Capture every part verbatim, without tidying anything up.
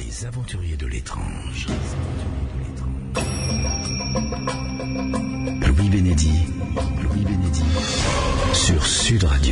Les aventuriers de l'étrange. Louis Bénédy, Louis Bénédy, sur Sud Radio.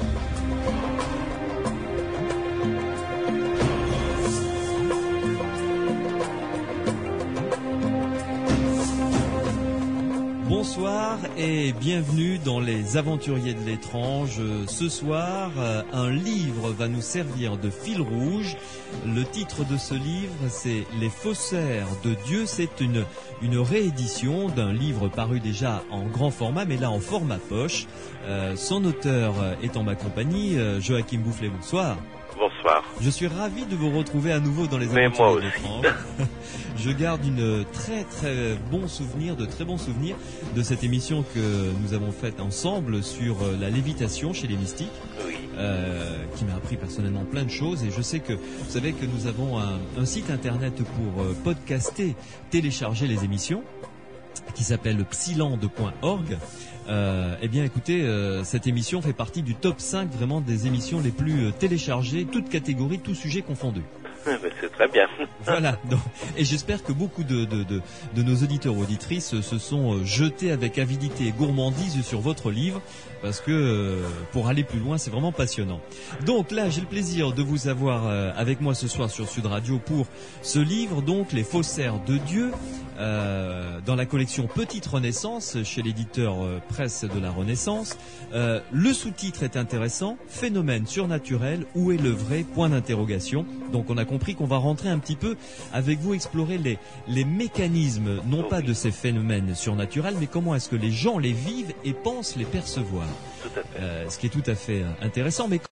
Bonsoir et bienvenue dans Les Aventuriers de l'étrange. Ce soir, un livre va nous servir de fil rouge. Le titre de ce livre, c'est Les Faussaires de Dieu. C'est une, une réédition d'un livre paru déjà en grand format, mais là en format poche. Euh, son auteur est en ma compagnie, Joachim Boufflet. Bonsoir. Bonsoir. Je suis ravi de vous retrouver à nouveau dans Les Mais Aventuriers moi de l'étrange. Je garde une très très bon souvenir, de très bons souvenirs de cette émission que nous avons faite ensemble sur la lévitation chez les mystiques. Oui. Euh, qui m'a appris personnellement plein de choses, et je sais que vous savez que nous avons un, un site internet pour euh, podcaster, télécharger les émissions, qui s'appelle psyland point org. Euh, eh bien écoutez, euh, cette émission fait partie du top cinq vraiment des émissions les plus euh, téléchargées, toutes catégories, tous sujets confondus. C'est très bien. Voilà, donc, et j'espère que beaucoup de, de, de, de nos auditeurs ou auditrices se sont jetés avec avidité et gourmandise sur votre livre, parce que euh, pour aller plus loin, c'est vraiment passionnant. Donc là, j'ai le plaisir de vous avoir euh, avec moi ce soir sur Sud Radio pour ce livre, donc Les Faussaires de Dieu, euh, dans la collection Petite Renaissance, chez l'éditeur euh, Presse de la Renaissance. Euh, le sous-titre est intéressant, Phénomène surnaturel, où est le vrai point d'interrogation. Donc on a compris qu'on va rentrer un petit peu avec vous, explorer les, les mécanismes, non pas de ces phénomènes surnaturels, mais comment est-ce que les gens les vivent et pensent les percevoir. Tout à fait. Euh, ce qui est tout à fait intéressant. Mais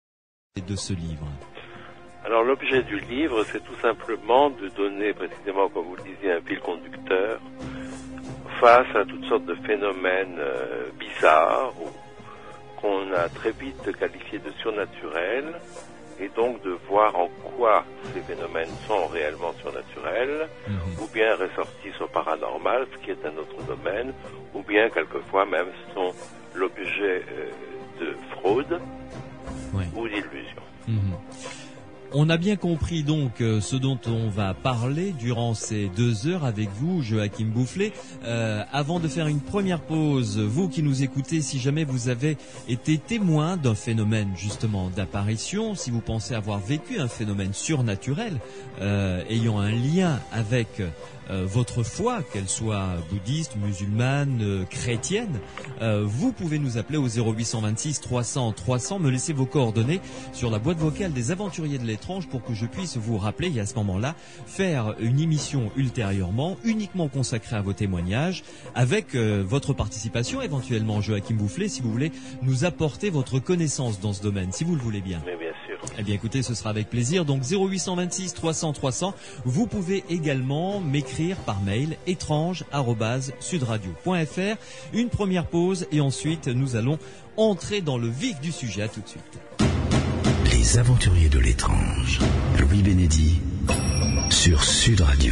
de ce livre. Alors l'objet du livre, c'est tout simplement de donner précisément, comme vous le disiez, un fil conducteur face à toutes sortes de phénomènes euh, bizarres ou qu'on a très vite qualifiés de surnaturels, et donc de voir en quoi ces phénomènes sont réellement surnaturels, mmh. ou bien ressortissent au paranormal, ce qui est un autre domaine, ou bien quelquefois même sont l'objet euh, de fraude, ouais. ou d'illusion. Mmh. On a bien compris donc euh, ce dont on va parler durant ces deux heures avec vous, Joachim Boufflet. Euh, avant de faire une première pause, vous qui nous écoutez, si jamais vous avez été témoin d'un phénomène justement d'apparition, si vous pensez avoir vécu un phénomène surnaturel euh, ayant un lien avec euh, votre foi, qu'elle soit bouddhiste, musulmane, euh, chrétienne, euh, vous pouvez nous appeler au zéro huit cent vingt-six trois cents trois cents, me laisser vos coordonnées sur la boîte vocale des Aventuriers de l'étrange pour que je puisse vous rappeler et à ce moment-là faire une émission ultérieurement uniquement consacrée à vos témoignages avec euh, votre participation éventuellement, Joachim Boufflet, si vous voulez nous apporter votre connaissance dans ce domaine, si vous le voulez bien. Mais bien sûr. Eh bien écoutez, ce sera avec plaisir. Donc zéro huit cent vingt-six trois cents trois cents. Vous pouvez également m'écrire par mail étrange arobase sudradio point f r. Une première pause et ensuite nous allons entrer dans le vif du sujet. À tout de suite. Les aventuriers de l'étrange. Louis Bénédy sur Sud Radio.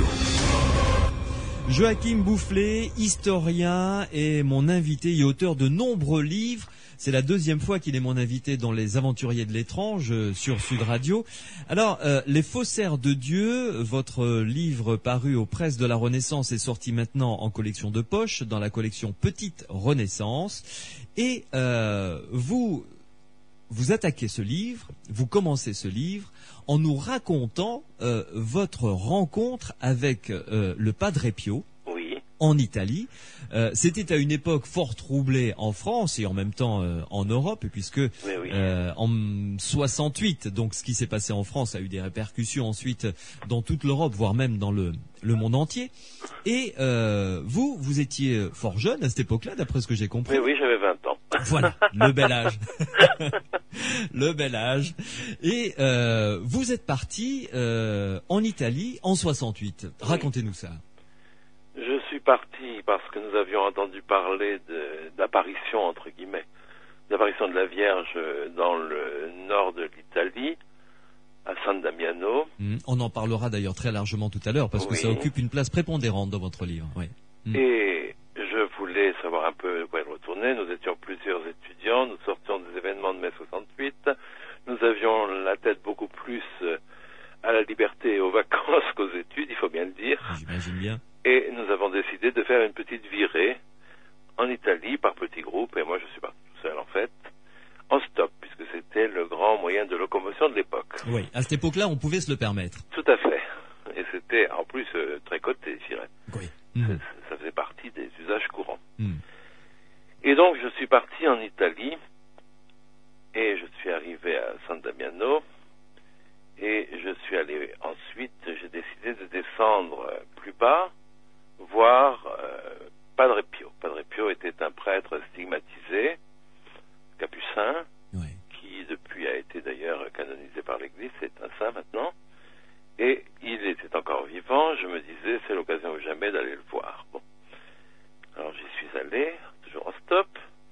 Joachim Boufflet, historien et mon invité et auteur de nombreux livres. C'est la deuxième fois qu'il est mon invité dans Les Aventuriers de l'étrange euh, sur Sud Radio. Alors, euh, Les Faussaires de Dieu, votre livre paru aux Presses de la Renaissance est sorti maintenant en collection de poche, dans la collection Petite Renaissance. Et euh, vous, vous attaquez ce livre, vous commencez ce livre en nous racontant euh, votre rencontre avec euh, le Padre Pio. En Italie. Euh, c'était à une époque fort troublée en France et en même temps euh, en Europe, puisque oui, oui. Euh, en soixante-huit, donc ce qui s'est passé en France a eu des répercussions ensuite dans toute l'Europe, voire même dans le, le monde entier. Et euh, vous, vous étiez fort jeune à cette époque-là, d'après ce que j'ai compris. Oui, oui, j'avais vingt ans. Voilà, le bel âge. Le bel âge. Et euh, vous êtes parti euh, en Italie en soixante-huit. Racontez-nous ça. Je suis parti parce que nous avions entendu parler de, d'apparition, entre guillemets, d'apparition de la Vierge dans le nord de l'Italie, à San Damiano. Mmh, on en parlera d'ailleurs très largement tout à l'heure, parce oui. que ça occupe une place prépondérante dans votre livre. Oui. Mmh. Et je voulais savoir un peu où elle retournait. Nous étions plusieurs étudiants, nous sortions des événements de mai soixante-huit. Nous avions la tête beaucoup plus à la liberté et aux vacances qu'aux études, il faut bien le dire. J'imagine bien. Et nous avons décidé de faire une petite virée en Italie par petits groupes, et moi je suis parti tout seul en fait, en stop, puisque c'était le grand moyen de locomotion de l'époque. Oui, à cette époque-là, on pouvait se le permettre. Tout à fait. Et c'était en plus euh, très coté, je dirais. Oui. Ça, Mmh. ça faisait partie des usages courants. Mmh. Et donc je suis parti en Italie, et je suis arrivé à San Damiano, et je suis allé ensuite, j'ai décidé de descendre plus bas, voir euh, Padre Pio. Padre Pio était un prêtre stigmatisé, capucin, Oui. qui depuis a été d'ailleurs canonisé par l'Église, c'est un saint maintenant, et il était encore vivant. Je me disais, c'est l'occasion ou jamais d'aller le voir. Bon. Alors j'y suis allé, toujours en stop,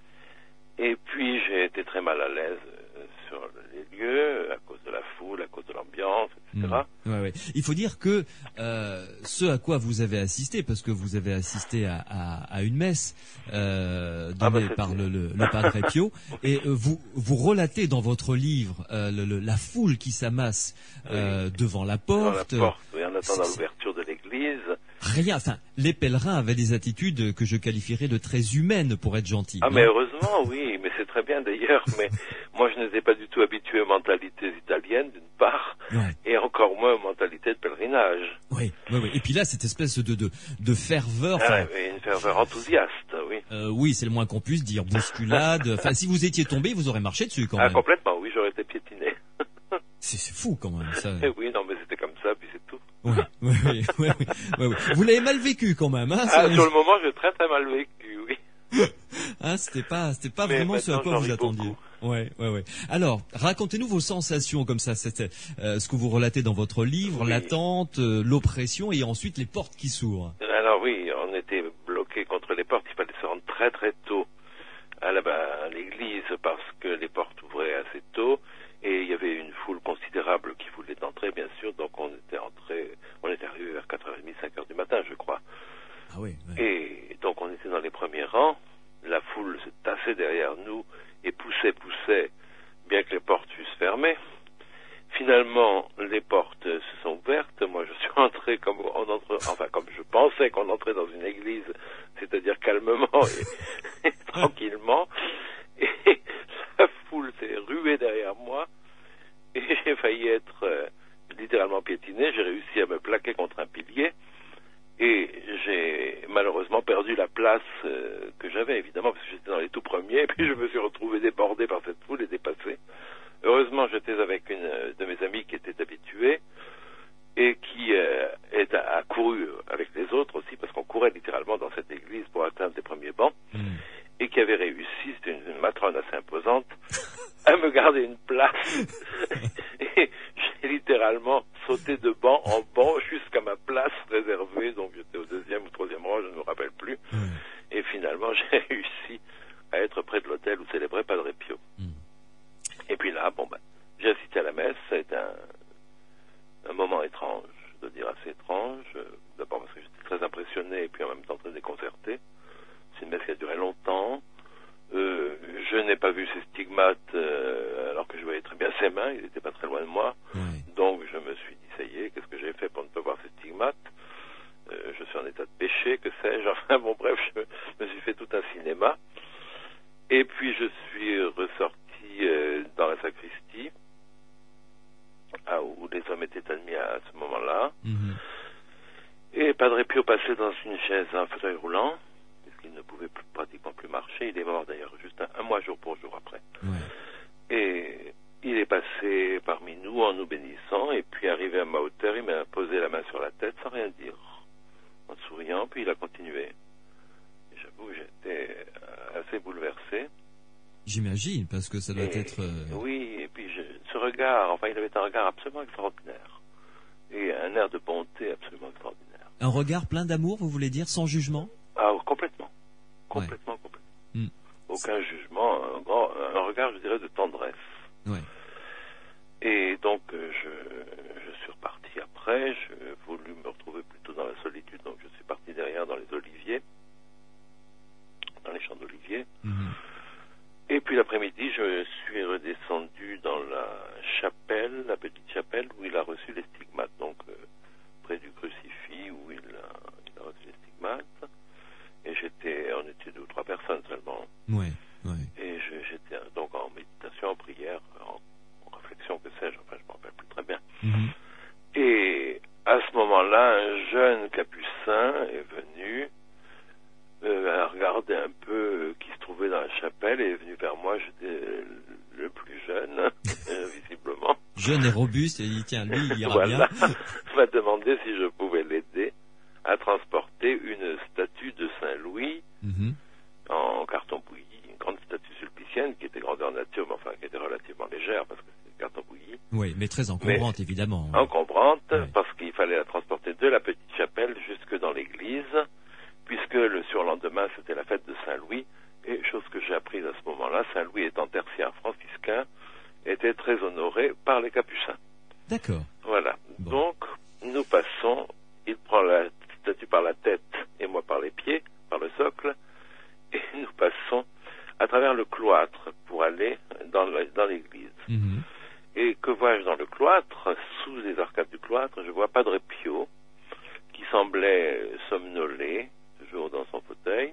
et puis j'ai été très mal à l'aise euh, sur les lieux, à cause de la foule, à cause de l'ambiance, et cetera. Mmh. Ouais, ouais. Il faut dire que euh, ce à quoi vous avez assisté, parce que vous avez assisté à, à, à une messe euh, donnée Ah bah, par le, le, le Padre Pio, et euh, vous vous relatez dans votre livre euh, le, le, la foule qui s'amasse euh, Oui. devant la Dans porte. la porte, oui, en attendant C'est- l'ouverture de l'église. Rien. Enfin, les pèlerins avaient des attitudes que je qualifierais de très humaines, pour être gentil. Ah non mais heureusement, oui, mais c'est très bien d'ailleurs, mais moi je n'étais pas du tout habitué aux mentalités italiennes, d'une part, Ouais. et encore moins aux mentalités de pèlerinage. Oui, oui, oui. Et puis là, cette espèce de de, de ferveur. Ah, enfin, ouais, une ferveur enthousiaste, oui. euh, oui, c'est le moins qu'on puisse dire. Bousculade. Enfin, si vous étiez tombé, vous aurez marché dessus quand Ah même. complètement, oui, j'aurais été piétiné. C'est c'est fou quand même ça. Eh oui, non mais c'était comme ça, puis c'est tout. Oui, oui, oui, oui, oui, oui, oui. Vous l'avez mal vécu quand même, hein, Ah, ça- sur le moment, j'ai très très mal vécu, oui. hein, c'était pas, c'était pas Mais vraiment ce à maintenant, quoi j'en vous ris attendiez. beaucoup. Ouais, ouais, ouais. Alors, racontez-nous vos sensations comme ça. C'était euh, ce que vous relatez dans votre livre, Oui. l'attente, euh, l'oppression et ensuite les portes qui s'ouvrent. Alors oui, on était bloqué contre les portes, il fallait se rendre très très tôt à la- à l'église parce que les portes ouvraient assez tôt et il y avait une foule considérable qui voulait entrer bien sûr, donc on était entré, on était arrivé vers quatre heures trente, cinq heures du matin je crois. Ah oui. Ouais. Et donc on était dans les premiers rangs, la foule se tassait derrière nous et poussait, poussait, bien que les portes fussent fermées. Finalement, les portes se sont ouvertes. Moi, je suis entré comme on entre, enfin comme je pensais qu'on entrait dans une église, c'est-à-dire calmement et, et tranquillement. Et la foule s'est ruée derrière moi et j'ai failli être euh, littéralement piétiné. J'ai réussi à me plaquer contre un pilier et j'ai malheureusement perdu la place euh, que j'avais évidemment parce que j'étais dans les tout premiers. Et puis je me suis retrouvé débordé par cette foule et dépassé. Heureusement, j'étais avec une de mes amies qui était habituée et qui euh, est, a, a couru avec les autres aussi, parce qu'on courait littéralement dans cette église pour atteindre les premiers bancs, Mmh. et qui avait réussi, c'était une, une matrone assez imposante, à me garder une place. Et j'ai littéralement sauté de banc en banc jusqu'à ma place réservée, donc j'étais au deuxième ou troisième rang, je ne me rappelle plus. Ouais. Et finalement, j'ai réussi à être près de l'hôtel où célébrait Padre Pio. Mmh. Et puis là, bon ben, j'ai assisté à la messe, ça a été un, un moment étrange, je dois dire assez étrange, euh, d'abord parce que j'étais très impressionné et puis en même temps très déconcerté. C'est une messe qui a duré longtemps, euh, je n'ai pas vu ses stigmates euh, alors que je voyais très bien ses mains, il n'était pas très loin de moi, Ouais. donc je me suis dit, ça y est, qu'est-ce que j'ai fait pour ne pas voir ses stigmates, euh, je suis en état de péché, que sais-je, enfin bon bref, je me suis fait tout un cinéma, et puis je suis ressorti euh, dans la sacristie, ah, où les hommes étaient admis à, à ce moment-là. Mmh. Et Padre Pio passait dans une chaise, un fauteuil roulant, puisqu'il ne pouvait plus, pratiquement plus marcher. Il est mort d'ailleurs juste un, un mois jour pour jour après. Ouais. Et il est passé parmi nous en nous bénissant, et puis arrivé à ma hauteur, il m'a posé la main sur la tête sans rien dire, en souriant, puis il a continué. Et j'avoue que j'étais assez bouleversé. J'imagine, parce que ça doit Et, être. euh, Oui, et puis je, ce regard, enfin il avait un regard absolument extraordinaire. Et un air de bonté absolument extraordinaire. Un regard plein d'amour, vous voulez dire, sans jugement? Ah, complètement. Complètement, complètement. Mm. Aucun jugement, un, grand, un regard, je dirais, de tendresse. Ouais. Et donc, euh, je, je suis reparti après, je voulu me retrouver plutôt dans la solitude, donc je suis parti derrière dans les oliviers, dans les champs d'oliviers. Mmh. Et puis l'après-midi, je suis redescendu dans la chapelle, la petite chapelle où il a reçu les stigmates. Mhm. Et à ce moment-là, un jeune capucin est venu, euh, a regardé un peu euh, qui se trouvait dans la chapelle et est venu vers moi. J'étais le plus jeune, euh, visiblement. Jeune et robuste, et il dit, tiens, lui, il ira Voilà. bien. m'a demandé si je pouvais l'aider à transporter une statue de Saint-Louis Mhm. en carton bouilli, une grande statue sulpicienne qui était grandeur nature, mais enfin qui était relativement légère parce que c'était carton bouilli. Oui, mais très encombrante, évidemment. Encombrante, Ouais. parce qu'il fallait la transporter de la petite chapelle jusque dans l'église, puisque le surlendemain c'était la fête de Saint-Louis, et chose que j'ai apprise à ce moment-là, Saint-Louis étant tertiaire franciscain, était très honoré par les capucins. D'accord. Voilà. Bon. Donc, nous passons, il prend la statue par la tête et moi par les pieds, par le socle, et nous passons à travers le cloître pour aller dans le- dans l'église. Mhm. Et que vois-je dans le cloître? Sous les arcades du cloître, je vois Padre Pio, qui semblait somnoler, toujours dans son fauteuil.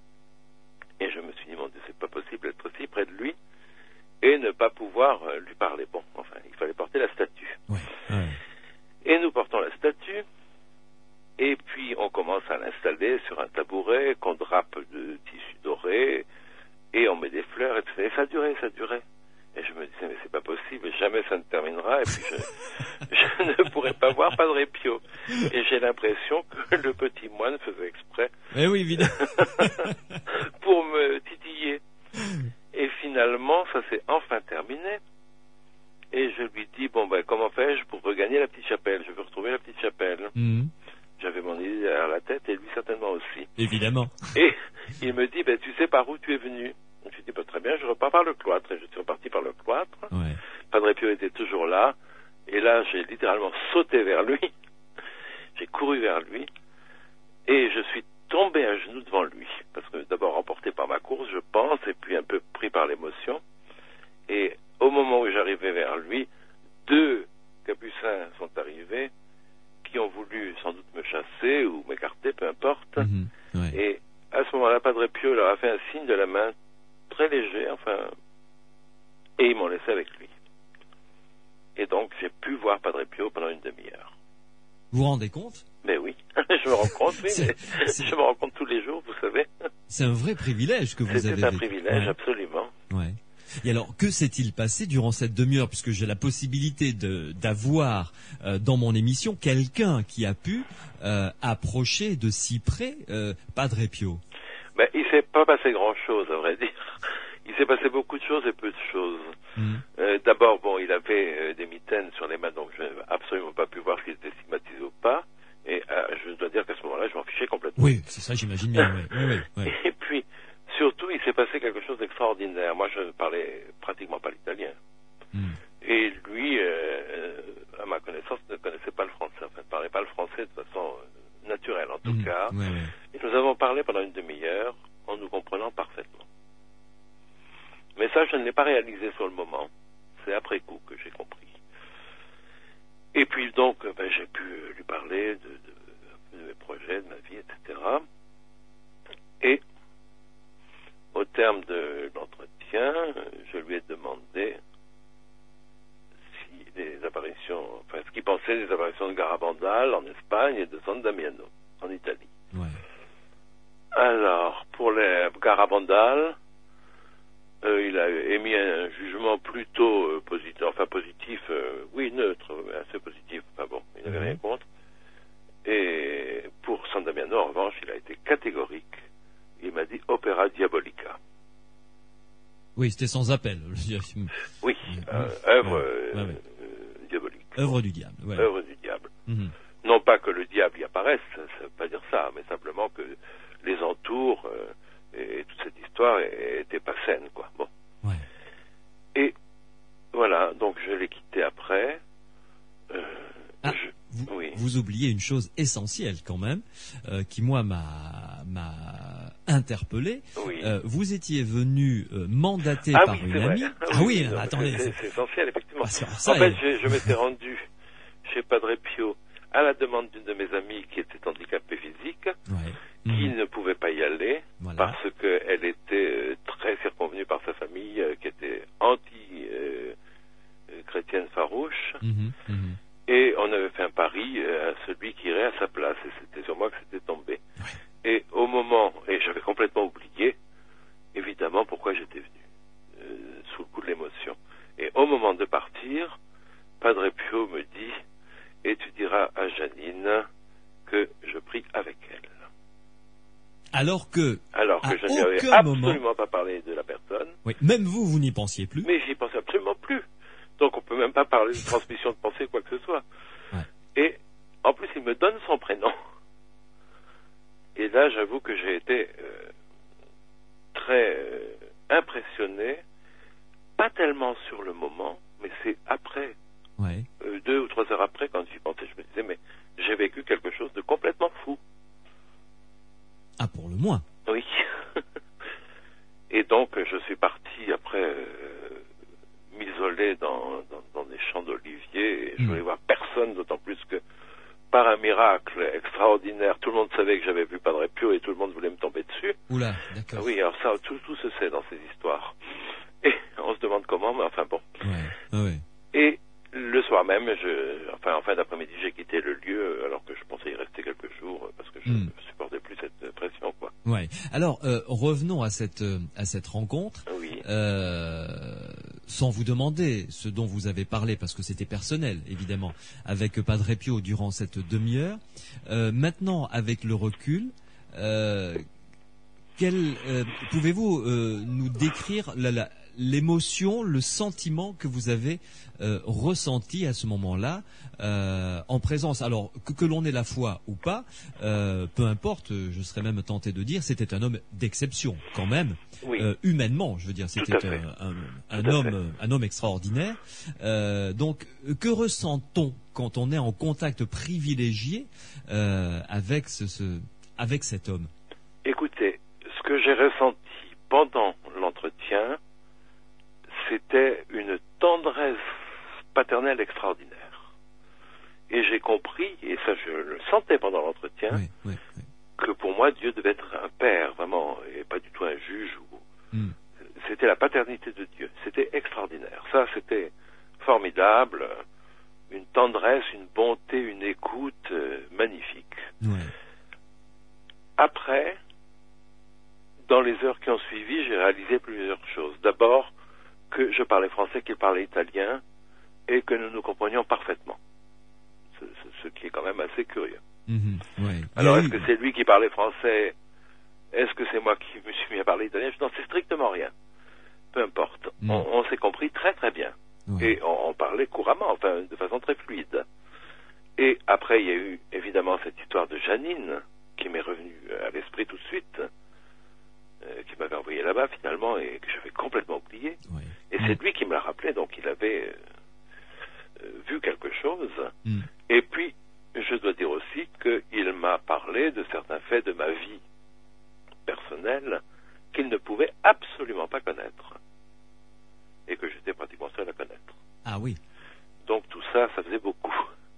Et je me suis dit, mon Dieu, c'est pas possible d'être si près de lui et ne pas pouvoir euh, lui parler. Bon, enfin, il fallait porter la statue. Ouais. Ouais. Et nous portons la statue, et puis on commence à l'installer sur un tabouret qu'on drape de tissu doré, et on met des fleurs, et tout ça. Et ça durait, ça durait. Et je me disais, mais c'est pas possible, jamais ça ne terminera, et puis je, je ne pourrais pas voir Padre Pio. Et j'ai l'impression que le petit moine faisait exprès Eh oui, évidemment. pour me titiller. Et finalement, ça s'est enfin terminé. Et je lui dis, bon ben, comment fais-je pour regagner la petite chapelle? Je veux retrouver la petite chapelle. Mhm. J'avais mon idée derrière la tête, et lui certainement aussi. Évidemment. Et il me dit, ben, tu sais par où tu es venu? Je lui dis, ben, très bien, je repars par le cloître. Et je suis reparti par le cloître. Ouais. Padre Pio était toujours là. Et là, j'ai littéralement sauté vers lui. J'ai couru vers lui. Et je suis tombé à genoux devant lui. Parce que d'abord emporté par ma course, je pense, et puis un peu pris par l'émotion. Et au moment où j'arrivais vers lui, deux capucins sont arrivés qui ont voulu sans doute me chasser ou m'écarter, peu importe. Mhm. Ouais. Et à ce moment-là, Padre Pio leur a fait un signe de la main, très léger, enfin, et ils m'ont laissé avec lui. Et donc, j'ai pu voir Padre Pio pendant une demi-heure. Vous vous rendez compte? Mais oui, je me rends compte, oui, C'est- mais c'est- je me rends compte tous les jours, vous savez. C'est un vrai privilège que vous avez C'était un vécu. privilège, Ouais. absolument. Ouais. Et alors, que s'est-il passé durant cette demi-heure, puisque j'ai la possibilité de d'avoir euh, dans mon émission quelqu'un qui a pu euh, approcher de si près euh, Padre Pio? Mais il s'est pas passé grand-chose, à vrai dire. Il s'est passé beaucoup de choses et peu de choses. Mhm. Euh, D'abord, bon, il avait euh, des mitaines sur les mains, donc je n'ai absolument pas pu voir s'il était stigmatisé ou pas. Et euh, je dois dire qu'à ce moment-là, je m'en fichais complètement. Oui, c'est ça, j'imagine bien. Oui, oui, oui, oui. Et puis, surtout, il s'est passé quelque chose d'extraordinaire. Moi, je ne parlais pratiquement pas l'italien. Mhm. Et lui, euh, à ma connaissance, ne connaissait pas le français. Enfin, ne parlait pas le français de façon euh, naturelle, en tout Mhm. cas. Ouais, ouais. Et nous avons parlé pendant une demi-heure en nous comprenant parfaitement. Mais ça, je ne l'ai pas réalisé sur le moment. C'est après coup que j'ai compris. Et puis donc, euh, ben, j'ai pu euh, lui parler de, de, de mes projets, de ma vie, et cetera. Et au terme de l'entretien, euh, je lui ai demandé si les apparitions, enfin ce qu'il pensait des apparitions de Garabandal en Espagne et de San Damiano en Italie. Ouais. Alors, pour les Garabandal, euh, il a émis un jugement plutôt euh, positif, enfin positif, euh, oui, neutre, mais assez positif, enfin bon, il n'avait Mhm. rien contre. Et pour San Damiano, en revanche, il a été catégorique. Il m'a dit opéra diabolica. Oui, c'était sans appel. Oui, Mhm. euh, œuvre Ouais, euh, ouais, ouais. euh, diabolique. Œuvre du diable. Ouais. Œuvre du diable. Mhm. Non pas que le diable y apparaisse, ça ne veut pas dire ça, mais simplement que les entours euh, et toute cette histoire n'était pas saine, quoi. Bon. Ouais. Et voilà, donc je l'ai quitté après. Euh, Ah, je- vous, oui. vous oubliez une chose essentielle quand même, euh, qui moi m'a m'a interpellé. Oui. Euh, vous étiez venu euh, mandaté Ah par oui, une c'est vrai. amie. Ah Ah oui, non, attendez. c'est- c'est- C'est essentiel, effectivement. Ah, c'est- ça, en fait, et- je, je m'étais rendu chez Padre Pio à la demande d'une de mes amies qui était handicapée physique, Ouais. qui Mhm. ne pouvait pas y aller Voilà. parce qu'elle était euh, très circonvenue par sa famille, euh, qui était anti-chrétienne farouche. Mhm, mhm. on avait fait un pari euh, à celui qui irait à sa place, et c'était sur moi que c'était tombé. Ouais. Et au moment, et j'avais complètement oublié, évidemment, pourquoi j'étais venu, euh, sous le coup de l'émotion. Et au moment de partir, Padre Pio me dit, et tu diras à Janine que je prie avec elle. Alors que, Alors que je n'y avais absolument moment... pas parlé de la personne. Oui, même vous, vous n'y pensiez plus. Mais j'y pensais absolument plus. Donc on peut même pas parler de transmission de pensée, quoi que ce soit. Ouais. Et en plus, il me donne son prénom. Et là, j'avoue que j'ai été euh, très euh, impressionné, pas tellement sur le moment, mais c'est après, ouais. euh, deux ou trois heures après, quand j'y pensais, je me disais, mais j'ai vécu quelque chose de complètement fou. Ah, pour le moins. Oui. Et donc, je suis parti après euh, m'isoler dans, dans, dans des champs d'oliviers, et je mmh. voulais voir personne, d'autant plus que par un miracle extraordinaire, tout le monde savait que j'avais vu Padre Pio et tout le monde voulait me tomber dessus. Oula, d'accord. Oui, alors ça, tout, tout se sait dans ces histoires. Et on se demande comment, mais enfin bon. Ouais, ouais. Et le soir même, je, enfin en fin d'après-midi, j'ai quitté le lieu alors que je pensais y rester quelques jours parce que je ne mmh. supportais plus cette pression, quoi. Ouais. Alors euh, revenons à cette euh, à cette rencontre. Oui. Euh, sans vous demander ce dont vous avez parlé, parce que c'était personnel, évidemment, avec Padre Pio durant cette demi-heure. Euh, maintenant, avec le recul, euh, quel, euh, pouvez-vous euh, nous décrire la, la, l'émotion, le sentiment que vous avez euh, ressenti à ce moment-là, euh, en présence, alors que, que l'on ait la foi ou pas, euh, peu importe, je serais même tenté de dire, c'était un homme d'exception quand même. Oui. Euh, humainement, je veux dire, c'était un, un, un homme, un homme extraordinaire. Euh, donc, que ressent-on quand on est en contact privilégié euh, avec ce, ce, avec cet homme? Écoutez, ce que j'ai ressenti pendant l'entretien, c'était une tendresse paternelle extraordinaire. Et j'ai compris, et ça je le sentais pendant l'entretien, oui, oui, oui. que pour moi Dieu devait être un père, vraiment, et pas du tout un juge. Ou... Mm. C'était la paternité de Dieu. C'était extraordinaire. Ça, c'était formidable. Une tendresse, une bonté, une écoute euh, magnifique. Ouais. Après, dans les heures qui ont suivi, j'ai réalisé plusieurs choses. D'abord, que je parlais français, qu'il parlait italien, et que nous nous comprenions parfaitement. Ce, ce, ce qui est quand même assez curieux. Mmh, ouais. Alors, est-ce que c'est lui qui parlait français? Est-ce que c'est moi qui me suis mis à parler italien? Je n'en sais strictement rien. Peu importe. Mmh. On, on s'est compris très très bien. Ouais. Et on, on parlait couramment, enfin, de façon très fluide. Et après, il y a eu évidemment cette histoire de Janine, qui m'est revenue à l'esprit tout de suite, euh, qui m'avait envoyé là-bas finalement, et que j'avais complètement oublié. Ouais. Et c'est lui qui me l'a rappelé, donc il avait euh, vu quelque chose. Mmh. Et puis, je dois dire aussi qu'il m'a parlé de certains faits de ma vie personnelle qu'il ne pouvait absolument pas connaître. Et que j'étais pratiquement seul à connaître. Ah oui. Donc tout ça, ça faisait beaucoup.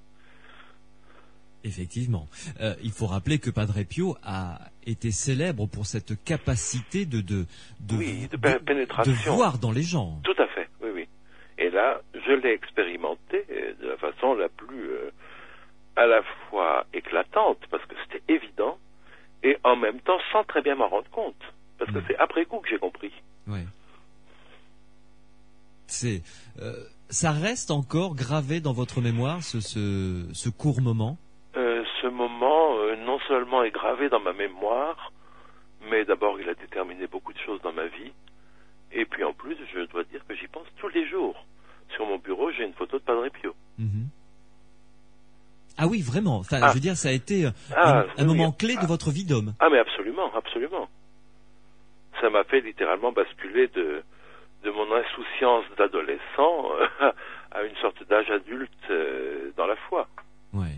Effectivement. Euh, il faut rappeler que Padre Pio a été célèbre pour cette capacité de, de, de, oui, de, de pénétration. De voir dans les gens. Tout à fait, oui, oui. Et là, je l'ai expérimenté de la façon la plus euh, à la fois éclatante, parce que c'était évident, et en même temps sans très bien m'en rendre compte. Parce que mmh. c'est après coup que j'ai compris. Oui. C'est, euh, ça reste encore gravé dans votre mémoire, ce, ce, ce court moment? euh, Ce moment, euh, non seulement est gravé dans ma mémoire, mais d'abord il a déterminé beaucoup de choses dans ma vie. Et puis en plus, je dois dire que j'y pense tous les jours. Sur mon bureau, j'ai une photo de Padre Pio. Mmh. Ah oui, vraiment. Enfin, ah. je veux dire, ça a été un, ah, un oui, moment oui. clé de ah. votre vie d'homme. Ah, mais absolument, absolument. Ça m'a fait littéralement basculer de, de mon insouciance d'adolescent à une sorte d'âge adulte euh, dans la foi. Ouais.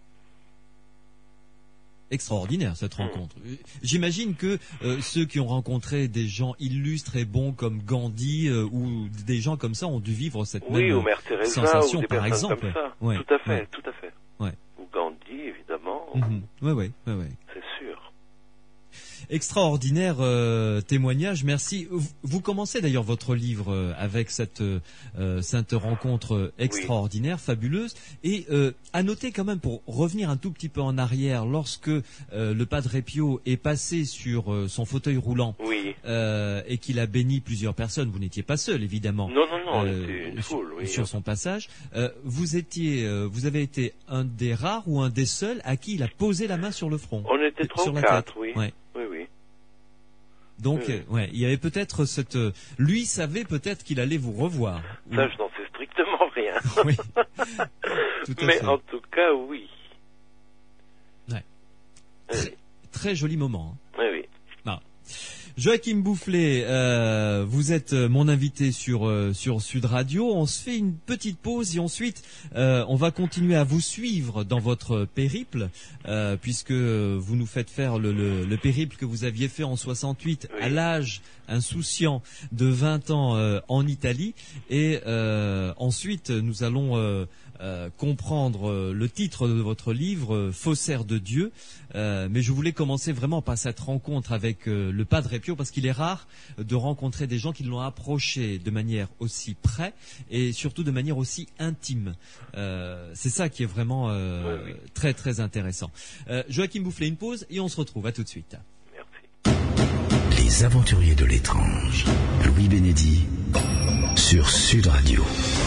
Extraordinaire cette rencontre. Mmh. J'imagine que euh, ceux qui ont rencontré des gens illustres et bons comme Gandhi euh, ou des gens comme ça ont dû vivre cette oui, même ou Mère Teresa, sensation, ou des par exemple. Comme ça. Ouais. Tout à fait, ouais. tout à fait. Ouais. Ou Gandhi, évidemment. Mmh. Ouais, ouais, ouais, ouais. C'est sûr. Extraordinaire euh, témoignage, merci. Vous, vous commencez d'ailleurs votre livre euh, avec cette, euh, cette rencontre extraordinaire, oui. fabuleuse. Et euh, à noter quand même, pour revenir un tout petit peu en arrière, lorsque euh, le Padre Pio est passé sur euh, son fauteuil roulant oui. euh, et qu'il a béni plusieurs personnes, vous n'étiez pas seul évidemment. Non, non, non, euh, c'était une foule, oui. Sur son passage, euh, vous étiez, euh, vous avez été un des rares ou un des seuls à qui il a posé la main sur le front. On était trois ou quatre, oui. Ouais. Oui, oui. Donc, oui. Euh, ouais, il y avait peut-être cette. Euh, lui savait peut-être qu'il allait vous revoir. Ça, je n'en sais strictement rien. Oui. Tout à Mais fait. en tout cas, oui. Ouais. Oui. Très, très joli moment. Hein. Oui, oui. Ah. Joachim Boufflet, euh, vous êtes mon invité sur euh, sur Sud Radio. On se fait une petite pause et ensuite euh, on va continuer à vous suivre dans votre périple, euh, puisque vous nous faites faire le, le, le périple que vous aviez fait en soixante-huit oui. à l'âge insouciant de vingt ans euh, en Italie. Et euh, ensuite nous allons euh, euh, comprendre euh, le titre de votre livre, euh, Faussaire de Dieu. Euh, mais je voulais commencer vraiment par cette rencontre avec euh, le Padre Pio, parce qu'il est rare de rencontrer des gens qui l'ont approché de manière aussi près et surtout de manière aussi intime. Euh, c'est ça qui est vraiment euh, oui, oui. très très intéressant. Euh, Joachim Boufflet, une pause et on se retrouve. À tout de suite. Merci. Les aventuriers de l'étrange. Louis Bénédy sur Sud Radio.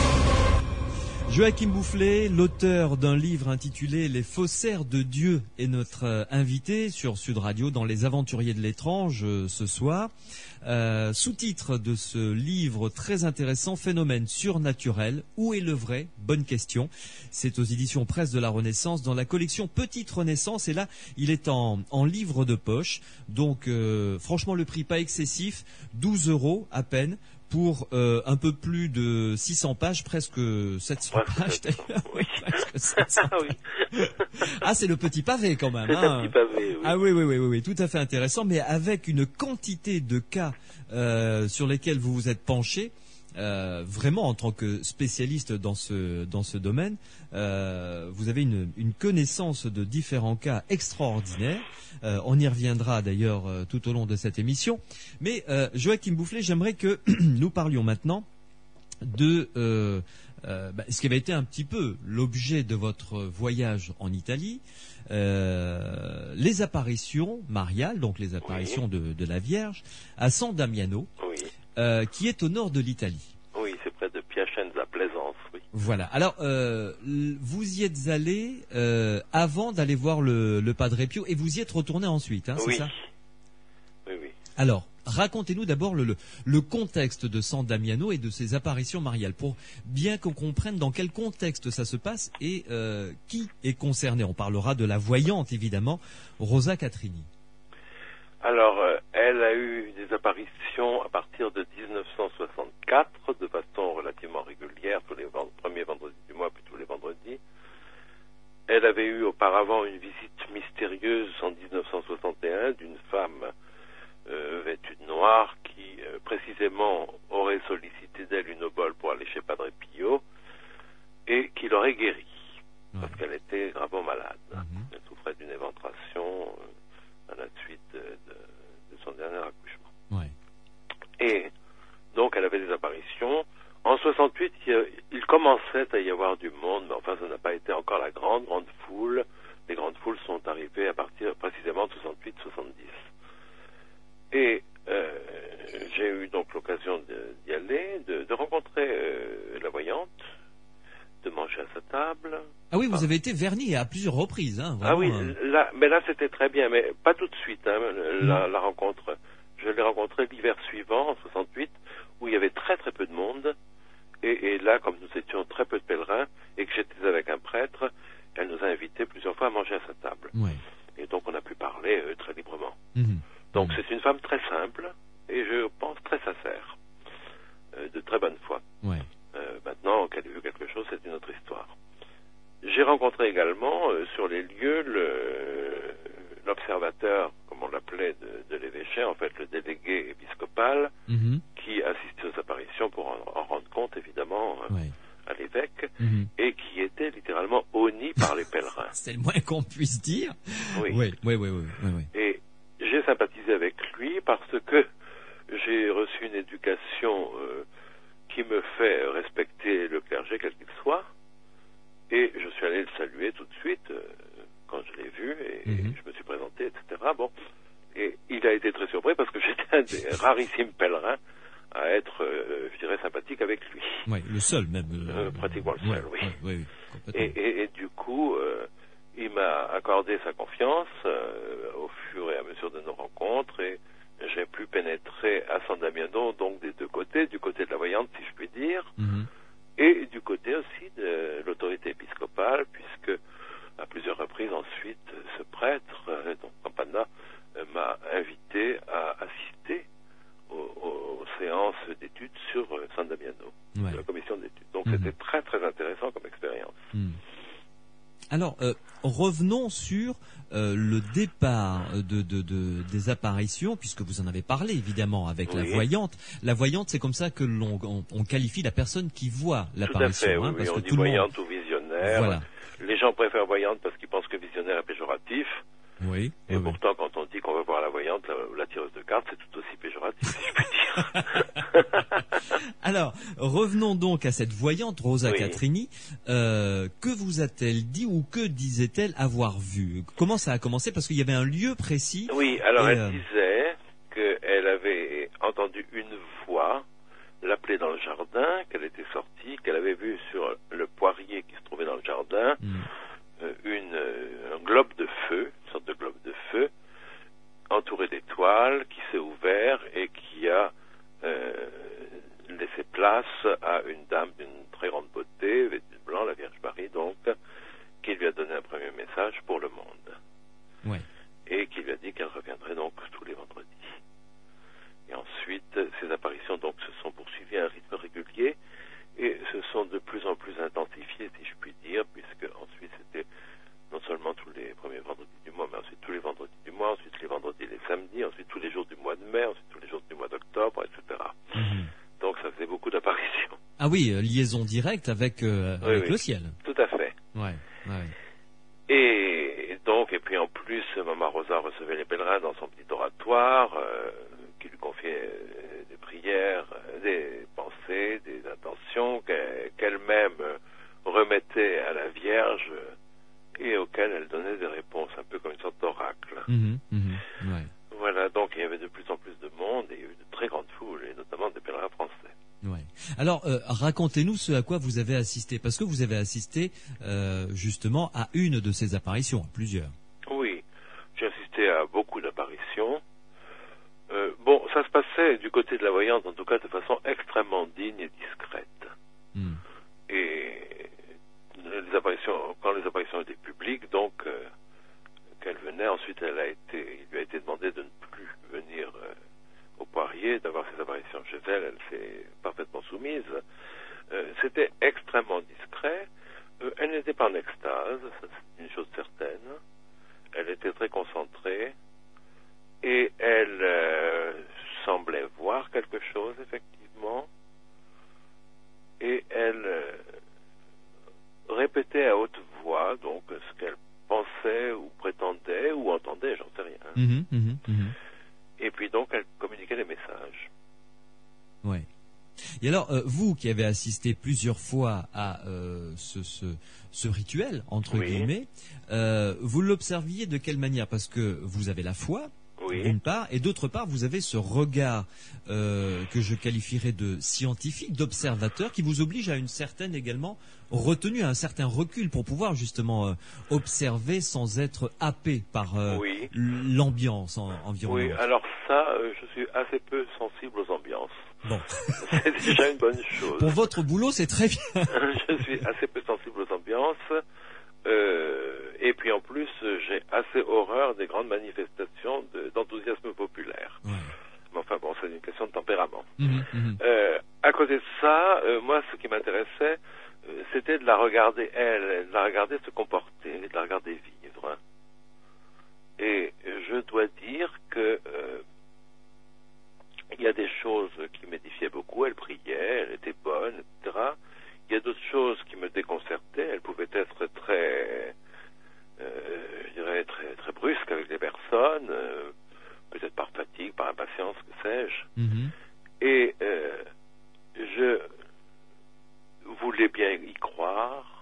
Joachim Boufflet, l'auteur d'un livre intitulé Les Faussaires de Dieu, est notre euh, invité sur Sud Radio dans Les Aventuriers de l'étrange euh, ce soir. Euh, sous-titre de ce livre très intéressant, Phénomène surnaturel, où est le vrai? Bonne question. C'est aux éditions Presse de la Renaissance dans la collection Petite Renaissance, et là il est en, en livre de poche, donc euh, franchement le prix pas excessif, douze euros à peine, pour euh, un peu plus de six cents pages, presque sept cents pages d'ailleurs. Oui. Presque sept cents oui. Ah, c'est le petit pavé quand même. C'est hein. un petit pavé, oui. Ah oui, oui, oui, oui, oui, tout à fait intéressant, mais avec une quantité de cas euh, sur lesquels vous vous êtes penché. Euh, vraiment en tant que spécialiste dans ce dans ce domaine, euh, vous avez une, une connaissance de différents cas extraordinaires. Euh, on y reviendra d'ailleurs euh, tout au long de cette émission. Mais euh, Joachim Boufflet, j'aimerais que nous parlions maintenant de euh, euh, bah, ce qui avait été un petit peu l'objet de votre voyage en Italie, euh, les apparitions mariales, donc les apparitions oui. de, de la Vierge à San Damiano. Oui. Euh, qui est au nord de l'Italie. Oui, c'est près de Piacenza, Plaisance, oui. Voilà. Alors, euh, vous y êtes allé euh, avant d'aller voir le, le Padre Pio, et vous y êtes retourné ensuite, hein, oui. c'est ça? Oui, oui. Alors, racontez-nous d'abord le, le, le contexte de San Damiano et de ces apparitions mariales, pour bien qu'on comprenne dans quel contexte ça se passe et euh, qui est concerné. On parlera de la voyante, évidemment, Rosa Catrini. Alors, euh, elle a eu des apparitions à partir de dix-neuf cent soixante-quatre, de façon relativement régulière, tous les vend- premiers vendredis du mois, puis tous les vendredis. Elle avait eu auparavant une visite mystérieuse en dix-neuf cent soixante et un d'une femme euh, vêtue de noir qui, euh, précisément, aurait sollicité d'elle une obole pour aller chez Padre Pio et qui l'aurait guérie, ouais. parce qu'elle était gravement malade. Mm-hmm. Elle souffrait d'une éventration euh, à la suite de, de, de son dernier accouchement. Ouais. Et donc elle avait des apparitions. En soixante-huit, il, il commençait à y avoir du monde, mais enfin ça n'a pas été encore la grande, grande foule. Les grandes foules sont arrivées à partir précisément de soixante-huit soixante-dix. Et euh, j'ai eu donc l'occasion de, d'y aller, de, de rencontrer euh, la voyante, de manger à sa table. Ah oui, vous ah. avez été verni à plusieurs reprises, hein, vraiment. Ah oui, là, mais là c'était très bien, mais pas tout de suite, hein, la, mmh. la rencontre. Je l'ai rencontrée l'hiver suivant, en soixante-huit, où il y avait très très peu de monde. Et, et là, comme nous étions très peu de pèlerins, et que j'étais avec un prêtre, elle nous a invités plusieurs fois à manger à sa table. Ouais. Et donc on a pu parler euh, très librement. Mmh. Donc mmh. c'est une femme très simple, et je pense très sincère, euh, de très bonne foi. Ouais. Euh, maintenant, qu'elle ait vu quelque chose, c'est une autre histoire. J'ai rencontré également, euh, sur les lieux, le, l'observateur, comme on l'appelait, de, de l'évêché, en fait le délégué épiscopal, mmh. qui assistait aux apparitions pour en, en rendre compte, évidemment, euh, ouais. à l'évêque, mmh. et qui était littéralement honni par les pèlerins. C'est le moins qu'on puisse dire. Oui. Oui, oui, oui, oui, oui, oui. Et j'ai sympathisé parce que j'ai reçu une éducation euh, qui me fait respecter le clergé, quel qu'il soit, et je suis allé le saluer tout de suite euh, quand je l'ai vu, et, Mm-hmm. et je me suis présenté, et cetera. Bon, et il a été très surpris parce que j'étais un des rarissimes pèlerins à être, euh, je dirais, sympathique avec lui. Ouais, le seul même. Euh, pratiquement le seul, oui. Ouais, ouais, oui, complètement. Et, et, et du coup, euh, il m'a accordé sa confiance euh, au fur et à mesure de nos rencontres, et j'ai pu pénétrer à San Damiano, donc des deux côtés, du côté de la voyante, si je puis dire, Mhm. et du côté aussi de l'autorité épiscopale, puisque à plusieurs reprises ensuite, ce prêtre, euh, donc Campana, euh, m'a invité à assister aux, aux séances d'études sur euh, San Damiano, Ouais. de la commission d'études. Donc Mhm. c'était très très intéressant comme expérience. Hmm. Alors, euh, revenons sur euh, le départ de, de, de, des apparitions, puisque vous en avez parlé évidemment avec la Oui. voyante. La voyante, c'est comme ça que l'on on, on qualifie la personne qui voit Tout à l'apparition, fait, hein, oui, parce oui, que on dit tout le monde. voyante ou visionnaire. Voilà. Les gens préfèrent voyante parce qu'ils pensent que visionnaire est péjoratif. Oui. Et oui, oui. pourtant, quand on dit qu'on veut voir la voyante, la, la tireuse de cartes, c'est tout aussi péjoratif, si je puis dire. Alors, revenons donc à cette voyante Rosa Oui. Catrini. Euh, que vous a-t-elle dit ou que disait-elle avoir vu? Comment ça a commencé? Parce qu'il y avait un lieu précis. Oui, alors Et, elle euh, disait qu'elle avait entendu une voix l'appeler dans le jardin, qu'elle était sortie, qu'elle avait vu sur le poirier qui se trouvait dans le jardin Hmm. euh, une, euh, un globe de feu, une sorte de globe de feu, entouré d'étoiles, qui s'est ouvert et qui a euh, laissé place à une dame d'une très grande beauté, vêtue de blanc, la Vierge Marie donc, qui lui a donné un premier message pour le monde. Ouais. Et qui lui a dit qu'elle reviendrait donc tous les vendredis. Et ensuite, ces apparitions donc se sont poursuivies à un rythme régulier et se sont de plus en plus intensifiées, si je puis dire, puisque ensuite c'était non seulement tous les premiers vendredis du mois, mais ensuite tous les vendredis du mois, ensuite les vendredis et les samedis, ensuite tous les jours du mois de mai, ensuite tous les jours du mois d'octobre, et cetera. Mhm. Donc ça faisait beaucoup d'apparitions. Ah oui, euh, liaison directe avec, euh, Oui, avec oui. le ciel. Tout à fait. Ouais, ouais. Et donc, et puis en plus, Maman Rosa recevait les pèlerins dans son petit oratoire, euh, qui lui confiait euh, des prières, euh, des pensées, des intentions qu'elle- qu'elle-même euh, remettait à la Vierge euh, et auxquelles elle donnait des réponses, un peu comme une sorte d'oracle. Mhm, mhm, ouais. Voilà, donc il y avait de plus en plus de monde et il y a eu de très grandes foules, et notamment des pèlerins français. Ouais. Alors, euh, racontez-nous ce à quoi vous avez assisté, parce que vous avez assisté euh, justement à une de ces apparitions, à plusieurs. Oui, j'ai assisté à beaucoup d'apparitions. Euh, bon, ça se passait du côté de la voyante, en tout cas, de façon extrêmement digne et discrète. Hmm. Et les apparitions, quand les apparitions étaient publiques, donc, euh, qu'elle venait, ensuite, elle a été, il lui a été demandé de ne plus venir euh, au Poirier, d'avoir ses apparitions chez elle. Elle s'est parfaitement soumise. Euh, c'était extrêmement discret. Euh, elle n'était pas en extase, ça, c'est une chose certaine. Elle était très concentrée et elle euh, semblait voir quelque chose, effectivement. Et elle euh, répétait à haute voix, donc, ce qu'elle pensait ou prétendait ou entendait, j'en sais rien. Mhm, mhm, mhm. Et puis donc, elle communiquait des messages. Ouais. Et alors, euh, vous qui avez assisté plusieurs fois à euh, ce, ce, ce rituel, entre Oui. guillemets, euh, vous l'observiez de quelle manière? Parce que vous avez la foi, Oui. d'une part, et d'autre part, vous avez ce regard euh, que je qualifierais de scientifique, d'observateur, qui vous oblige à une certaine également retenue, à un certain recul pour pouvoir justement euh, observer sans être happé par euh, Oui. l'ambiance en, Oui, environnante. alors ça, euh, je suis assez peu sensible aux ambiances. Bon. C'est déjà une bonne chose. Pour votre boulot, c'est très bien. Je suis assez peu sensible aux ambiances. Euh, et puis en plus, j'ai assez horreur des grandes manifestations de- d'enthousiasme populaire. Ouais. Mais enfin bon, c'est une question de tempérament. Mhm, mhm. Euh, à côté de ça, euh, moi, ce qui m'intéressait, euh, c'était de la regarder, elle, de la regarder se comporter, de la regarder vivre. Et je dois dire que euh, il y a des choses qui m'édifiaient beaucoup. Elle priait, elle était bonne, et cetera. Il y a d'autres choses qui me déconcertaient. Elle pouvait être très, euh, je dirais, très, très brusque avec les personnes, euh, peut-être par fatigue, par impatience. science, que sais-je. Mm-hmm. Et euh, je voulais bien y croire,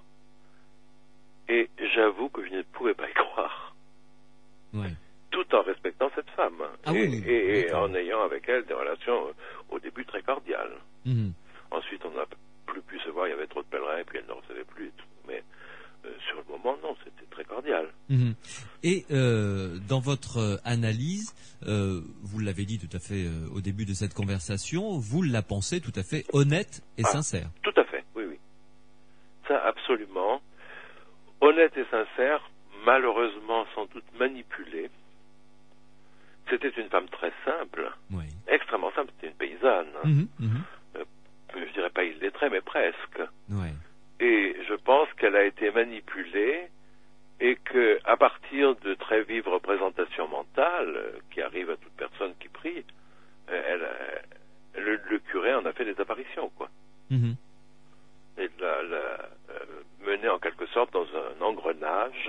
et j'avoue que je ne pouvais pas y croire. Ouais. Tout en respectant cette femme. Ah et, oui, et, et d'accord. en ayant avec elle des relations euh, au début très cordiales. Mm-hmm. Ensuite, on n'a plus pu se voir, il y avait trop de pèlerins, et puis elle ne recevait plus et tout. Mais euh, sur le moment, non, c'était très cordial. Mm-hmm. Et euh, dans votre euh, analyse, euh, vous l'avez dit tout à fait euh, au début de cette conversation, vous la pensez tout à fait honnête et Ah, sincère. Tout à fait, oui, oui. Ça, absolument. Honnête et sincère, malheureusement sans doute manipulée. C'était une femme très simple, Oui. extrêmement simple, c'était une paysanne. hein. Mm-hmm. Mm-hmm. Euh, je dirais pas illettrée, mais presque. Ouais. Et je pense qu'elle a été manipulée et que, à partir de très vives représentations mentales euh, qui arrivent à toute personne qui prie, euh, elle, euh, le, le curé en a fait des apparitions, quoi. Mm-hmm. Et l'a, l'a euh, menée en quelque sorte dans un engrenage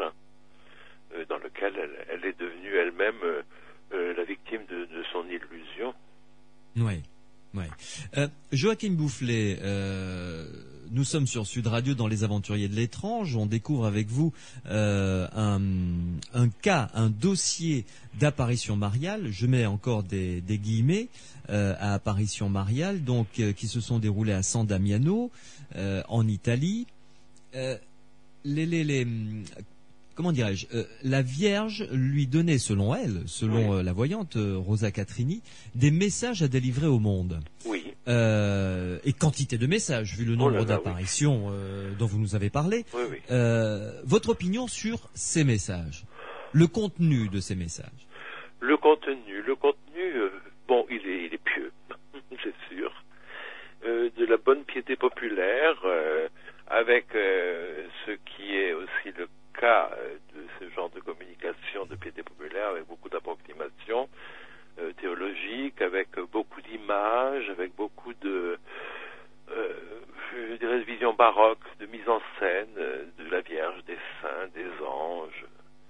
euh, dans lequel elle, elle est devenue elle-même euh, euh, la victime de, de son illusion. Oui. Ouais. Euh, Joachim Boufflet, euh, nous sommes sur Sud Radio dans Les Aventuriers de l'étrange. On découvre avec vous euh, un, un cas, un dossier d'apparition mariale. Je mets encore des, des guillemets euh, à apparition mariale, donc euh, qui se sont déroulés à San Damiano, euh, en Italie. Euh, les, les, les, comment dirais-je, euh, la Vierge lui donnait, selon elle, selon Oui. euh, la voyante euh, Rosa Catrini, des messages à délivrer au monde. Oui, Euh, et quantité de messages, vu le Oh nombre là là, d'apparitions euh, dont vous nous avez parlé. oui, oui. Euh, votre opinion sur ces messages, le contenu de ces messages. Le contenu, le contenu, euh, bon, il est, il est pieux, c'est sûr. Euh, de la bonne piété populaire, euh, avec euh, ce qui est aussi le cas euh, de ce genre de communication de piété populaire, avec beaucoup d'approximations euh, théologiques, avec euh, beaucoup d'images, avec beaucoup de, euh, je dirais, de vision baroque, de mise en scène euh, de la Vierge, des saints, des anges.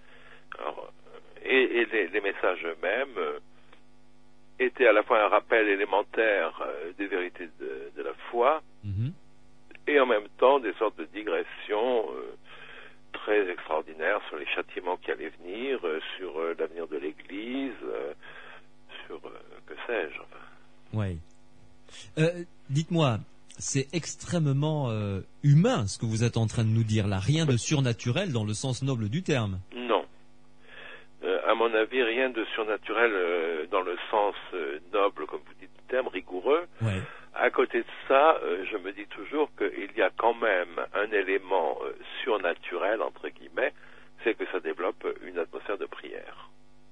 Alors, et, et les, les messages eux-mêmes euh, étaient à la fois un rappel élémentaire euh, des vérités de, de la foi, Mm-hmm. et en même temps des sortes de digressions euh, très extraordinaires sur les châtiments qui allaient venir, euh, sur euh, l'avenir de l'Église, euh, sur euh, que sais-je. Enfin. Oui. Euh, dites-moi, c'est extrêmement euh, humain ce que vous êtes en train de nous dire là. Rien de surnaturel dans le sens noble du terme. Non. Euh, à mon avis, rien de surnaturel euh, dans le sens euh, noble, comme vous dites, du terme, rigoureux. Ouais. À côté de ça, euh, je me dis toujours qu'il y a quand même un élément euh, surnaturel, entre guillemets, c'est que ça développe une atmosphère de prière.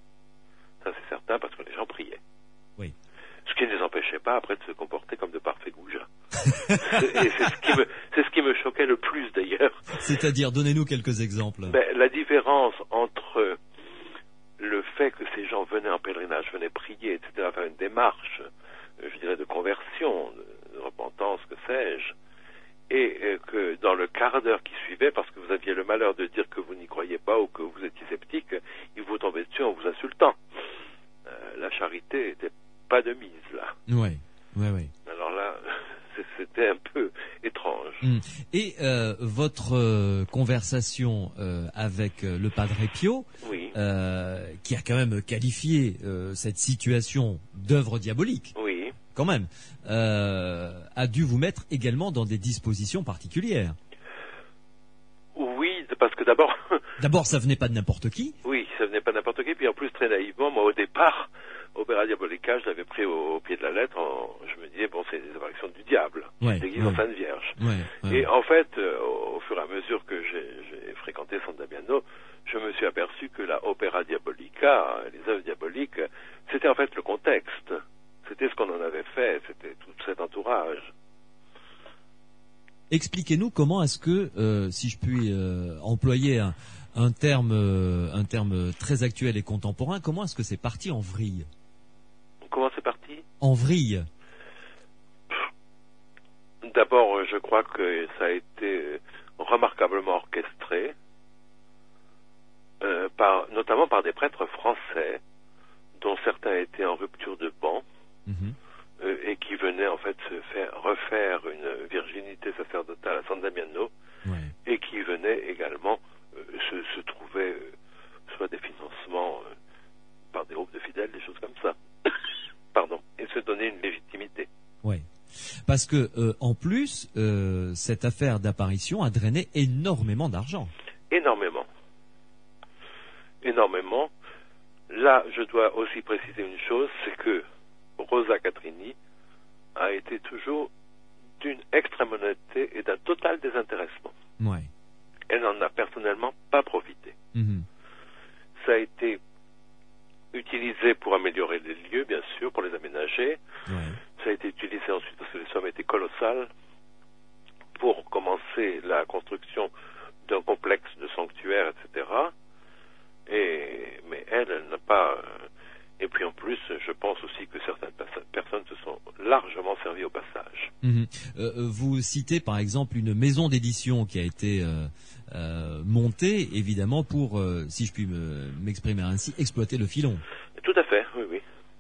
Ça, c'est certain, parce que les gens priaient. Oui. Ce qui ne les empêchait pas, après, de se comporter comme de parfaits goujats. Et c'est ce qui me, c'est ce qui me choquait le plus, d'ailleurs. C'est-à-dire, donnez-nous quelques exemples. Ben, la différence entre le fait que ces gens venaient en pèlerinage, venaient prier, et cetera, faire une démarche, je dirais, de conversion, de, de repentance, que sais-je, et euh, que dans le quart d'heure qui suivait, parce que vous aviez le malheur de dire que vous n'y croyez pas ou que vous étiez sceptique, ils vous tombaient dessus en vous insultant. Euh, la charité n'était pas de mise, là. Oui, oui, oui. Alors là, c'était un peu étrange. Mm. Et euh, votre euh, conversation euh, avec euh, le Padre Pio, Oui, euh, qui a quand même qualifié euh, cette situation d'œuvre diabolique, oui. quand même, euh, a dû vous mettre également dans des dispositions particulières. Oui, parce que d'abord, D'abord, ça venait pas de n'importe qui. oui, ça venait pas n'importe qui, puis en plus, très naïvement, moi, au départ, Opéra Diabolica, je l'avais pris au, au pied de la lettre, en, je me disais, bon, c'est des apparitions du diable, Ouais, déguisé ouais. en Sainte Vierge. Ouais, ouais. Et en fait, euh, au, au fur et à mesure que j'ai, j'ai fréquenté San Damiano, je me suis aperçu que la Opéra Diabolica, les œuvres diaboliques, c'était en fait le contexte. C'était ce qu'on en avait fait, c'était tout cet entourage. Expliquez-nous comment est-ce que, euh, si je puis euh, employer un, un terme, euh, un terme très actuel et contemporain, comment est-ce que c'est parti en vrille? Comment c'est parti? En vrille. D'abord, je crois que ça a été remarquablement orchestré, euh, par, notamment par des prêtres français, dont certains étaient en rupture de ban, Mhm. euh, et qui venaient en fait se faire refaire une virginité sacerdotale à San Damiano, Ouais. et qui venaient également euh, se, se trouver euh, soit des financements euh, par des groupes de fidèles, des choses comme ça. Pardon. Et se donner une légitimité. Ouais. Parce que euh, en plus, euh, cette affaire d'apparition a drainé énormément d'argent. Énormément. Énormément. Là, je dois aussi préciser une chose, c'est que Rosa Catrini a été toujours d'une extrême honnêteté et d'un total désintéressement. Ouais. Elle n'en a personnellement pas profité. Mhm. Ça a été utilisé pour améliorer les lieux, bien sûr, pour les aménager. Ouais. Ça a été utilisé ensuite parce que les sommes étaient colossales pour commencer la construction d'un complexe de sanctuaires, et cetera. Et, mais elle, elle n'a pas... Et puis en plus, je pense aussi que certaines personnes se sont largement servies au passage. Mhm. Euh, vous citez par exemple une maison d'édition qui a été euh, euh, montée, évidemment, pour, euh, si je puis me- m'exprimer ainsi, exploiter le filon. Tout à fait, oui, oui.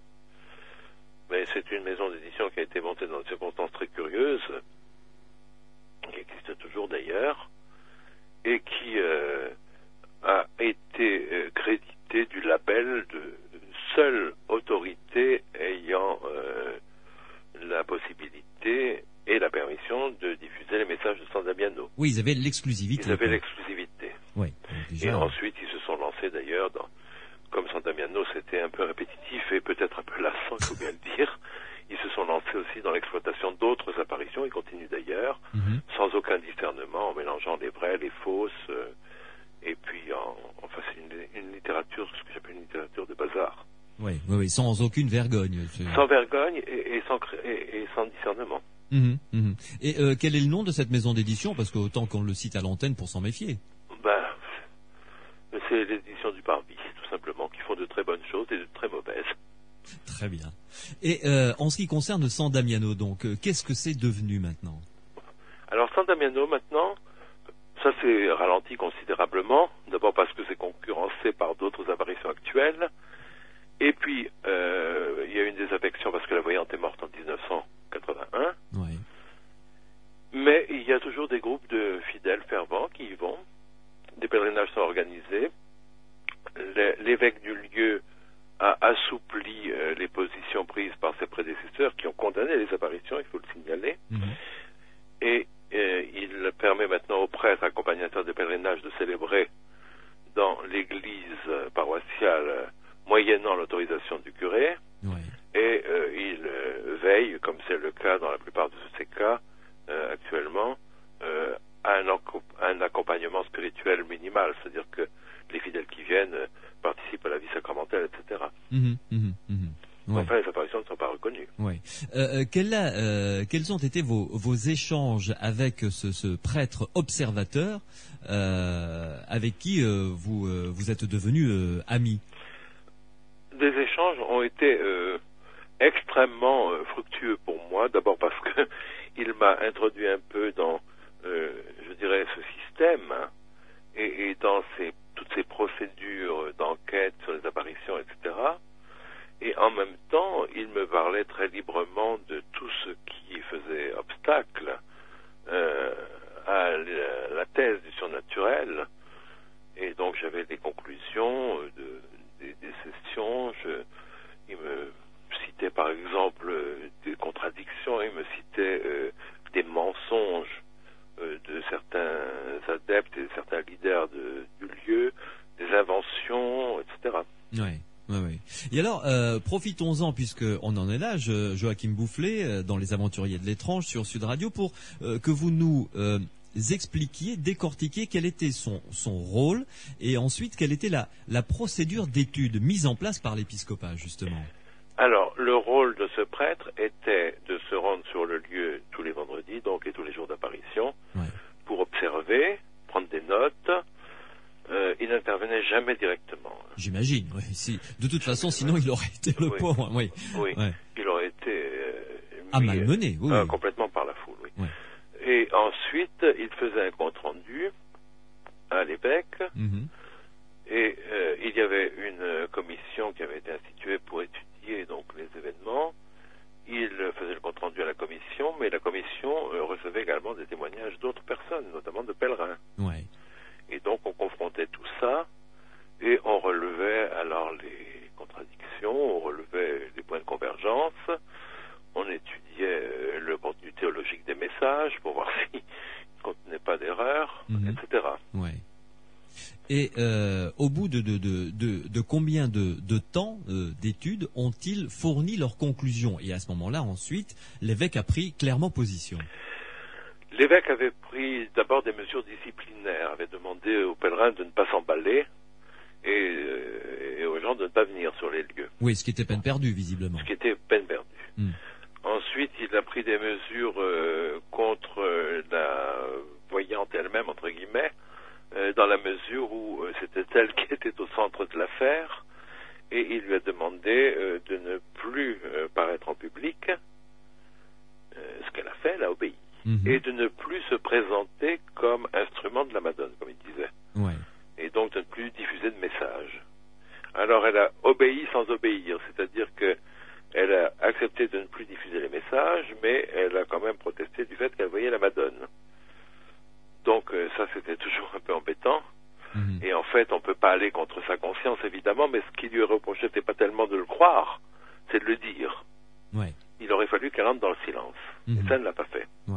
Mais c'est une maison d'édition qui a été montée dans des circonstances très curieuses, qui existe toujours d'ailleurs, et qui euh, a été euh, créditée du label de seule autorité ayant euh, la possibilité et la permission de diffuser les messages de San Damiano. Oui, ils avaient l'exclusivité. Ils avaient quoi. l'exclusivité. Ouais. Donc déjà, Et ensuite, ils se sont lancés d'ailleurs dans... Comme San Damiano, c'était un peu répétitif et peut-être un peu lassant, il faut bien le dire. Ils se sont lancés aussi dans l'exploitation d'autres apparitions, ils continuent d'ailleurs, Mhm. sans aucun discernement, en mélangeant les vraies, les fausses, euh, et puis en, enfin c'est une, une littérature, ce que j'appelle une littérature de bazar. Oui, oui, oui, sans aucune vergogne. C'est- Sans vergogne et, et, sans, cré- et, et sans discernement. Mhm, mhm. Et euh, quel est le nom de cette maison d'édition? Parce que autant qu'on le cite à l'antenne pour s'en méfier. Ben, c'est l'édition du Parvis, tout simplement, qui font de très bonnes choses et de très mauvaises. Très bien. Et euh, en ce qui concerne San Damiano, donc, euh, qu'est-ce que c'est devenu maintenant? Alors San Damiano maintenant, ça s'est ralenti considérablement, d'abord parce que c'est concurrencé par d'autres apparitions actuelles, et puis euh, il y a eu une désaffection parce que la voyante est morte en dix-neuf cent quatre-vingt-un, Ouais. mais il y a toujours des groupes de fidèles fervents qui y vont, des pèlerinages sont organisés, Les- l'évêque du lieu a assoupli euh, les positions prises par ses prédécesseurs qui ont condamné les apparitions, il faut le signaler, Mhm. et euh, il permet maintenant aux prêtres accompagnateurs des pèlerinages de célébrer dans l'église euh, paroissiale euh, moyennant l'autorisation du curé, Ouais. et euh, il euh, veille, comme c'est le cas dans la plupart de ces cas euh, actuellement, euh, à un, enco- à un accompagnement spirituel minimal, c'est-à-dire que les fidèles qui viennent euh, participent à la vie sacramentelle, et cetera. Mhm, mhm, mhm. Ouais. Enfin, les apparitions ne sont pas reconnues. Ouais. Euh, euh, quel a, euh, quels ont été vos, vos échanges avec ce, ce prêtre observateur euh, avec qui euh, vous, euh, vous êtes devenus euh, amis? Des échanges ont été euh, extrêmement euh, fructueux pour moi, d'abord parce que il m'a introduit un peu dans, euh, je dirais, ce système, hein, et, et dans ces, toutes ces procédures d'enquête sur les apparitions, et cetera. Et en même temps, il me parlait très librement de tout ce qui faisait obstacle euh, à la, la thèse du surnaturel. Et donc j'avais des conclusions, euh, de, des, des sessions. Je, il me citait par exemple euh, des contradictions, il me citait euh, des mensonges euh, de certains adeptes et de certains leaders de, du lieu, des inventions, et cetera. Ouais. Ouais, ouais. Et alors, euh, profitons-en, puisque on en est là, je, Joachim Boufflet, euh, dans Les Aventuriers de l'étrange sur Sud Radio, pour euh, que vous nous euh, expliquiez, décortiquiez quel était son, son rôle, et ensuite quelle était la, la procédure d'étude mise en place par l'épiscopat, justement. Alors, le rôle de ce prêtre était de se rendre sur le lieu tous les vendredis, donc, et tous les jours d'apparition, Ouais. pour observer, prendre des notes. Euh, il n'intervenait jamais directement. J'imagine, oui. Si, de toute façon, sinon il aurait été le Oui. pauvre, oui. Oui, Ouais. il aurait été euh, Ah, mis, malmené, oui. euh, oui. complètement par la foule, oui. Ouais. Et ensuite, il faisait un compte rendu à l'évêque, Mhm. et euh, il il y avait une commission qui avait été instituée pour étudier donc les événements. Il faisait le compte rendu à la commission, mais la commission euh, recevait également des témoignages d'autres personnes, notamment de pèlerins. Ouais. Et donc on confrontait tout ça et on relevait alors les contradictions, on relevait les points de convergence, on étudiait euh, le contenu théologique des messages pour voir s'ils ne contenaient pas d'erreurs, Mhm. et cetera. Ouais. Et euh, au bout de, de, de, de, de combien de, de temps euh, d'études ont-ils fourni leurs conclusions? Et à ce moment-là, ensuite, l'évêque a pris clairement position. L'évêque avait pris d'abord des mesures disciplinaires, avait demandé aux pèlerins de ne pas s'emballer et, euh, et aux gens de ne pas venir sur les lieux, Oui, ce qui était peine perdue, visiblement. ce qui était peine perdue. Mm. Ensuite, il a pris des mesures euh, contre euh, la voyante elle-même, entre guillemets, euh, dans la mesure où euh, c'était elle qui était au centre de l'affaire, et il lui a demandé euh, de ne plus euh, paraître en public, euh, ce qu'elle a fait, elle a obéi, Mhm. et de ne plus se présenter comme instrument de la Madone, comme il disait, Ouais. et donc de ne plus diffuser de messages. Alors elle a obéi sans obéir, c'est-à-dire que elle a accepté de ne plus diffuser les messages, mais elle a quand même protesté du fait qu'elle voyait la Madone. Donc euh, ça, c'était toujours un peu embêtant. Mhm. Et en fait, on ne peut pas aller contre sa conscience, évidemment, mais ce qui lui est reproché, c'est pas tellement de le croire, c'est de le dire. Ouais. Il aurait fallu qu'elle entre dans le silence. Mhm. Et ça, elle ne l'a pas fait. Ouais.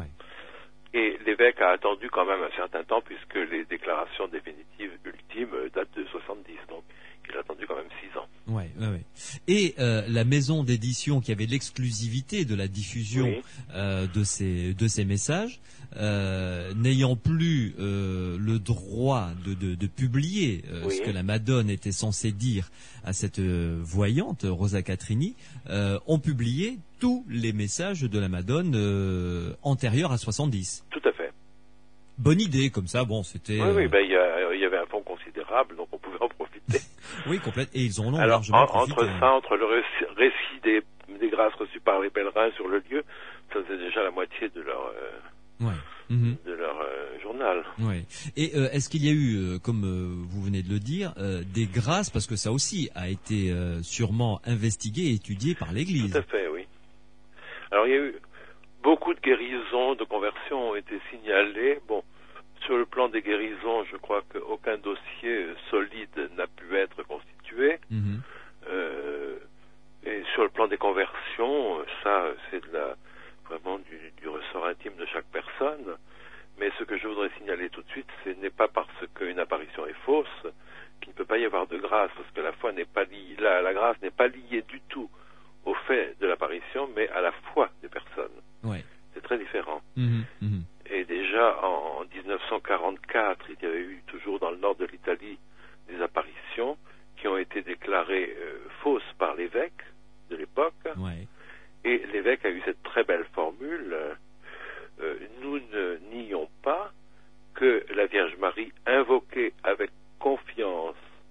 Et l'évêque a attendu quand même un certain temps, puisque les déclarations définitives ultimes euh, datent de soixante-dix. Donc, il a attendu quand même six ans. Ouais, ouais, ouais. Et euh, la maison d'édition qui avait l'exclusivité de la diffusion Oui. euh, de ces de ces messages, euh, n'ayant plus euh, le droit de, de, de publier euh, Oui. ce que la Madone était censée dire à cette euh, voyante Rosa Catrini, euh, ont publié tous les messages de la Madone euh, antérieurs à soixante-dix. Tout à fait. Bonne idée, comme ça, bon, c'était... Oui, euh, oui, ben, il y, a- il y avait un fonds considérable, donc on pouvait en profiter. oui, complète. Et ils en ont Alors, largement en- profité. entre ça, entre le réci- récit des, des grâces reçues par les pèlerins sur le lieu, ça faisait déjà la moitié de leur, euh, Ouais. Mhm. de leur euh, journal. Ouais. Et euh, est-ce qu'il y a eu, euh, comme euh, vous venez de le dire, euh, des grâces, parce que ça aussi a été euh, sûrement investigué et étudié par l'Église. Tout à fait, oui. Alors, il y a eu beaucoup de guérisons, de conversions ont été signalées. Bon, sur le plan des guérisons, je crois qu'aucun dossier solide n'a pu être constitué. Mhm. Euh, et sur le plan des conversions, ça, c'est de la, vraiment du, du ressort intime de chaque personne. Mais ce que je voudrais signaler tout de suite, ce n'est pas parce qu'une apparition est fausse qu'il ne peut pas y avoir de grâce, parce que la foi n'est pas liée, la, la grâce n'est pas liée du tout au fait de l'apparition, mais à la foi des personnes. Ouais. C'est très différent. Mhm. Mhm. Et déjà en dix-neuf cent quarante-quatre, il y avait eu toujours dans le nord de l'Italie des apparitions qui ont été déclarées euh, fausses par l'évêque de l'époque. Ouais. Et l'évêque a eu cette très belle formule, euh, euh, nous ne nions pas que la Vierge Marie, invoquée avec confiance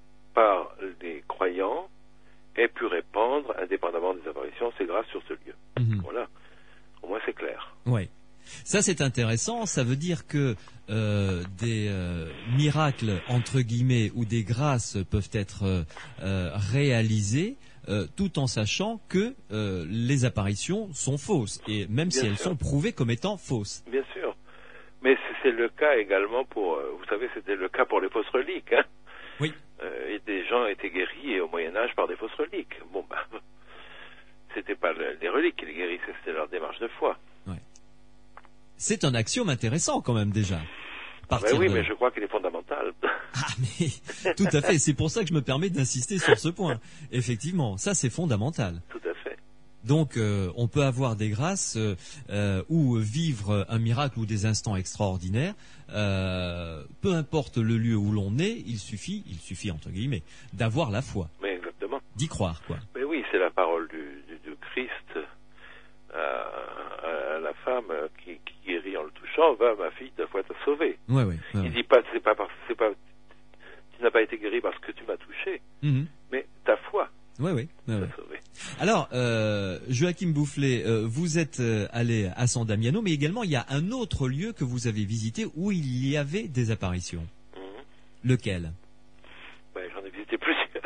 par les croyants, ait pu répandre, indépendamment des apparitions, ses grâces sur ce lieu. Mhm. Voilà, au moins c'est clair. Ouais. Ça c'est intéressant, ça veut dire que euh, des euh, miracles entre guillemets ou des grâces peuvent être euh, euh, réalisées euh, tout en sachant que euh, les apparitions sont fausses et même Bien si elles sûr. sont prouvées comme étant fausses. Bien sûr. Mais c'est- c'est le cas également pour, euh, vous savez, c'était le cas pour les fausses reliques. Hein. Oui. Euh, et des gens étaient guéris et au Moyen-Âge par des fausses reliques. Bon, ben, c'était pas le- les reliques qui les guérissaient, c'était leur démarche de foi. C'est un axiome intéressant quand même déjà. Ben Partir oui, de- mais je crois qu'il est fondamental. Ah mais tout à fait, c'est pour ça que je me permets d'insister sur ce point. Effectivement, ça c'est fondamental. Tout à fait. Donc euh, on peut avoir des grâces euh, euh, ou vivre un miracle ou des instants extraordinaires. Euh, peu importe le lieu où l'on est, il suffit, il suffit entre guillemets, d'avoir la foi, Mais exactement. d'y croire quoi. Mais oui, c'est la parole du, du, du Christ à, à- à la femme qui, qui guérit en le touchant. Va, ma fille, ta foi t'a sauvée. Ouais ouais. ouais, Il ouais. dit pas, c'est pas parce, c'est pas, tu n'as pas été guéri parce que tu m'as touché, Mhm. mais ta foi Ouais ouais. ouais, ouais. t'a sauvé. Alors, euh, Joachim Boufflet, euh, vous êtes euh, allé à San Damiano, mais également il y a un autre lieu que vous avez visité où il y avait des apparitions. Mhm. Lequel? Ben, j'en ai visité plusieurs.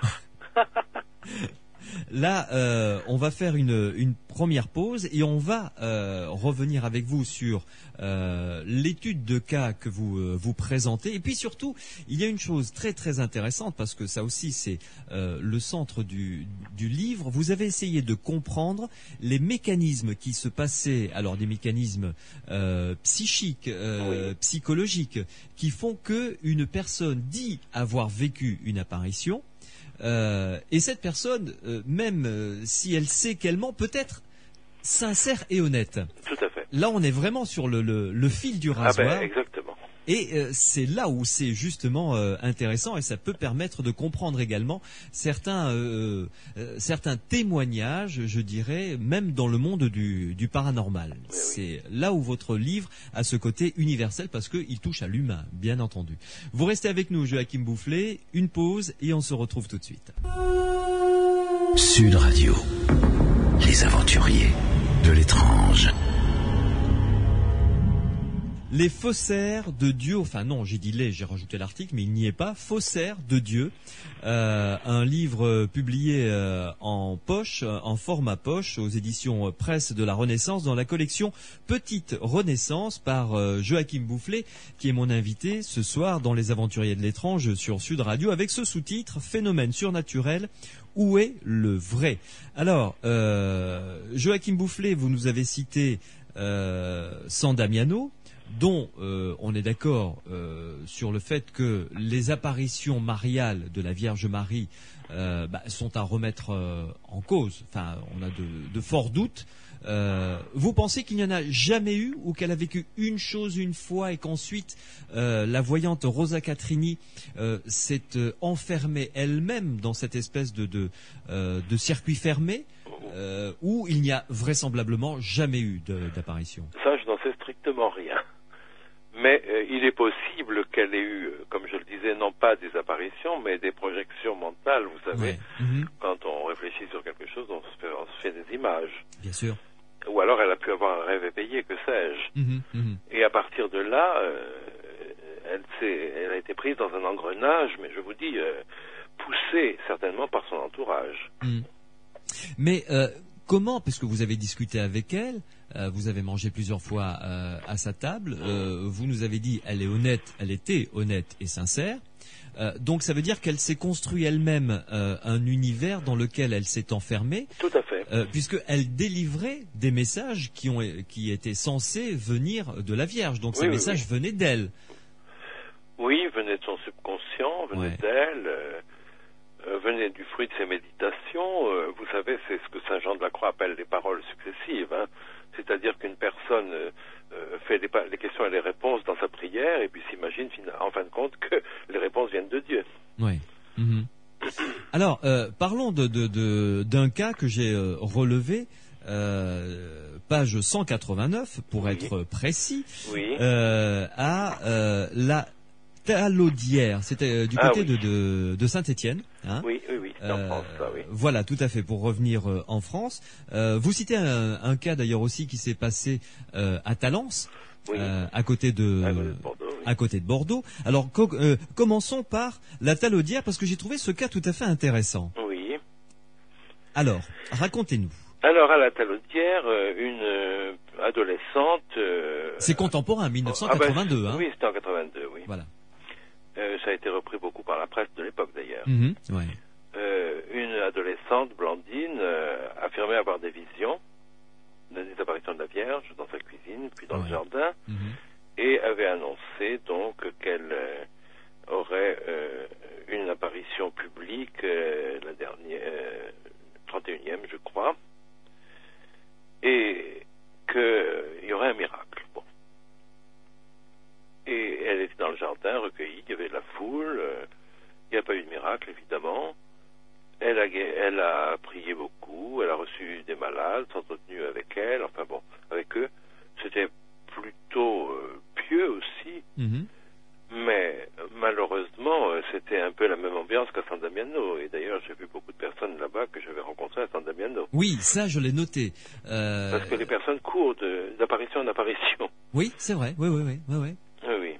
Là, euh, on va faire une, une première pause et on va euh, revenir avec vous sur euh, l'étude de cas que vous euh, vous présentez. Et puis surtout, il y a une chose très très intéressante parce que ça aussi c'est euh, le centre du, du livre. Vous avez essayé de comprendre les mécanismes qui se passaient, alors des mécanismes euh, psychiques, euh, Oui. psychologiques, qui font que une personne dit avoir vécu une apparition. Euh, et cette personne, euh, même euh, si elle sait qu'elle ment, peut être sincère et honnête. Tout à fait. Là, on est vraiment sur le, le, le fil du Ah rasoir. ben, exactement. Et euh, c'est là où c'est justement euh, intéressant et ça peut permettre de comprendre également certains, euh, euh, certains témoignages, je dirais, même dans le monde du, du paranormal. Oui, oui. C'est là où votre livre a ce côté universel parce qu'il touche à l'humain, bien entendu. Vous restez avec nous, Joachim Boufflet, une pause et on se retrouve tout de suite. Sud Radio, les aventuriers de l'étrange. Les faussaires de Dieu, enfin non, j'ai dit les, j'ai rajouté l'article, mais il n'y est pas. Faussaires de Dieu, euh, un livre publié euh, en poche, en format poche, aux éditions Presse de la Renaissance, dans la collection Petite Renaissance par euh, Joachim Boufflet, qui est mon invité ce soir dans Les Aventuriers de l'étrange sur Sud Radio, avec ce sous-titre « Phénomène surnaturel ». Où est le vrai? Alors, euh, Joachim Boufflet, vous nous avez cité euh, San Damiano, dont euh, on est d'accord euh, sur le fait que les apparitions mariales de la Vierge Marie euh, bah, sont à remettre euh, en cause. Enfin, on a de, de forts doutes. Euh, vous pensez qu'il n'y en a jamais eu ou qu'elle a vécu une chose une fois et qu'ensuite euh, la voyante Rosa Catrini euh, s'est euh, enfermée elle-même dans cette espèce de, de, euh, de circuit fermé euh, où il n'y a vraisemblablement jamais eu de, d'apparition? Ça, je n'en sais strictement rien. Mais euh, il est possible qu'elle ait eu, comme je le disais, non pas des apparitions, mais des projections mentales. Vous savez, Ouais. Mmh. quand on réfléchit sur quelque chose, on se fait, on se fait des images. Bien sûr. Ou alors elle a pu avoir un rêve éveillé, que sais-je. Mmh, mmh. Et à partir de là, euh, elle, s'est, elle a été prise dans un engrenage, mais je vous dis, euh, poussée certainement par son entourage. Mmh. Mais euh, comment, parce que vous avez discuté avec elle, euh, vous avez mangé plusieurs fois euh, à sa table, euh, vous nous avez dit elle est honnête, elle était honnête et sincère. Euh, donc ça veut dire qu'elle s'est construit elle-même euh, un univers dans lequel elle s'est enfermée, Tout à fait. euh, puisqu'elle délivrait des messages qui, ont, qui étaient censés venir de la Vierge. Donc Oui, ces oui, messages oui. venaient d'elle. Oui, venait de son subconscient, venait Ouais. d'elle, euh, euh, venait du fruit de ses méditations. Euh, vous savez, c'est ce que Saint Jean de la Croix appelle les paroles successives. Hein. C'est-à-dire qu'une personne euh, euh, fait les, les questions et les réponses dans sa prière et puis s'imagine en fin de compte que les réponses viennent de Dieu. Oui. Mmh. Alors, euh, parlons de, de, de, d'un cas que j'ai euh, relevé, euh, page cent quatre-vingt-neuf, pour Oui. être précis, Oui. euh, à euh, la Talaudière, c'était euh, du Ah côté oui. de, de, de Saint-Étienne. Hein. Oui, oui, oui, c'est en Euh, France, ça, oui. Voilà, tout à fait, pour revenir euh, en France. Euh, vous citez un, un cas d'ailleurs aussi qui s'est passé euh, à Talence, Oui. euh, à côté de... À côté de Bordeaux, oui. à côté de Bordeaux. Alors, co- euh, commençons par la Talaudière, parce que j'ai trouvé ce cas tout à fait intéressant. Oui. Alors, racontez-nous. Alors, à la Talaudière, euh, une euh, adolescente... euh, C'est contemporain, mille neuf cent ah ben, quatre-vingt-deux. hein. Oui, c'était en quatre-vingt-deux, oui. Voilà. Euh, ça a été repris beaucoup par la presse de l'époque, d'ailleurs. Mhm, ouais. Euh, une adolescente, Blandine, euh, affirmait avoir des visions, des apparitions de la Vierge dans sa cuisine, puis dans Ouais. le jardin, Mhm. et avait annoncé donc qu'elle euh, aurait euh, une apparition publique, euh, la dernière, euh, trente et unième, je crois, et qu'il y aurait un miracle. Bon. Et elle était dans le jardin, recueillie, il y avait de la foule, euh, il n'y a pas eu de miracle, évidemment. Elle a, elle a prié beaucoup, elle a reçu des malades, s'entretenu avec elle, enfin bon, avec eux. C'était plutôt euh, pieux aussi, Mhm. mais malheureusement, euh, c'était un peu la même ambiance qu'à San Damiano. Et d'ailleurs, j'ai vu beaucoup de personnes là-bas que j'avais rencontrées à San Damiano. Oui, ça, je l'ai noté. Euh, Parce que les personnes courent de- d'apparition en apparition. Oui, c'est vrai. Oui, oui, oui. oui, oui. Oui, oui.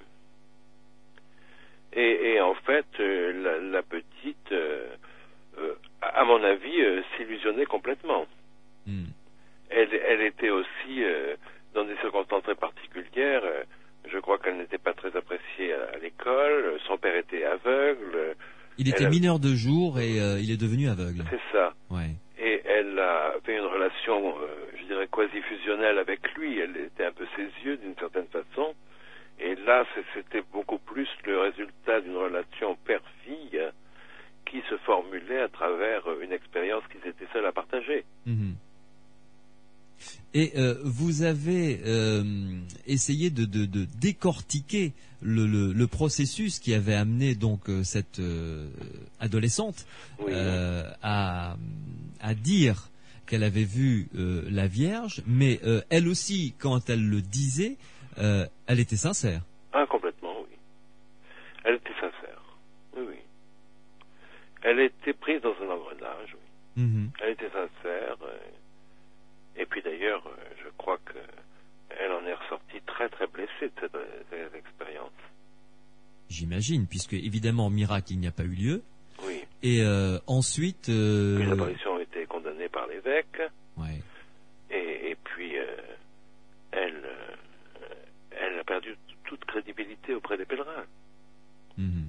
Et, et en fait, euh, la, la petite, euh, euh, à mon mon avis, euh, s'illusionnait complètement. Mm. Elle, elle était aussi euh, dans des circonstances très particulières. Euh, je crois qu'elle n'était pas très appréciée à, à l'école. Son père était aveugle. Il était elle, mineur de jour et euh, il est devenu aveugle. C'est ça. Ouais. Et elle avait une relation, euh, je dirais, quasi-fusionnelle avec lui. Elle était un peu ses yeux, d'une certaine façon. Et là, c'était beaucoup plus le résultat d'une relation père-fille euh, qui se formulait à travers une expérience qu'ils étaient seuls à partager. Mm-hmm. Et euh, vous avez euh, essayé de, de, de décortiquer le, le, le processus qui avait amené donc euh, cette euh, adolescente Oui. euh, à, à dire qu'elle avait vu euh, la Vierge, mais euh, elle aussi, quand elle le disait, euh, elle était sincère. Ah, complètement, oui. Elle était sincère. Oui, oui. Elle était prise dans un engrenage, oui. Mm-hmm. Elle était sincère. Euh, et puis d'ailleurs, euh, je crois qu'elle en est ressortie très très blessée de cette, de cette expérience. J'imagine, puisque évidemment, miracle, il n'y a pas eu lieu. Oui. Et euh, ensuite... Euh... Les apparitions ont été condamnées par l'évêque. Ouais. Et, et puis, euh, elle, euh, elle a perdu toute crédibilité auprès des pèlerins. Mm-hmm.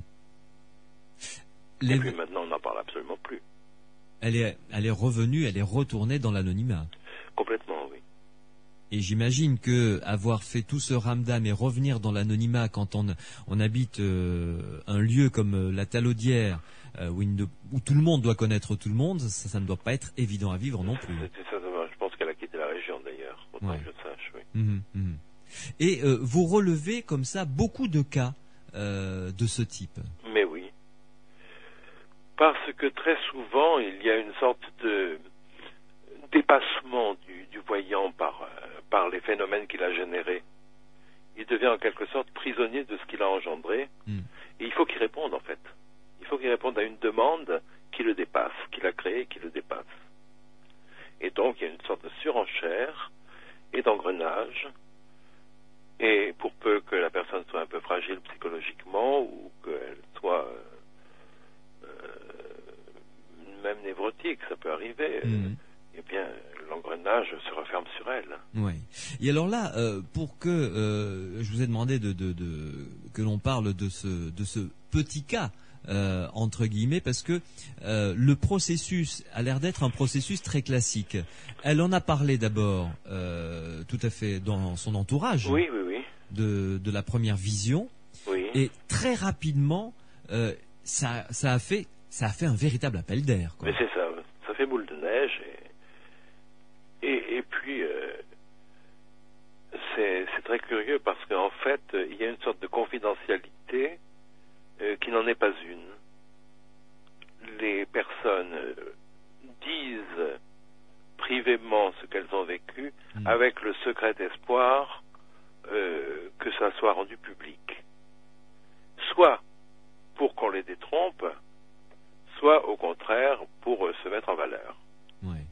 Et puis maintenant, on n'en parle absolument plus. Elle est, elle est revenue, elle est retournée dans l'anonymat. Complètement, oui. Et j'imagine que avoir fait tout ce ramdam et revenir dans l'anonymat quand on, on habite euh, un lieu comme euh, la Talaudière, euh, où, une, où tout le monde doit connaître tout le monde, ça, ça ne doit pas être évident à vivre non plus. C'est ça, je pense qu'elle a quitté la région d'ailleurs, autant ouais. que je sache, oui. Mmh, mmh. Et euh, vous relevez comme ça beaucoup de cas euh, de ce type. Mais oui. Parce que très souvent, il y a une sorte de dépassement du, du voyant par, euh, par les phénomènes qu'il a générés. Il devient en quelque sorte prisonnier de ce qu'il a engendré. Mm. Et il faut qu'il réponde, en fait. Il faut qu'il réponde à une demande qui le dépasse, qu'il a créée, qui le dépasse. Et donc, il y a une sorte de surenchère et d'engrenage. Et pour peu que la personne soit un peu fragile psychologiquement ou qu'elle soit... Euh, même névrotique, ça peut arriver, mmh. eh bien, l'engrenage se referme sur elle. Oui. Et alors là, euh, pour que euh, je vous ai demandé de, de, de que l'on parle de ce de ce petit cas euh, entre guillemets, parce que euh, le processus a l'air d'être un processus très classique. Elle en a parlé d'abord, euh, tout à fait dans son entourage. Oui, oui, oui. De de la première vision. Oui. Et très rapidement, euh, ça ça a fait Ça a fait un véritable appel d'air. Mais c'est ça, ça fait boule de neige. Et, et, et puis, euh, c'est, c'est très curieux parce qu'en fait, il y a une sorte de confidentialité euh, qui n'en est pas une. Les personnes euh, disent privément ce qu'elles ont vécu mmh. avec le secret espoir euh, que ça soit rendu public. Soit pour qu'on les détrompe, soit au contraire pour euh, se mettre en valeur. Ouais.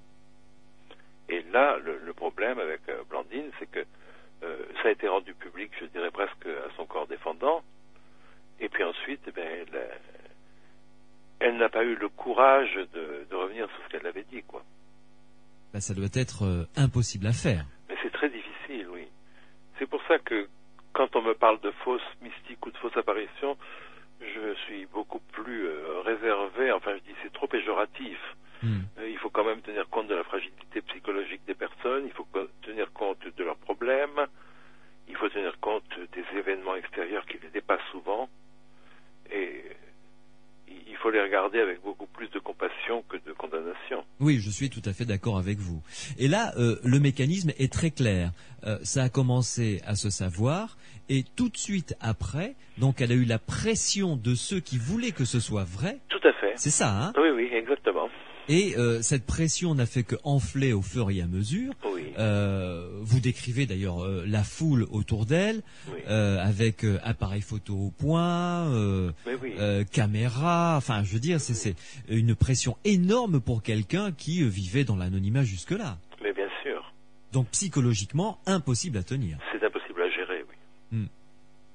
Et là, le, le problème avec euh, Blandine, c'est que euh, ça a été rendu public, je dirais presque à son corps défendant, et puis ensuite, eh bien, elle, euh, elle n'a pas eu le courage de, de revenir sur ce qu'elle avait dit, quoi. Ben, ça doit être euh, impossible à faire. Mais c'est très difficile, oui. C'est pour ça que quand on me parle de fausses mystiques ou de fausses apparitions, je suis beaucoup plus euh, réservé, enfin je dis c'est trop péjoratif. Mm. Euh, il faut quand même tenir compte de la fragilité psychologique des personnes, il faut tenir compte de leurs problèmes, il faut tenir compte des événements extérieurs qui les dépassent souvent, et il faut les regarder avec beaucoup plus de compassion que de condamnation. Oui, je suis tout à fait d'accord avec vous. Et là, euh, le mécanisme est très clair. Euh, ça a commencé à se savoir, et tout de suite après, donc elle a eu la pression de ceux qui voulaient que ce soit vrai. Tout à fait. C'est ça, hein? Oui, oui, exactement. Et euh, cette pression n'a fait que enfler au fur et à mesure. Oui. Euh, vous décrivez d'ailleurs euh, la foule autour d'elle, oui. euh, avec euh, appareil photo au point, euh, oui. euh, caméra. Enfin, je veux dire, c'est, c'est une pression énorme pour quelqu'un qui euh, vivait dans l'anonymat jusque-là. Mais bien sûr. Donc psychologiquement, impossible à tenir. C'est impossible à gérer, oui. Hmm.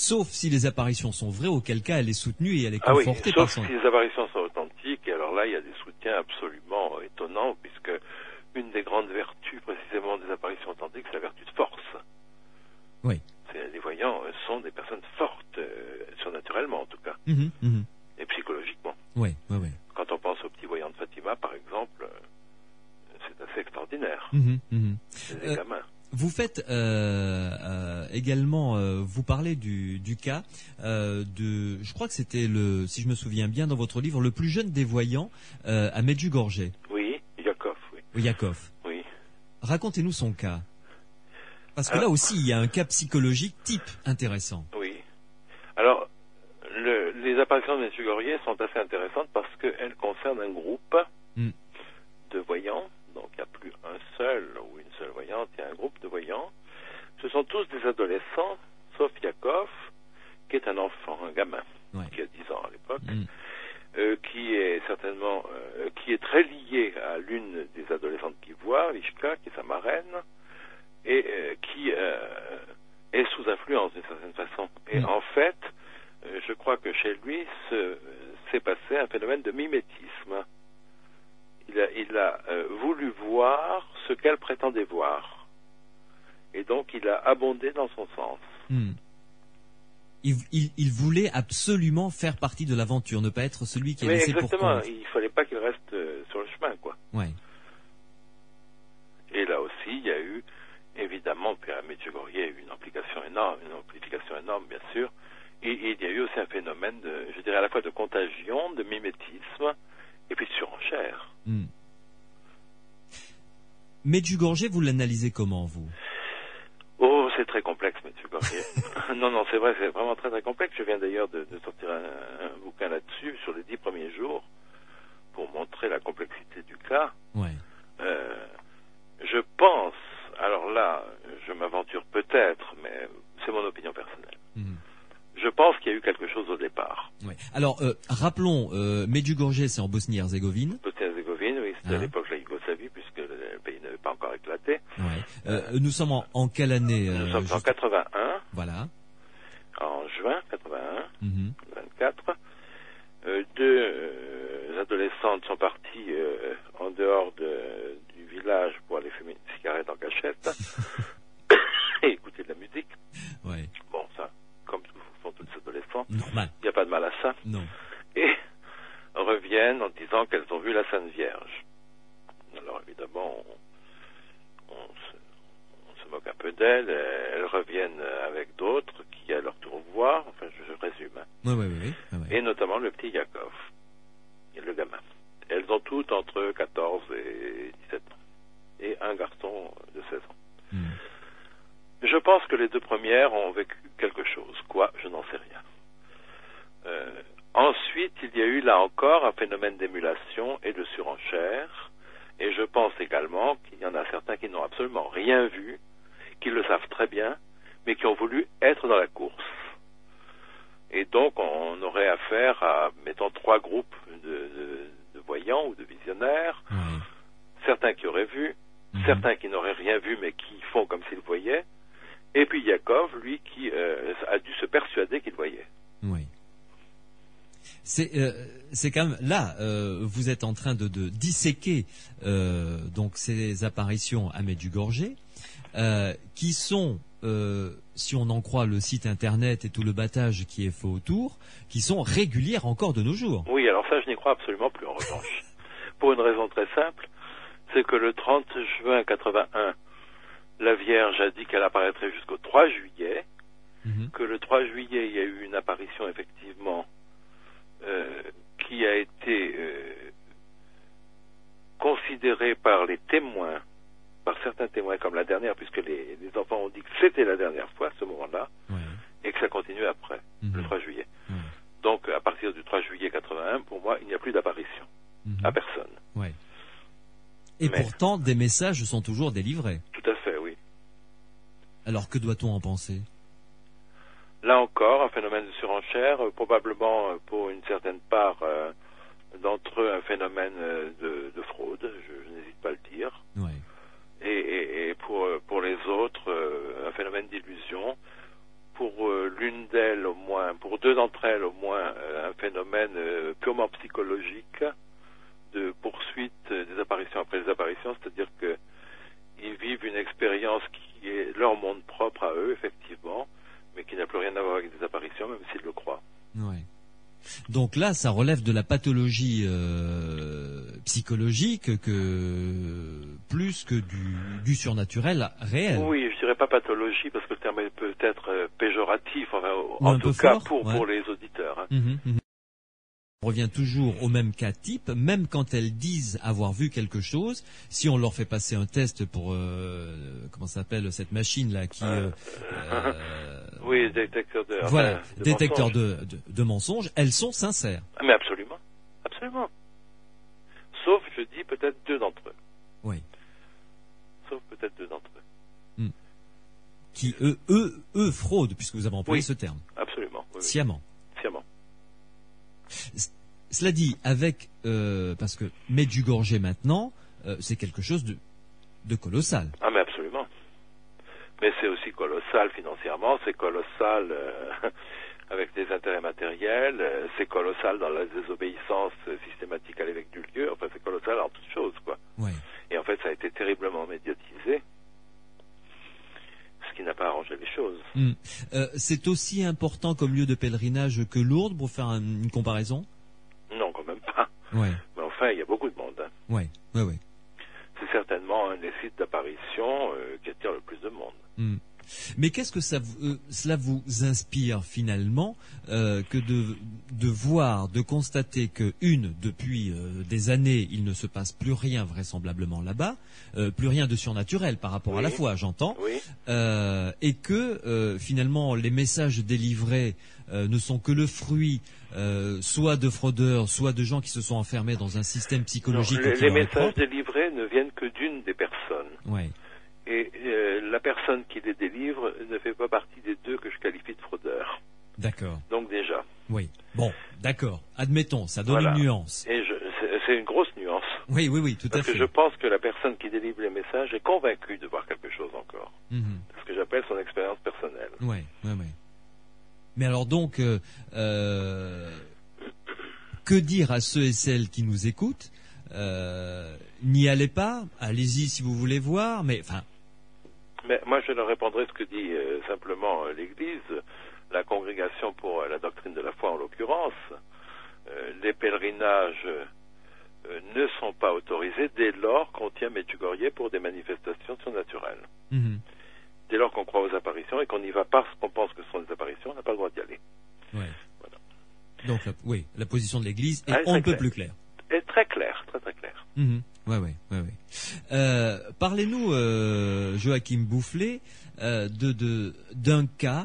Sauf si les apparitions sont vraies, auquel cas elle est soutenue et elle est Ah oui, confortée sauf par son... si les apparitions sont authentiques, et alors là, il y a des soutiens absolument euh, étonnants, puisque une des grandes vertus, précisément, des apparitions authentiques, c'est la vertu de force. Oui. C'est, les voyants euh, sont des personnes fortes, euh, surnaturellement en tout cas, Mmh, mmh. et psychologiquement. Oui, oui, oui. Quand on pense au petit voyant de Fatima, par exemple, euh, c'est assez extraordinaire. Mmh, mmh. C'est des Euh, gamins. Vous faites euh, euh, également, euh, vous parlez du, du cas euh, de, je crois que c'était le, si je me souviens bien, dans votre livre, le plus jeune des voyants, euh, à Medjugorje, Oui, Yakov, oui. Yakov. Oui. Racontez-nous son cas. Parce que Alors, là aussi, il y a un cas psychologique type intéressant. Oui. Alors, le, les apparitions de Medjugorje sont assez intéressantes parce qu'elles concernent un groupe Mm. de voyants. Donc, il n'y a plus un seul ou une seule voyante, il y a un groupe de voyants. Ce sont tous des adolescents, sauf Yakov, qui est un enfant, un gamin, Ouais. qui a dix ans à l'époque, Mm. euh, qui est certainement, euh, qui est très lié à l'une des adolescentes qu'il voit, Vishka, qui est sa marraine, et euh, qui euh, est sous influence d'une certaine façon. Et Mm. en fait, euh, je crois que chez lui se, s'est passé un phénomène de mimétisme. Il a, il a euh, voulu voir ce qu'elle prétendait voir. Et donc il a abondé dans son sens. Mm. Il, il, il voulait absolument faire partie de l'aventure, ne pas être celui qui est Mais laissé pour exactement, compte. il fallait pas qu'il reste euh, sur le chemin, quoi. Ouais. Et là aussi, il y a eu, évidemment, puis à Medjugorje, il y a eu une amplification énorme, une amplification énorme, bien sûr. Et, et il y a eu aussi un phénomène de, je dirais, à la fois de contagion, de mimétisme, et puis de surenchère. Mm. Medjugorje, vous l'analysez comment, vous? Oh, c'est très complexe, Medjugorje. non, non, c'est vrai, c'est vraiment très très complexe. Je viens d'ailleurs de, de sortir un, un bouquin là-dessus, sur les dix premiers jours, pour montrer la complexité du cas. Ouais. Euh, je pense, alors là, je m'aventure peut-être, mais c'est mon opinion personnelle. Mm. Je pense qu'il y a eu quelque chose au départ. Ouais. Alors, euh, rappelons, euh, Medjugorje, c'est en Bosnie-Herzégovine. Bosnie-Herzégovine, oui, c'était Ah. à l'époque la Yougoslavie, puisque le, le pays n'avait pas encore éclaté. Ouais. Euh, nous sommes en, en quelle année Nous euh, sommes en juste- quatre-vingt-un, Voilà. en juin quatre-vingt-un, Mhm. vingt-quatre. Euh, deux euh, adolescentes sont parties euh, en dehors de, du village pour aller fumer une cigarette en cachette et écouter de la musique. Ouais. Bon, ça, comme font tous les adolescents, Normal. il n'y a pas de mal à ça. Non. Et reviennent en disant qu'elles ont vu la Sainte Vierge. Alors évidemment, on, on, se, on se moque un peu d'elles. Elles reviennent avec d'autres qui à leur tour voient. Enfin, je, je résume. hein. Ouais, ouais, ouais, ouais, ouais. Et notamment le petit Yakov, et le gamin. Elles ont toutes entre quatorze et dix-sept ans. Et un garçon de seize ans. Mm. Je pense que les deux premières ont vécu quelque chose. Quoi? Je n'en sais rien. Euh, ensuite, il y a eu là encore un phénomène d'émulation et de surenchère. Et je pense également qu'il y en a certains qui n'ont absolument rien vu, qui le savent très bien, mais qui ont voulu être dans la course. Et donc, on aurait affaire à, mettons, trois groupes de, de, de voyants ou de visionnaires. Ouais. Certains qui auraient vu, Mhm. certains qui n'auraient rien vu, mais qui font comme s'ils voyaient. Et puis Yakov, lui, qui euh, a dû se persuader qu'il voyait. Oui. C'est euh, c'est quand même là, euh, vous êtes en train de, de disséquer euh, donc ces apparitions à Medjugorje, euh, qui sont, euh, si on en croit le site internet et tout le battage qui est fait autour, qui sont régulières encore de nos jours. Oui, alors ça, je n'y crois absolument plus, en revanche. Pour une raison très simple, c'est que le trente juin quatre-vingt-un, la Vierge a dit qu'elle apparaîtrait jusqu'au trois juillet, Mhm. que le trois juillet, il y a eu une apparition, effectivement, euh, qui a été euh, considérée par les témoins, par certains témoins comme la dernière, puisque les, les enfants ont dit que c'était la dernière fois, à ce moment-là, Ouais. et que ça continue après, Mhm. le trois juillet. Ouais. Donc, à partir du trois juillet quatre-vingt-un, pour moi, il n'y a plus d'apparition Mhm. à personne. Ouais. Et Mais- pourtant, des messages sont toujours délivrés. Tout à fait, oui. Alors que doit-on en penser? Là encore, un phénomène de surenchère, euh, probablement euh, pour une certaine part euh, d'entre eux un phénomène euh, de, de fraude, je, je n'hésite pas à le dire, Ouais. et, et, et pour, euh, pour les autres, euh, un phénomène d'illusion, pour euh, l'une d'elles au moins, pour deux d'entre elles au moins, euh, un phénomène euh, purement psychologique de poursuite euh, des apparitions après les apparitions, c'est-à-dire que ils vivent une expérience qui est leur monde propre à eux, effectivement, mais qui n'a plus rien à voir avec des apparitions, même s'ils le croient. Ouais. Donc là, ça relève de la pathologie euh, psychologique que plus que du, du surnaturel réel. Oui, je dirais pas pathologie parce que le terme peut être euh, péjoratif, enfin, Ou en un tout peu cas fort, pour, ouais. pour les auditeurs. Hein. Mmh, mmh. On revient toujours au même cas type, même quand elles disent avoir vu quelque chose. Si on leur fait passer un test pour euh, comment s'appelle cette machine là qui euh, euh, oui, détecteur de voilà, enfin, de détecteur mensonges. de, de, de mensonges, elles sont sincères. Ah, mais absolument, absolument. Sauf, je dis, peut-être deux d'entre eux. Oui. Sauf peut-être deux d'entre eux. Mm. Qui eux, eux, eux fraudent, puisque vous avez employé Oui. ce terme. Absolument. Oui, oui. Sciemment. Sciemment. C- Cela dit, avec euh, parce que Medjugorje maintenant, euh, c'est quelque chose de, de colossal. Ah, mais absolument. Mais c'est aussi colossal financièrement, c'est colossal euh, avec des intérêts matériels, euh, c'est colossal dans la désobéissance euh, systématique à l'évêque du lieu, enfin c'est colossal en toutes choses, quoi. Ouais. Et en fait, ça a été terriblement médiatisé, ce qui n'a pas arrangé les choses. Mm. Euh, c'est aussi important comme lieu de pèlerinage que Lourdes, pour faire un- une comparaison. Non, quand même pas. Ouais. Mais enfin, il y a beaucoup de monde. Hein. Ouais. Ouais, ouais. C'est certainement un des sites d'apparition euh, qui attire le plus de monde. Mm. Mais qu'est-ce que ça, vous- euh, cela vous inspire finalement euh, que de, de voir, de constater que une, depuis euh, des années, il ne se passe plus rien vraisemblablement là-bas, euh, plus rien de surnaturel par rapport à Oui. la foi, j'entends, Oui, euh, et que euh, finalement les messages délivrés euh, ne sont que le fruit euh, soit de fraudeurs, soit de gens qui se sont enfermés dans un système non, psychologique les, qui les leur est messages propre. délivrés ne viennent que d'une des personnes. Ouais. Et euh, la personne qui les délivre ne fait pas partie des deux que je qualifie de fraudeurs. D'accord. Donc déjà. Oui. Bon, d'accord. Admettons, ça donne Voilà. une nuance. Et je, c'est, c'est une grosse nuance. Oui, oui, oui, tout à Parce que fait. je pense que la personne qui délivre les messages est convaincue de voir quelque chose encore. Mhm. C'est ce que j'appelle son expérience personnelle. Ouais, ouais, ouais. Mais alors donc, euh, euh, que dire à ceux et celles qui nous écoutent euh, N'y allez pas, allez-y si vous voulez voir, mais enfin, Mais moi, je leur répondrai ce que dit euh, simplement euh, l'Église, la congrégation pour euh, la doctrine de la foi en l'occurrence. Euh, les pèlerinages euh, ne sont pas autorisés dès lors qu'on tient Medjugorje pour des manifestations surnaturelles. mhm, Dès lors qu'on croit aux apparitions et qu'on n'y va pas parce qu'on pense que ce sont des apparitions, on n'a pas le droit d'y aller. ouais. Voilà. Donc, la, oui, la position de l'Église est Ah, on très ne peut clair. plus claire. Et très clair, très très clair. Mhm. Ouais, ouais, ouais, ouais. Euh, parlez-nous, euh, Joachim Boufflet, euh, de, de, d'un cas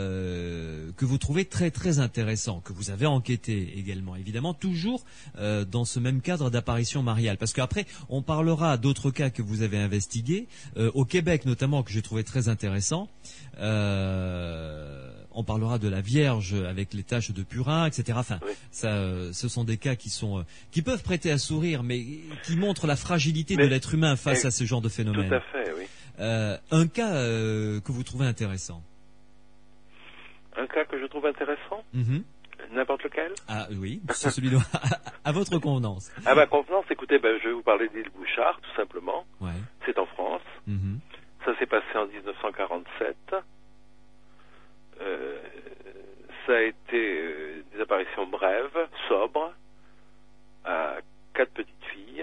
euh, que vous trouvez très très intéressant, que vous avez enquêté également, évidemment, toujours euh, dans ce même cadre d'apparition mariale. Parce qu'après, on parlera d'autres cas que vous avez investigués, euh, au Québec notamment, que j'ai trouvé très intéressant. Euh, on parlera de la Vierge avec les taches de purin, et cetera. Enfin, Oui. ça, euh, ce sont des cas qui sont, euh, qui peuvent prêter à sourire, mais qui montrent la fragilité Mais- de l'être humain face mais- à ce genre de phénomène. Tout à fait, oui. Euh, un cas euh, que vous trouvez intéressant. Un cas que je trouve intéressant, Mhm. n'importe lequel. Ah oui, c'est celui-là. À votre convenance. À ma convenance, écoutez, ben, je vais vous parler d'Île Bouchard, tout simplement. Ouais. C'est en France. Mhm. Ça s'est passé en dix-neuf cent quarante-sept. Euh, ça a été euh, des apparitions brèves, sobres, à quatre petites filles.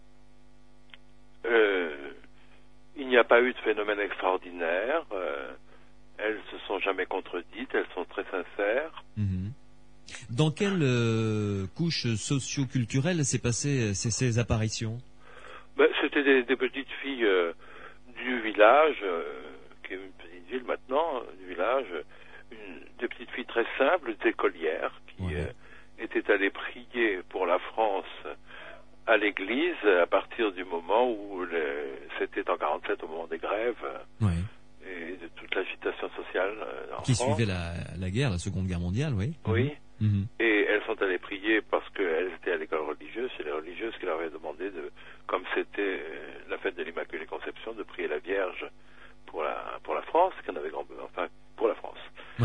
Euh, il n'y a pas eu de phénomène extraordinaire. Euh, elles se sont jamais contredites, elles sont très sincères. Mhm. Dans quelle euh, couche socio-culturelle s'est passé ces, ces apparitions? Ben, c'était des, des petites filles euh, du village, euh, qui est une petite ville maintenant, euh, du village, une, des petites filles très simples, des écolières, qui Ouais. euh, étaient allées prier pour la France à l'église à partir du moment où le, c'était en quarante-sept au moment des grèves euh, Ouais. et de toute l'agitation sociale euh, en Qui France. suivait la, la guerre, la Seconde Guerre mondiale, oui. Oui. Mhm. Et elles sont allées prier parce qu'elles étaient à l'école religieuse. C'est les religieuses qui leur avaient demandé, de, comme c'était euh, la fête de l'Immaculée Conception, de prier la Vierge pour la, pour la France, qui en avait grand besoin, enfin, pour la France.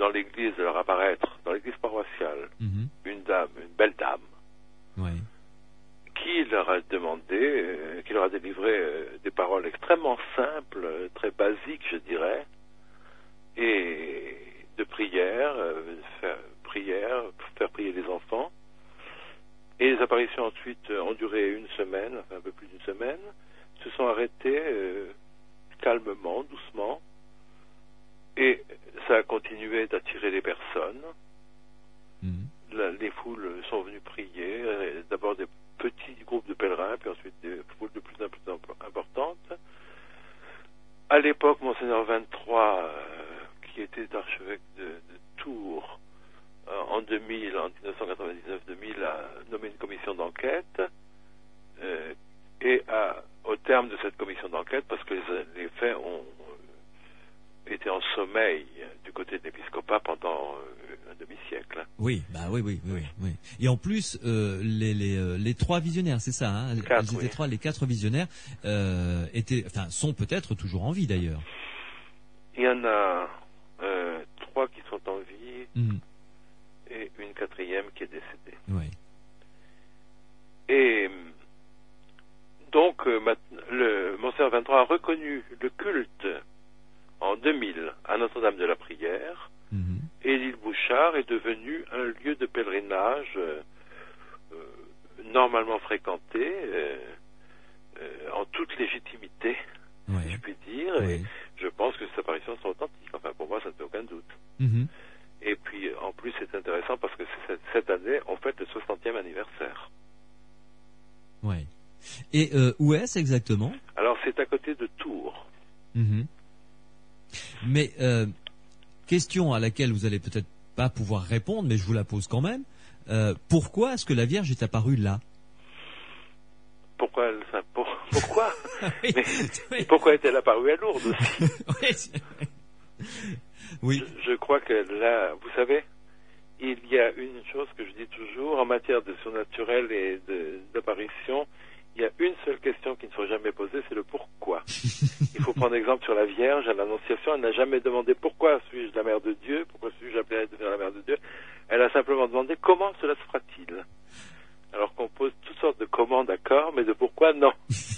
dans l'église de leur apparaître, dans l'église paroissiale, mm-hmm. une dame, une belle dame, ouais. qui leur a demandé, euh, qui leur a délivré euh, des paroles extrêmement simples, euh, très basiques, je dirais, et de prière, euh, faire prière, faire prier les enfants. Et les apparitions ensuite ont duré une semaine, enfin un peu plus d'une semaine, se sont arrêtées euh, calmement, doucement, et ça a continué d'attirer les personnes. Mmh. La, les foules sont venues prier, euh, d'abord des petits groupes de pèlerins, puis ensuite des foules de plus en plus importantes. À l'époque, Monseigneur vingt-trois, euh, qui était archevêque de, de Tours, euh, en deux mille, en dix-neuf cent quatre-vingt-dix-neuf deux mille, a nommé une commission d'enquête, euh, et a, au terme de cette commission d'enquête, parce que les, les faits ont euh, été en sommeil du côté de l'épiscopat pendant euh, un demi-siècle. Oui, bah oui, oui, oui, oui. oui. Et en plus, euh, les, les, euh, les trois visionnaires, c'est ça, hein, quatre, les, oui. les trois, les quatre visionnaires euh, étaient, enfin, sont peut-être toujours en vie d'ailleurs. Il y en a euh, trois qui sont en vie mmh. et une quatrième qui est décédée. Ouais. Et donc, euh, le Monseigneur vingt-trois a reconnu le culte en deux mille à Notre-Dame de la Prière, mmh. et l'île Bouchard est devenue un lieu de pèlerinage euh, euh, normalement fréquenté, euh, euh, en toute légitimité, ouais. si je puis dire, ouais. et je pense que ces apparitions sont authentiques. Enfin, pour moi, ça ne fait aucun doute. Mmh. Et puis, en plus, c'est intéressant parce que cette, cette année, on fête le soixantième anniversaire. Ouais. Et euh, où est-ce exactement? Alors, c'est à côté de Tours. Mmh. Mais euh, question à laquelle vous allez peut-être pas pouvoir répondre, mais je vous la pose quand même. Euh, pourquoi est-ce que la Vierge est apparue là? Pourquoi elle, enfin, pour, pourquoi oui, mais, oui. Pourquoi est-elle apparue à Lourdes aussi? Oui. Je, je crois que là, vous savez, il y a une chose que je dis toujours en matière de surnaturel et de, d'apparition. Il y a une seule question qu'il ne faut jamais poser, c'est le pourquoi. Il faut prendre exemple sur la Vierge à l'Annonciation. Elle n'a jamais demandé pourquoi suis-je la mère de Dieu, pourquoi suis-je appelée à devenir la mère de Dieu. Elle a simplement demandé comment cela se fera-t-il. Alors qu'on pose toutes sortes de comment, d'accord, mais de pourquoi, non.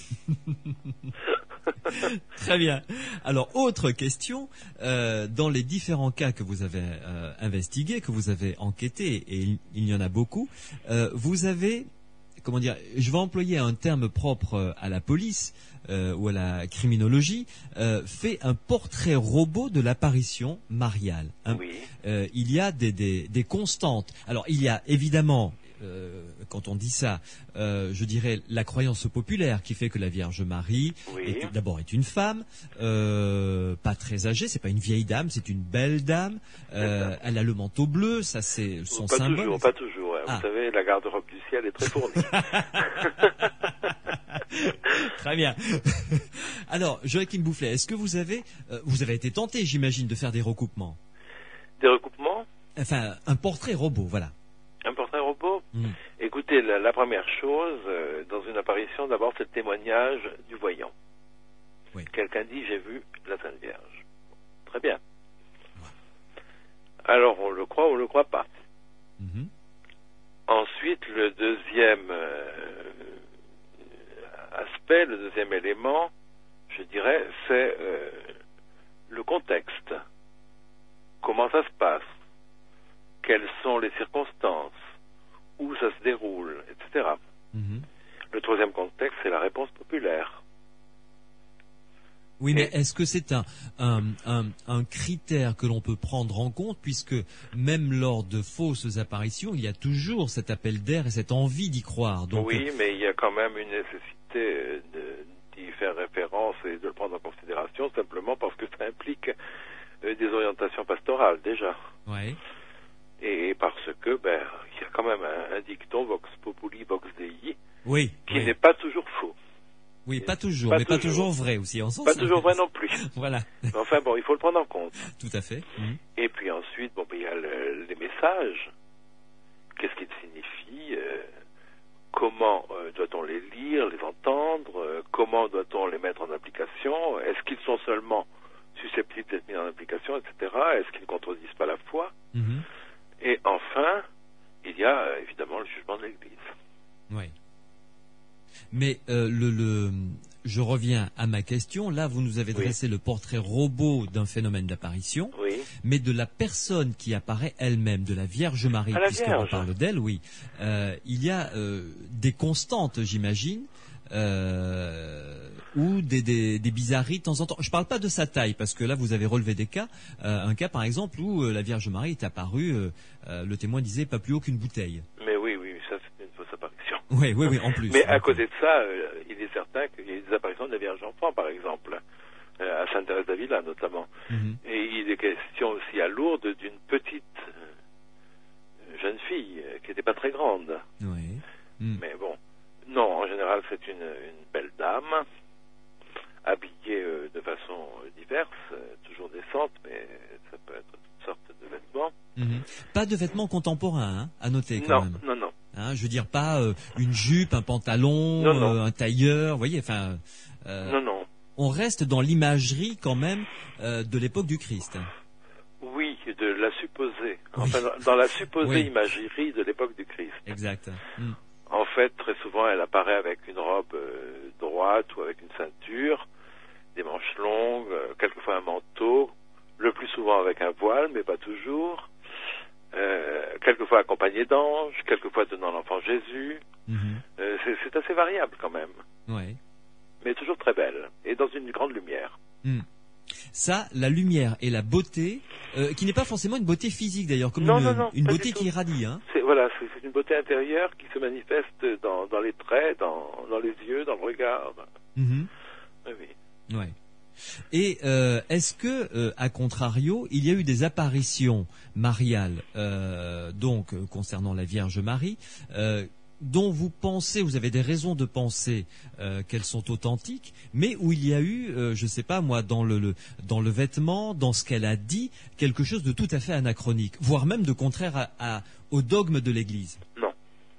Très bien. Alors, autre question, euh, dans les différents cas que vous avez euh, investigués, que vous avez enquêtés, et il, il y en a beaucoup, euh, vous avez, comment dire, je vais employer un terme propre à la police euh, ou à la criminologie, euh, fait un portrait robot de l'apparition mariale. Hein. Oui. Euh, il y a des, des, des constantes. Alors, il y a évidemment... Euh, quand on dit ça, euh, je dirais la croyance populaire qui fait que la Vierge Marie, Oui. est, d'abord est une femme, euh, pas très âgée, c'est pas une vieille dame, c'est une belle dame. Euh, elle a le manteau bleu, ça c'est son pas symbole. Toujours, pas toujours, hein. Ah. Vous savez, la garde-robe du ciel est très fournie. Très bien. Alors, Joachim Boufflet, est-ce que vous avez, euh, vous avez été tenté, j'imagine, de faire des recoupements? Des recoupements? Enfin, un portrait robot, voilà. Un portrait robot? Mmh. Écoutez, la, la première chose, euh, dans une apparition, d'abord, c'est le témoignage du voyant. Oui. Quelqu'un dit, j'ai vu la Sainte Vierge. Très bien. Ouais. Alors, on le croit ou on le croit pas. Mmh. Ensuite, le deuxième euh, aspect, le deuxième élément, je dirais, c'est euh, le contexte. Comment ça se passe? Quelles sont les circonstances, où ça se déroule, et cetera. Mmh. Le troisième contexte, c'est la réponse populaire. Oui, mais est-ce que c'est un, un, un, un critère que l'on peut prendre en compte, puisque même lors de fausses apparitions, il y a toujours cet appel d'air et cette envie d'y croire. Donc, oui, mais il y a quand même une nécessité de, d'y faire référence et de le prendre en considération, simplement parce que ça implique euh, des orientations pastorales, déjà. Oui. Et parce que, ben, il y a quand même un, un dicton, vox populi, vox dei, oui, qui oui. n'est pas toujours faux. Oui, pas toujours, pas mais toujours. pas toujours vrai aussi, en sens. Pas toujours vrai non plus. Voilà. Mais enfin, bon, il faut le prendre en compte. Tout à fait. Mmh. Et puis ensuite, bon, ben, il y a le, les messages. Qu'est-ce qu'ils signifient euh, Comment euh, doit-on les lire, les entendre euh, Comment doit-on les mettre en application? Est-ce qu'ils sont seulement susceptibles d'être mis en application, et cetera? Est-ce qu'ils ne contredisent pas la foi? Mais euh, le, le, je reviens à ma question. Là, vous nous avez Oui. dressé le portrait robot d'un phénomène d'apparition, Oui. mais de la personne qui apparaît elle-même, de la Vierge Marie, Ah, la puisqu'on Vierge. parle d'elle, oui. Euh, il y a euh, des constantes, j'imagine, euh, ou des, des, des bizarreries de temps en temps. Je ne parle pas de sa taille, parce que là, vous avez relevé des cas. Euh, un cas, par exemple, où euh, la Vierge Marie est apparue, euh, euh, le témoin disait, pas plus haut qu'une bouteille. Mais oui, oui, ça c'est une fausse apparition. Oui, oui, oui, en plus. Mais à Donc, côté de ça, euh, il est certain qu'il y a des apparitions de la Vierge Enfant, par exemple, euh, à Sainte-Thérèse d'Avila notamment. mhm. Et il est question aussi à Lourdes d'une petite euh, jeune fille euh, qui n'était pas très grande. Oui. Mm. Mais bon, non, en général c'est une, une belle dame, habillée euh, de façon euh, diverse, euh, toujours décente, mais ça peut être toutes sortes de vêtements. Mhm. Pas de vêtements contemporains, hein, à noter quand Non, même. non, non. Hein, je veux dire pas euh, une jupe, un pantalon, Non, non. euh, un tailleur, vous voyez. Enfin, euh, Non, non. on reste dans l'imagerie quand même euh, de l'époque du Christ. Oui, de la supposée. Enfin, dans- dans la supposée Oui. imagerie de l'époque du Christ. Exact. Mm. En fait, très souvent, elle apparaît avec une robe euh, droite ou avec une ceinture, des manches longues, euh, quelquefois un manteau, le plus souvent avec un voile, mais pas toujours. Euh, quelquefois accompagnée d'anges, quelquefois donnant l'enfant Jésus. Mhm. Euh, c'est, c'est assez variable quand même, Ouais. mais toujours très belle et dans une grande lumière. Mm. Ça, la lumière et la beauté, euh, qui n'est pas forcément une beauté physique d'ailleurs, comme Non, une, non, non, une pas beauté du tout. qui irradie. Hein. C'est, voilà, c'est, c'est une beauté intérieure qui se manifeste dans, dans les traits, dans, dans les yeux, dans le regard. Mhm. Oui, oui. Ouais. Et euh, est-ce que, euh, à contrario, il y a eu des apparitions mariales, euh, donc euh, concernant la Vierge Marie, euh, dont vous pensez, vous avez des raisons de penser euh, qu'elles sont authentiques, mais où il y a eu, euh, je ne sais pas moi, dans le, le dans le vêtement, dans ce qu'elle a dit, quelque chose de tout à fait anachronique, voire même de contraire à, à, au dogme de l'Église. Non.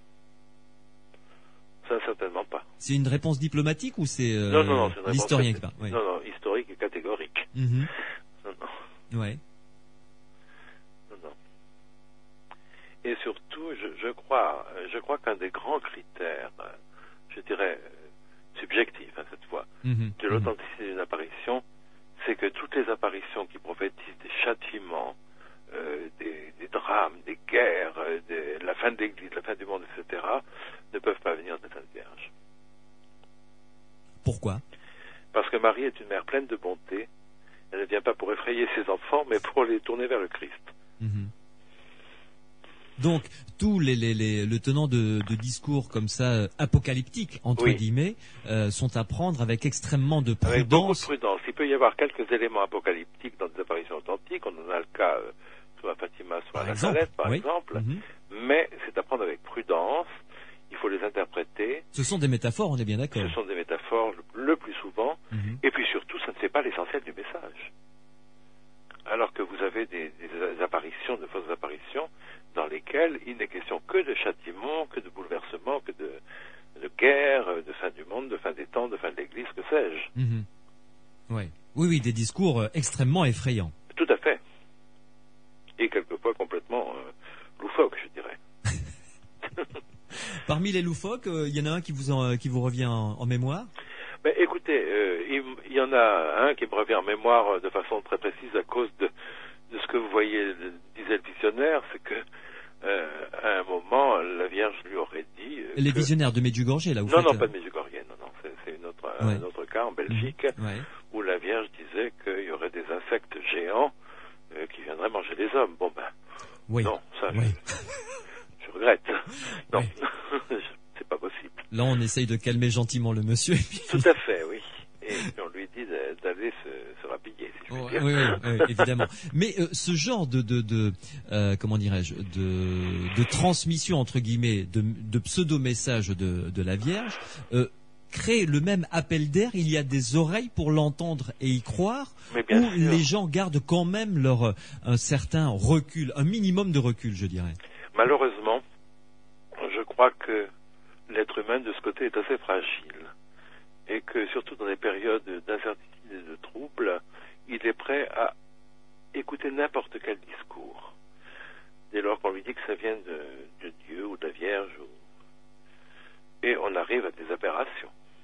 Ça, certainement pas. C'est une réponse diplomatique ou c'est euh, non, non, non, c'est une réponse l'historien caté- qui parle? Oui. Non, non, historique et catégorique. Mhm. Non, non, Ouais. non, non. Et surtout, je, je crois, je crois qu'un des grands critères, euh, je dirais euh, subjectifs hein, cette fois, Mhm. de l'authenticité d'une apparition, c'est que toutes les apparitions qui prophétisent des châtiments, euh, des, des drames, des guerres, euh, des- la fin de l'Église, la fin du monde, et cetera, ne peuvent pas venir de la Sainte Vierge. Pourquoi? Parce que Marie est une mère pleine de bonté. Elle ne vient pas pour effrayer ses enfants, mais pour les tourner vers le Christ. Mhm. Donc, tous les, les, les, le tenant de, de discours comme ça, euh, apocalyptiques, entre Oui. guillemets, euh, sont à prendre avec extrêmement de Avec beaucoup de prudence. prudence. Il peut y avoir quelques éléments apocalyptiques dans des apparitions authentiques. On en a le cas euh, soit à Fatima, soit Par à la exemple, Salette, par oui. exemple. Mhm. Mais c'est à prendre avec prudence. Il faut les interpréter. Ce sont des métaphores, on est bien d'accord. Ce sont des métaphores le, le plus souvent. Mhm. Et puis surtout, ça ne fait pas l'essentiel du message. Alors que vous avez des, des apparitions, de fausses apparitions, dans lesquelles il n'est question que de châtiment, que de bouleversement, que de, de guerre, de fin du monde, de fin des temps, de fin de l'Église, que sais-je. Mhm. Ouais. Oui, oui, des discours euh, extrêmement effrayants. Tout à fait. Et quelquefois complètement euh, loufoque, je dirais. Parmi les loufoques, euh, il y en a un qui vous, en, qui vous revient en, en mémoire? Mais écoutez, euh, il, il y en a un qui me revient en mémoire de façon très précise à cause de, de ce que vous voyez, disait le visionnaire, c'est que euh, à un moment, la Vierge lui aurait dit... euh, Les que- visionnaires de Medjugorje, là, vous Non, faites, non, euh, pas de Medjugorje, non, non, c'est, c'est une autre, Ouais. un autre cas en Belgique, Ouais. où la Vierge disait qu'il y aurait des insectes géants euh, qui viendraient manger les hommes. Bon ben, Oui. non, ça, Oui. je, je regrette. Non, Ouais. c'est pas possible. Là, on essaye de calmer gentiment le monsieur. et puis- Tout à fait, oui. Et puis on lui dit de- d'aller se, se rhabiller, si je puis Ouais, dire. oui, oui, oui, évidemment. Mais euh, ce genre de, de, de euh, comment dirais-je, de, de transmission entre guillemets, de, de pseudo-message de, de la Vierge, euh, crée le même appel d'air. Il y a des oreilles pour l'entendre et y croire, Mais bien ou sûr. les gens gardent quand même leur euh, un certain recul, un minimum de recul, je dirais. Malheureusement, je crois que l'être humain de ce côté est assez fragile et que surtout dans des périodes d'incertitude et de trouble, il est prêt à écouter n'importe quel discours. Dès lors qu'on lui dit que ça vient de, de Dieu ou de la Vierge, ou... et on arrive à des aberrations.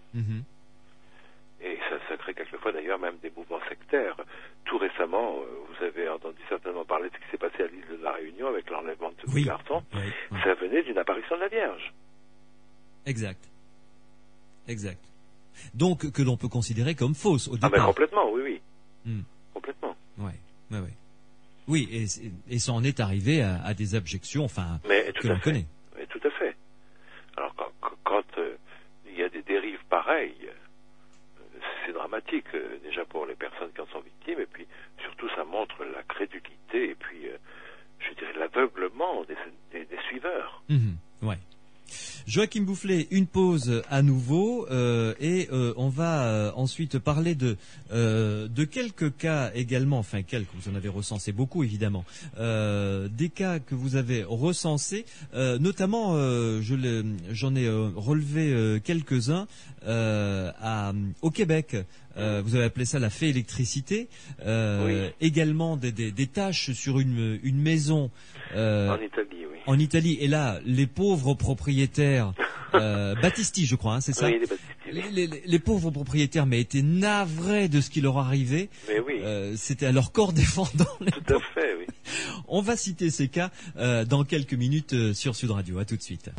Mmh. Et ça, ça crée quelquefois d'ailleurs même des mouvements sectaires. Tout récemment, vous avez entendu certainement parler de ce qui s'est passé à l'île de la Réunion avec l'enlèvement de ce oui. garçon. Oui, oui. Ça venait d'une apparition de la Vierge. Exact. Exact. Donc, que l'on peut considérer comme fausse au départ. Ah ben complètement, oui, oui. Mm. Complètement. Ouais, ouais, ouais. Oui, et, et ça en est arrivé à, à des objections, enfin, Mais, tout que l'on connaît. Mais tout à fait. Alors, quand, quand euh, il y a des dérives pareilles, euh, c'est dramatique, euh, déjà pour les personnes qui en sont victimes, et puis, surtout, ça montre la crédulité, et puis, euh, je dirais, l'aveuglement des, des, des suiveurs. Mmh, ouais. Joachim Boufflet, une pause à nouveau euh, et euh, on va euh, ensuite parler de euh, de quelques cas également, enfin quelques, vous en avez recensé beaucoup évidemment, euh, des cas que vous avez recensés, euh, notamment euh, je le, j'en ai euh, relevé euh, quelques-uns euh, à, au Québec. Euh, vous avez appelé ça la fée électricité. Euh, oui. Également des, des, des taches sur une, une maison. Euh, en Italie, oui. En Italie. Et là, les pauvres propriétaires, euh, Battisti, je crois, hein, c'est ça. Oui, les Battisti. Oui. Les, les, les pauvres propriétaires, mais étaient navrés de ce qui leur arrivait. Mais oui. Euh, c'était à leur corps défendant. Tout à fait, oui. On va citer ces cas euh, dans quelques minutes euh, sur Sud Radio. À tout de suite.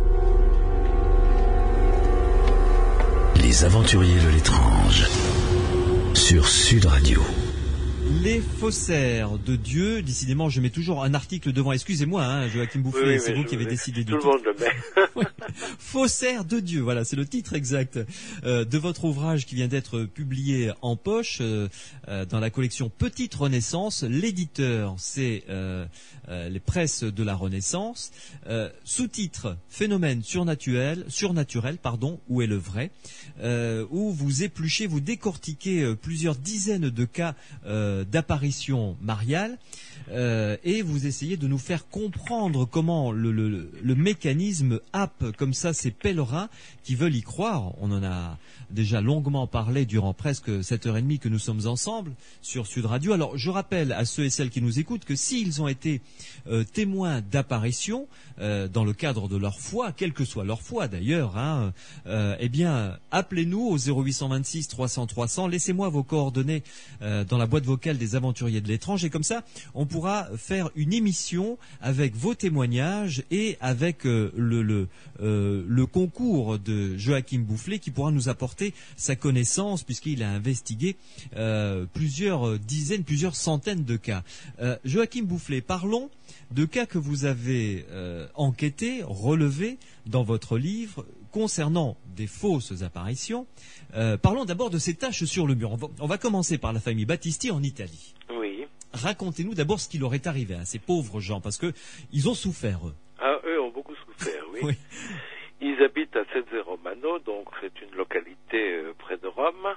Les aventuriers de l'étrange sur Sud Radio. Les faussaires de Dieu, décidément, je mets toujours un article devant. Excusez-moi, hein, Joachim Boufflet, oui, oui, c'est vous qui avez décidé du tout titre. le monde le met. Faussaires de Dieu, voilà, c'est le titre exact euh, de votre ouvrage qui vient d'être publié en poche euh, euh, dans la collection Petite Renaissance. L'éditeur, c'est euh, euh, les presses de la Renaissance. Euh, sous-titre Phénomène surnaturel, surnaturel, pardon, où est le vrai, euh, où vous épluchez, vous décortiquez euh, plusieurs dizaines de cas euh, d'apparition mariale euh, et vous essayez de nous faire comprendre comment le, le, le mécanisme happe comme ça ces pèlerins qui veulent y croire. On en a déjà longuement parlé durant presque sept heures trente que nous sommes ensemble sur Sud Radio. Alors je rappelle à ceux et celles qui nous écoutent que s'ils ont été euh, témoins d'apparitions euh, dans le cadre de leur foi, quelle que soit leur foi d'ailleurs, hein, euh, eh bien appelez-nous au zéro huit cent vingt-six trois cents trois cents, laissez-moi vos coordonnées euh, dans la boîte vocale des aventuriers de l'étrange et comme ça on pourra faire une émission avec vos témoignages et avec euh, le, le, euh, le concours de Joachim Boufflet qui pourra nous apporter sa connaissance puisqu'il a investigué euh, plusieurs dizaines, plusieurs centaines de cas. Euh, Joachim Boufflet, parlons de cas que vous avez euh, enquêtés, relevés dans votre livre concernant des fausses apparitions. Euh, parlons d'abord de ces taches sur le mur. On va, on va commencer par la famille Battisti en Italie. Oui. Racontez-nous d'abord ce qui leur est arrivé à ces pauvres gens, parce que ils ont souffert, eux. Ah, eux ont beaucoup souffert, oui. Oui. Ils habitent à Sezze Romano, donc c'est une localité euh, près de Rome,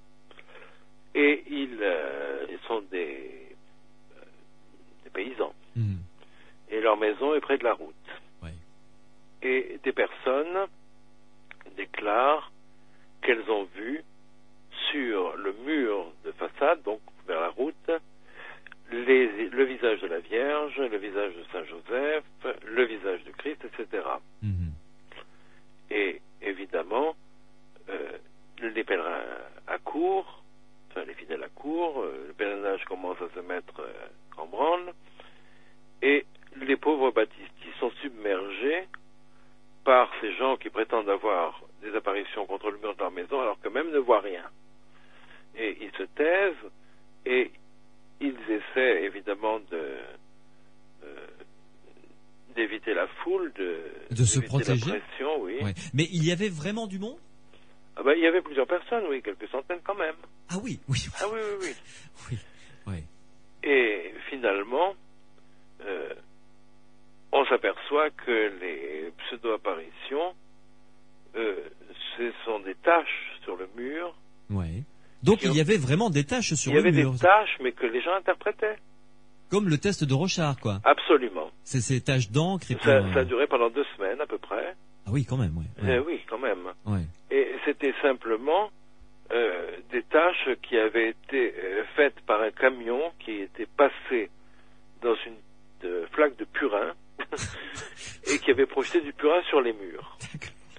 et ils, euh, ils sont des, euh, des paysans. Mmh. Et leur maison est près de la route. Oui. Et des personnes déclarent qu'elles ont vu sur le mur de façade, donc vers la route, les, le visage de la Vierge, le visage de Saint Joseph, le visage du Christ, et cetera. Mmh. Et évidemment, euh, les pèlerins accourent, enfin les fidèles accourent, euh, le pèlerinage commence à se mettre euh, en branle, et les pauvres baptistes sont submergés par ces gens qui prétendent avoir des apparitions contre le mur de leur maison alors qu'eux-mêmes ne voient rien. Et ils se taisent et ils essaient évidemment de euh, d'éviter la foule, de, de se protéger. La pression, oui. Ouais. Mais il y avait vraiment du monde ? Ah ben, il y avait plusieurs personnes, oui, quelques centaines quand même. Ah oui, oui. oui. Ah oui, oui, oui. oui, oui. Et finalement, euh, on s'aperçoit que les pseudo-apparitions, euh, ce sont des taches sur le mur. Oui. Donc il y avait vraiment des taches sur le mur. Il y avait des taches, mais que les gens interprétaient. Comme le test de Rorschach, quoi. Absolument. C'est ces taches d'encre et puis... Ça, euh... ça a duré pendant deux semaines, à peu près. Ah oui, quand même, oui. Ouais. Eh oui, quand même. Ouais. Et c'était simplement euh, des taches qui avaient été euh, faites par un camion qui était passé dans une euh, flaque de purin et qui avait projeté du purin sur les murs.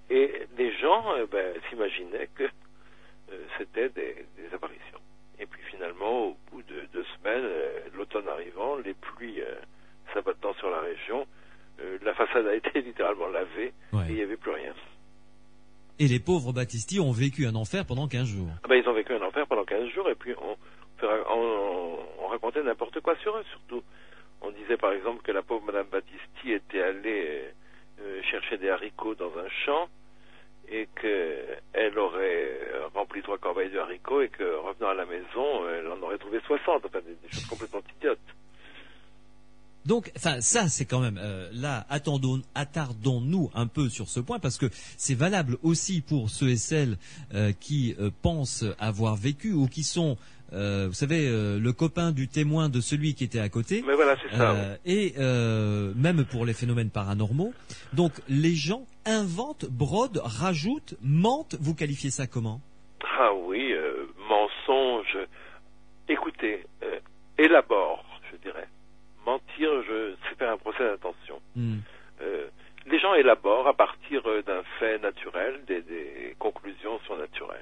Et les gens euh, ben, s'imaginaient que euh, c'était des, des apparitions. Et puis finalement, au bout de deux semaines, euh, l'automne arrivant, les pluies euh, s'abattant sur la région, euh, la façade a été littéralement lavée, Ouais. et il n'y avait plus rien. Et les pauvres Battisti ont vécu un enfer pendant quinze jours. Ah ben, ils ont vécu un enfer pendant quinze jours, et puis on, on, on racontait n'importe quoi sur eux, surtout. On disait par exemple que la pauvre Madame Battisti était allée euh, chercher des haricots dans un champ, et qu'elle aurait rempli trois corbeilles de haricots, et que revenant à la maison, elle en aurait trouvé soixante, enfin des, des choses complètement idiotes. Donc, enfin, ça, c'est quand même, euh, là, attendons, attardons-nous un peu sur ce point, parce que c'est valable aussi pour ceux et celles euh, qui euh, pensent avoir vécu, ou qui sont, euh, vous savez, euh, le copain du témoin de celui qui était à côté. Mais voilà, c'est ça. Euh, et euh, même pour les phénomènes paranormaux. Donc, les gens inventent, brodent, rajoutent, mentent. Vous qualifiez ça comment? Ah oui, euh, mensonge. Écoutez, euh, élabore, je dirais. Mentir, je c'est faire un procès d'intention. Hmm. Euh, les gens élaborent à partir euh, d'un fait naturel, des, des conclusions surnaturelles.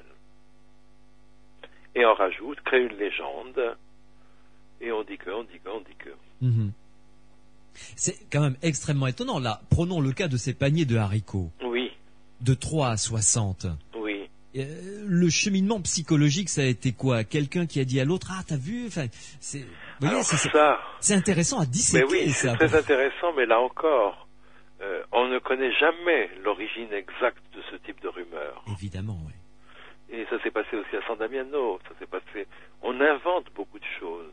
Et en rajoutent, créent une légende, et on dit que, on dit que, on dit que. Mhm. C'est quand même extrêmement étonnant. Là, prenons le cas de ces paniers de haricots, Oui, de trois à soixante. oui. Euh, le cheminement psychologique, ça a été quoi? Quelqu'un qui a dit à l'autre, ah, t'as vu? Enfin, c'est, vous voyez, Alors c'est, c'est- ça, c'est intéressant à disséquer, mais oui, ça. c'est très intéressant, mais là encore, euh, on ne connaît jamais l'origine exacte de ce type de rumeur. Évidemment, oui. Et ça s'est passé aussi à San Damiano, ça s'est passé... On invente beaucoup de choses.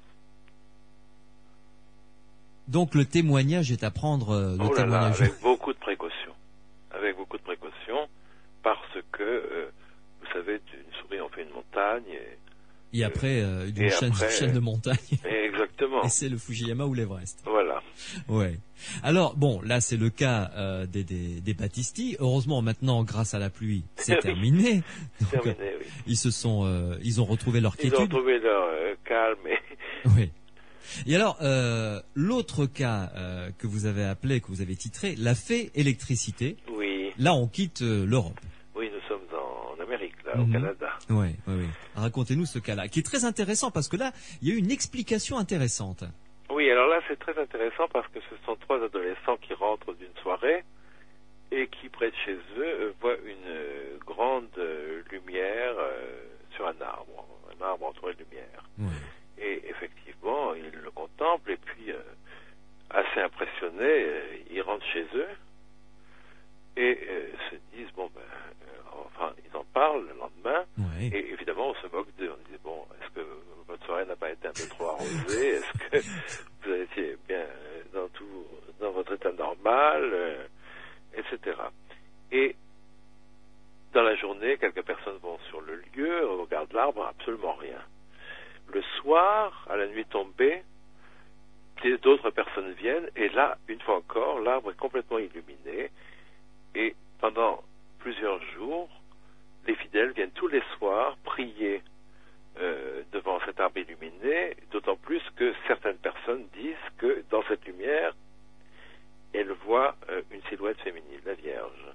Donc le témoignage est à prendre, euh, le Oh là là, témoignage. avec beaucoup de précautions. Avec beaucoup de précautions, parce que, euh, vous savez, une souris en fait une montagne, et, Et après, euh, une Et chaîne, après, chaîne de montagne. et exactement. Et c'est le Fujiyama ou l'Everest. Voilà. Ouais. Alors bon, là c'est le cas euh, des, des, des Battisti. Heureusement maintenant, grâce à la pluie, c'est Oui. terminé. Donc, Terminé, oui. ils se sont, euh, ils ont retrouvé leur Ils ont quiétude. trouvé leur euh, calme, et Oui. Et alors, euh, l'autre cas euh, que vous avez appelé, que vous avez titré, la fée électricité. oui, Là, on quitte euh, l'Europe. oui, nous sommes en, en Amérique, là, Mhm. au Canada. Oui, oui, oui. Racontez-nous ce cas-là, qui est très intéressant parce que là, il y a eu une explication intéressante. Oui, alors là, c'est très intéressant parce que ce sont trois adolescents qui rentrent d'une soirée et qui, près de chez eux, euh, voient une euh, grande euh, lumière euh, sur un arbre, un arbre entouré de lumière. Oui. Et effectivement, ils le contemplent et puis, euh, assez impressionnés, euh, ils rentrent chez eux et euh, se disent, bon, ben, euh, enfin, ils en parlent le lendemain. Oui. Et évidemment, on se moque d'eux. On dit, bon, est-ce que votre soirée n'a pas été un peu trop arrosée? Est-ce que vous étiez bien euh, dans tout, dans votre état normal, euh, et cetera. Et dans la journée, quelques personnes vont sur le lieu, regardent l'arbre, absolument rien. Le soir, à la nuit tombée, des- d'autres personnes viennent, et là, une fois encore, l'arbre est complètement illuminé, et pendant plusieurs jours, les fidèles viennent tous les soirs prier euh, devant cet arbre illuminé, d'autant plus que certaines personnes disent que dans cette lumière, elles voient euh, une silhouette féminine, la Vierge.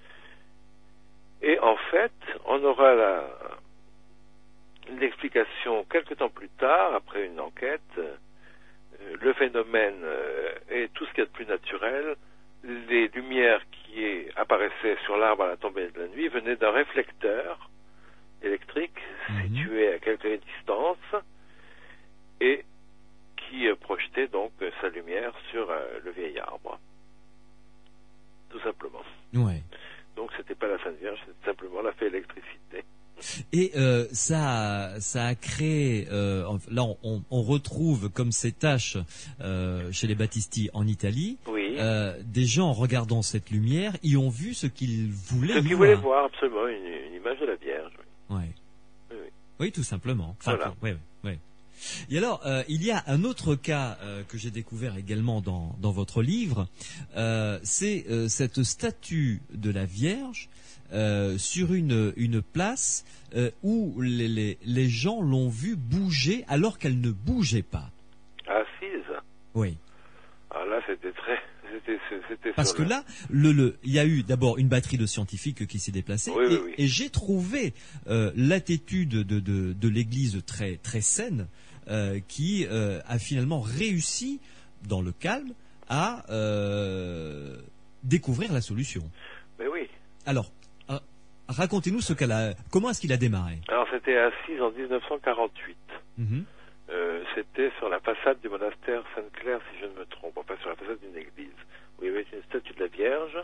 Et en fait, on aura la, l'explication quelque temps plus tard, après une enquête, euh, le phénomène euh, et tout ce qu'il y a de plus naturel, les lumières qui apparaissaient sur l'arbre à la tombée de la nuit venaient d'un réflecteur électrique Mhm. situé à quelques distances et qui euh, projetait donc euh, sa lumière sur euh, le vieil arbre. Tout simplement. Ouais. Donc c'était pas la Sainte Vierge, c'était simplement la fée électricité. Et euh, ça, ça a créé. Euh, là, on, on retrouve comme ces tâches euh, chez les Battisti en Italie. Oui. Euh, des gens, en regardant cette lumière, y ont vu ce qu'ils voulaient Ce y qu'ils voir. voulaient voir absolument, une, une image de la Vierge. Oui. Ouais. Oui, oui. Oui, tout simplement. Enfin, Voilà. oui, oui, oui. Et alors, euh, il y a un autre cas euh, que j'ai découvert également dans, dans votre livre. Euh, c'est euh, cette statue de la Vierge euh, sur une, une place euh, où les, les, les gens l'ont vue bouger alors qu'elle ne bougeait pas. Assise. Oui. Alors là, c'était très, c'était, c'était Parce sur que le- là, le, le, il y a eu d'abord une batterie de scientifiques qui s'est déplacée, Oui, et, oui, oui. et j'ai trouvé euh, l'attitude de, de, de l'Église très, très saine, euh, qui euh, a finalement réussi, dans le calme, à euh, découvrir la solution. Mais oui. Alors, euh, racontez-nous ce qu'elle a, comment est-ce qu'il a démarré? Alors c'était à Assise en dix-neuf cent quarante-huit. Mhm. Euh, c'était sur la façade du monastère Sainte-Claire, si je ne me trompe, enfin sur la façade d'une église, où il y avait une statue de la Vierge.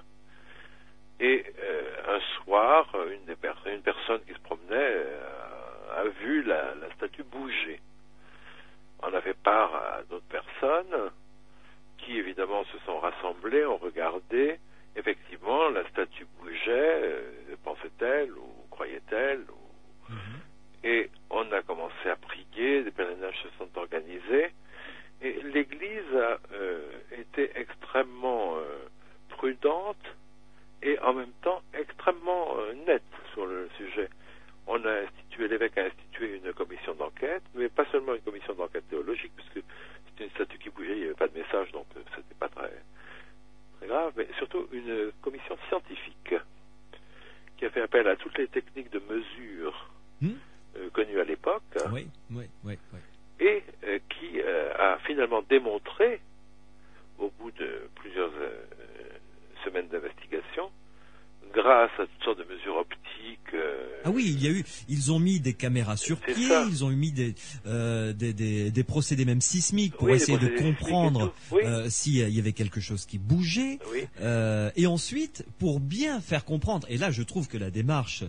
Et euh, un soir, une, des per- une personne qui se promenait euh, a vu la, la statue bouger. On a fait part à d'autres personnes qui, évidemment, se sont rassemblées, ont regardé. Effectivement, la statue bougeait, euh, pensait-elle, ou croyait-elle, ou... Et on a commencé à prier, des pèlerinages se sont organisés, et l'Église a euh, été extrêmement euh, prudente et en même temps extrêmement euh, nette sur le sujet. On a institué, l'évêque a institué une commission d'enquête, mais pas seulement une commission d'enquête théologique, puisque c'était une statue qui bougeait, il n'y avait pas de message, donc euh, c'était pas très, très grave, mais surtout une commission scientifique qui a fait appel à toutes les techniques de mesure Hmm. euh, connues à l'époque, Oui, oui, oui, oui. et euh, qui euh, a finalement démontré, au bout de plusieurs euh, semaines d'investigation, grâce à toutes sortes de mesures optiques. euh, Ah oui, il y a eu, ils ont mis des caméras sur C'est pied, ça. ils ont mis des, euh, des, des, des procédés même sismiques pour Oui, des essayer de procédés sismiques et comprendre tout, oui. euh, s'il y avait quelque chose qui bougeait. Oui. Euh, et ensuite, pour bien faire comprendre, et là je trouve que la démarche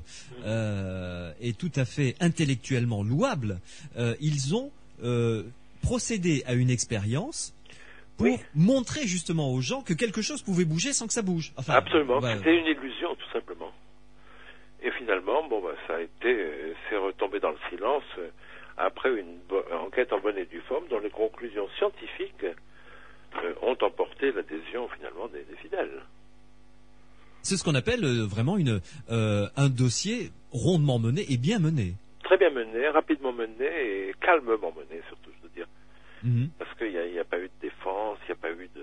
euh, est tout à fait intellectuellement louable, euh, ils ont euh, procédé à une expérience pour Oui. montrer justement aux gens que quelque chose pouvait bouger sans que ça bouge. Enfin, Absolument, bah, c'était une illusion tout simplement. Et finalement, bon, bah, ça a été, euh, c'est retombé dans le silence euh, après une bo- enquête en bonne et due forme, dont les conclusions scientifiques euh, ont emporté l'adhésion finalement des, des fidèles. c'est ce qu'on appelle euh, vraiment une, euh, un dossier rondement mené et bien mené. Très bien mené, rapidement mené et calmement mené surtout, je veux dire. Mhm. Parce qu'il n'y a, il y a pas eu de défense, il n'y a pas eu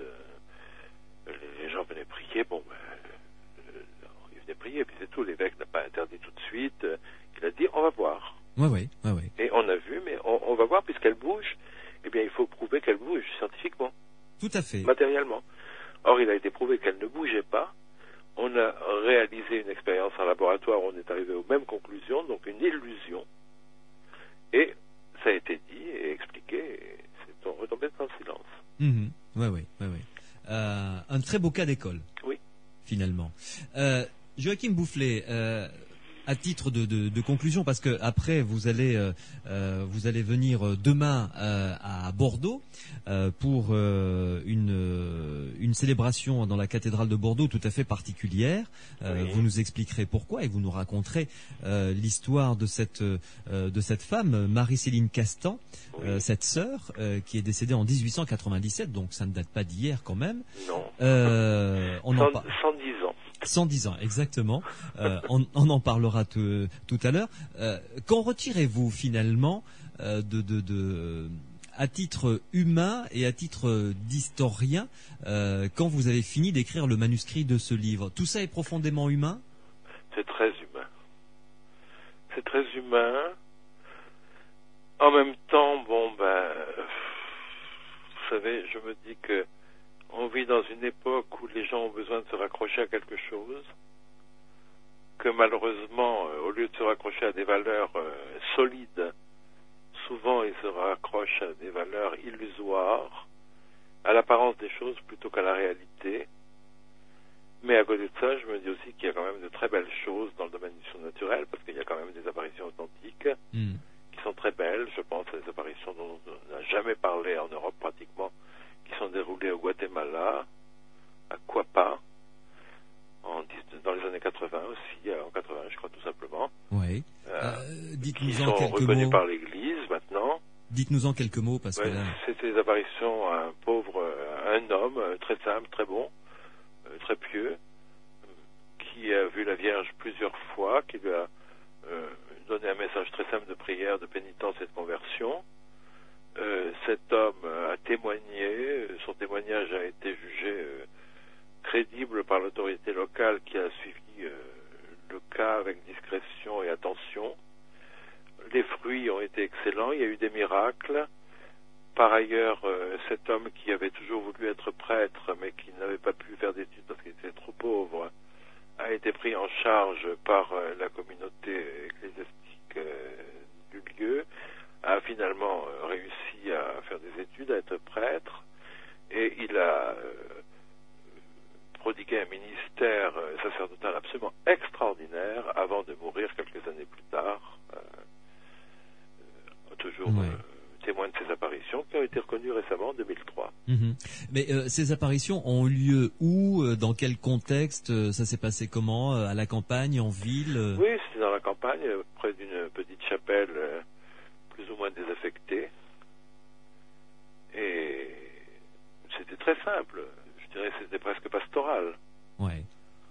de... Les, les gens venaient prier, bon, ben, euh, ils venaient prier, puis c'est tout. L'évêque n'a pas interdit tout de suite. euh, Il a dit, on va voir. Ouais, ouais, ouais, ouais. Et on a vu, mais on, on va voir, puisqu'elle bouge, eh bien, il faut prouver qu'elle bouge scientifiquement, Tout à fait. matériellement. Or, il a été prouvé qu'elle ne bougeait pas. On a réalisé une expérience en laboratoire, on est arrivé aux mêmes conclusions, donc une illusion. Et ça a été dit et expliqué, et c'est retombé dans le silence. Mhm. Ouais, ouais, ouais, ouais. Euh, un très beau cas d'école. Oui. Finalement. Euh, Joachim Boufflet, euh, à titre de, de, de conclusion, parce que après vous allez euh, euh, vous allez venir demain euh, à Bordeaux euh, pour euh, une euh, une célébration dans la cathédrale de Bordeaux tout à fait particulière. Euh, Oui. Vous nous expliquerez pourquoi et vous nous raconterez euh, l'histoire de cette euh, de cette femme, Marie-Céline Castan, Oui. euh, cette sœur euh, qui est décédée en dix-huit cent quatre-vingt-dix-sept, donc ça ne date pas d'hier quand même. Non. Euh, on en cent, par- cent dix ans. cent dix ans, exactement. Euh, on, on en parlera tout, tout à l'heure. Euh, qu'en retirez-vous finalement euh, de, de, de, à titre humain et à titre d'historien euh, quand vous avez fini d'écrire le manuscrit de ce livre? Tout ça est profondément humain? C'est très humain. C'est très humain. En même temps, bon, ben, vous savez, je me dis que on vit dans une époque où les gens ont besoin de se raccrocher à quelque chose, que malheureusement, euh, au lieu de se raccrocher à des valeurs euh, solides, souvent ils se raccrochent à des valeurs illusoires, à l'apparence des choses plutôt qu'à la réalité. Mais à côté de ça, je me dis aussi qu'il y a quand même de très belles choses dans le domaine du surnaturel, parce qu'il y a quand même des apparitions authentiques Mm. qui sont très belles. Je pense à des apparitions dont on n'a jamais parlé en Europe pratiquement, qui sont déroulées au Guatemala, à Cuapa, en, dix- dans les années quatre-vingts aussi, en quatre-vingts je crois tout simplement, Oui. euh, Euh, qui dites-nous sont en quelques reconnues mots. par l'Église maintenant. Dites-nous en quelques mots parce que Ouais, là. c'était des apparitions à un pauvre, à un homme euh, très simple, très bon, euh, très pieux, euh, qui a vu la Vierge plusieurs fois, qui lui a euh, donné un message très simple de prière, de pénitence et de conversion. Euh, cet homme a témoigné, son témoignage a été jugé euh, crédible par l'autorité locale qui a suivi euh, le cas avec discrétion et attention. Les fruits ont été excellents, il y a eu des miracles. Par ailleurs, euh, cet homme qui avait toujours voulu être prêtre, mais qui n'avait pas pu faire d'études parce qu'il était trop pauvre, a été pris en charge par euh, la communauté ecclésiastique euh, du lieu, a finalement euh, réussi à faire des études, à être prêtre, et il a euh, prodigué un ministère euh, sacerdotal absolument extraordinaire avant de mourir quelques années plus tard, euh, euh, toujours Ouais. euh, témoin de ces apparitions qui ont été reconnues récemment en deux mille trois. Mhm. Mais euh, ces apparitions ont eu lieu où, euh, dans quel contexte, euh, ça s'est passé comment, euh, à la campagne, en ville euh Oui, c'était dans la campagne, euh, près d'une petite chapelle euh, plus ou moins désaffectée. Et c'était très simple. Je dirais que c'était presque pastoral. Ouais.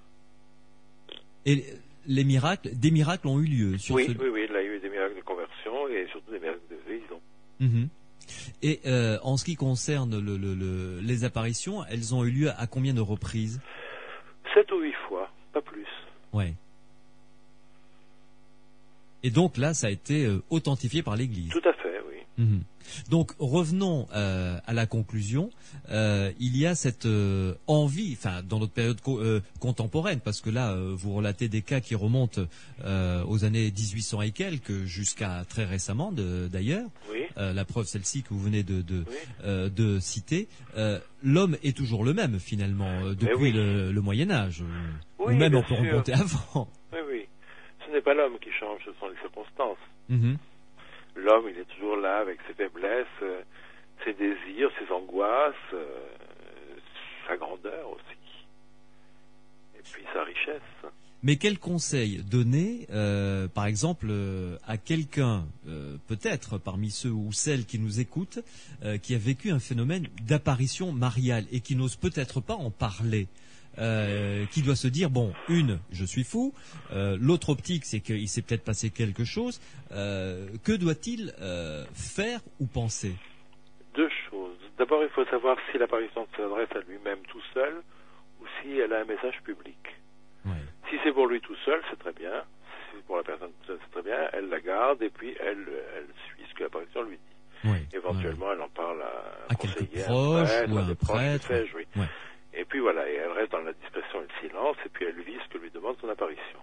Et les miracles, des miracles ont eu lieu sur Oui, ce... oui, oui, il y a eu des miracles de conversion et surtout des miracles de guérison. Mhm. Et euh, en ce qui concerne le, le, le, les apparitions, elles ont eu lieu à combien de reprises? Sept ou huit fois, pas plus. Ouais. Et donc là, ça a été euh, authentifié par l'Église. Tout à fait, oui. Mhm. Donc revenons euh, à la conclusion. Euh, il y a cette euh, envie, enfin dans notre période co- euh, contemporaine, parce que là euh, vous relatez des cas qui remontent euh, aux années dix-huit cents et quelques, jusqu'à très récemment de- d'ailleurs. Oui, Euh, la preuve celle-ci que vous venez de de, oui. euh, de citer. Euh, L'homme est toujours le même finalement euh, depuis oui. le, le Moyen Âge, ou, Oui, ou même bien on peut sûr. remonter avant. Oui, oui. Ce n'est pas l'homme qui change, ce sont les circonstances. Mhm. L'homme, il est toujours là avec ses faiblesses, euh, ses désirs, ses angoisses, euh, sa grandeur aussi. Et puis sa richesse. Mais quel conseil donner, euh, par exemple, euh, à quelqu'un, euh, peut-être parmi ceux ou celles qui nous écoutent, euh, qui a vécu un phénomène d'apparition mariale et qui n'ose peut-être pas en parler, euh, qui doit se dire, bon, une, je suis fou, euh, l'autre optique, c'est qu'il s'est peut-être passé quelque chose, euh, que doit-il euh, faire ou penser? Deux choses. D'abord, il faut savoir si l'apparition s'adresse à lui-même tout seul ou si elle a un message public. Ouais. Si c'est pour lui tout seul, c'est très bien. Si c'est pour la personne tout seule, c'est très bien. Elle la garde et puis elle, elle suit ce que l'apparition lui dit. Ouais. Éventuellement, elle en parle à un À quelques conseiller, proches un prêtre, ou à à un des proches, prêtre. que sais-je, oui. Ouais. Et puis voilà, et elle reste dans la discrétion et le silence, et puis elle vit ce que lui demande son apparition.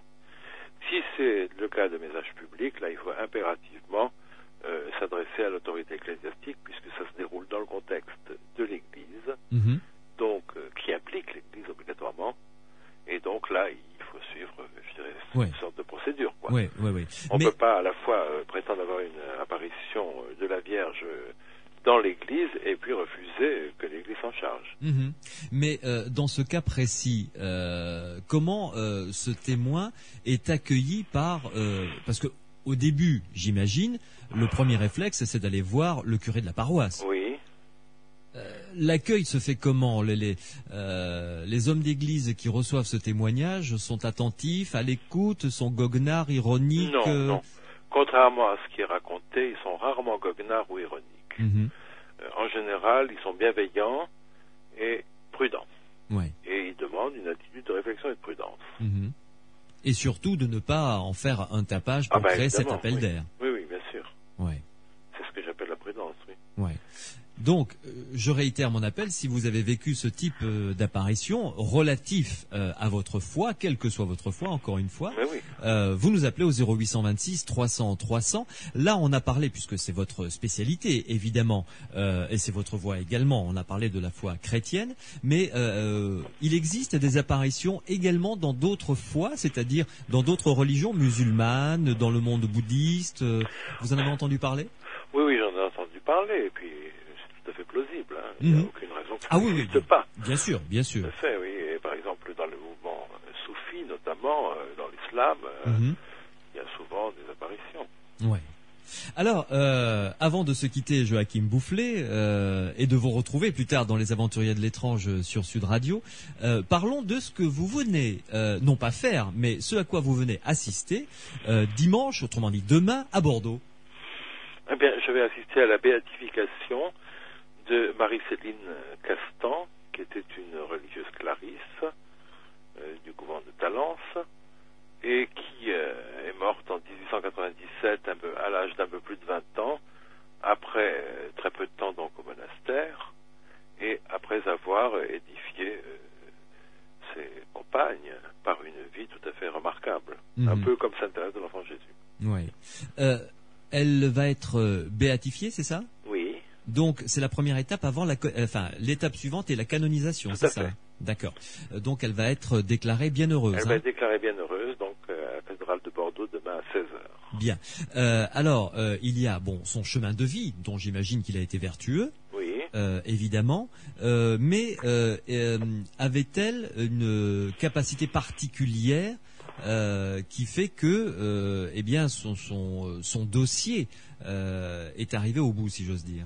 Si c'est le cas de message public, là, il faut impérativement euh, s'adresser à l'autorité ecclésiastique, puisque ça se déroule dans le contexte de l'Église, Mhm. donc euh, qui implique l'Église obligatoirement, et donc là, il faut suivre, euh, je dirais, Ouais. une sorte de procédure, quoi. Ouais, ouais, ouais. On ne Mais peut pas à la fois euh, prétendre avoir une euh, apparition euh, de la Vierge euh, dans l'Église et puis refuser euh, que l'Église s'en charge. Mhm. Mais euh, dans ce cas précis, euh, comment euh, ce témoin est accueilli par... euh, parce que au début, j'imagine, le premier réflexe, c'est d'aller voir le curé de la paroisse. Oui. Euh, L'accueil se fait comment? Les, les, euh, les hommes d'église qui reçoivent ce témoignage sont attentifs, à l'écoute, sont goguenards, ironiques? Non, euh, non. Contrairement à ce qui est raconté, ils sont rarement goguenards ou ironiques. Mhm. Euh, en général, ils sont bienveillants et prudents. Ouais. Et ils demandent une attitude de réflexion et de prudence. Mhm. Et surtout de ne pas en faire un tapage pour Ah bah, créer cet évidemment, appel oui. d'air. Oui, oui, bien sûr. Ouais. C'est ce que j'appelle la prudence, oui. Ouais. Donc, euh, je réitère mon appel, si vous avez vécu ce type euh, d'apparition relatif euh, à votre foi, quelle que soit votre foi, encore une fois, Mais oui. euh, vous nous appelez au zéro huit cent vingt-six trois cents trois cents. Là, on a parlé, puisque c'est votre spécialité, évidemment, euh, et c'est votre voix également, on a parlé de la foi chrétienne, mais euh, il existe des apparitions également dans d'autres foi, c'est-à-dire dans d'autres religions musulmanes, dans le monde bouddhiste. euh, vous en avez entendu parler? Oui, oui, j'en ai entendu parler, et puis c'est tout à fait plausible. Hein. Il n'y a Mhm. aucune raison que ça Ah oui, oui, n'existe oui. pas. Bien sûr, bien sûr. Tout à fait, oui. Et par exemple, dans le mouvement euh, soufi, notamment, euh, dans l'islam, euh, Mhm. il y a souvent des apparitions. Ouais. Alors, euh, avant de se quitter, Joachim Boufflet, euh, et de vous retrouver plus tard dans les Aventuriers de l'étrange sur Sud Radio, euh, parlons de ce que vous venez, euh, non pas faire, mais ce à quoi vous venez assister euh, dimanche, autrement dit demain, à Bordeaux. Eh bien, je vais assister à la béatification de Marie-Céline Castan, qui était une religieuse clarisse euh, du couvent de Talence, et qui euh, est morte en dix-huit cent quatre-vingt-dix-sept, un peu, à l'âge d'un peu plus de vingt ans, après euh, très peu de temps donc au monastère, et après avoir euh, édifié euh, ses compagnes par une vie tout à fait remarquable, mmh. un peu comme Sainte Thérèse de l'Enfant Jésus. Oui. Euh, elle va être euh, béatifiée, c'est ça? Oui. Donc c'est la première étape avant la, enfin l'étape suivante est la canonisation, c'est ça? D'accord. Donc elle va être déclarée bienheureuse. Elle hein. va être déclarée bienheureuse, donc euh, à la cathédrale de Bordeaux demain à seize heures. Bien. Euh, alors euh, il y a bon son chemin de vie, dont j'imagine qu'il a été vertueux. Oui. Euh, évidemment. Euh, mais euh, euh, avait-elle une capacité particulière euh, qui fait que, euh, eh bien, son son son dossier euh, est arrivé au bout, si j'ose dire?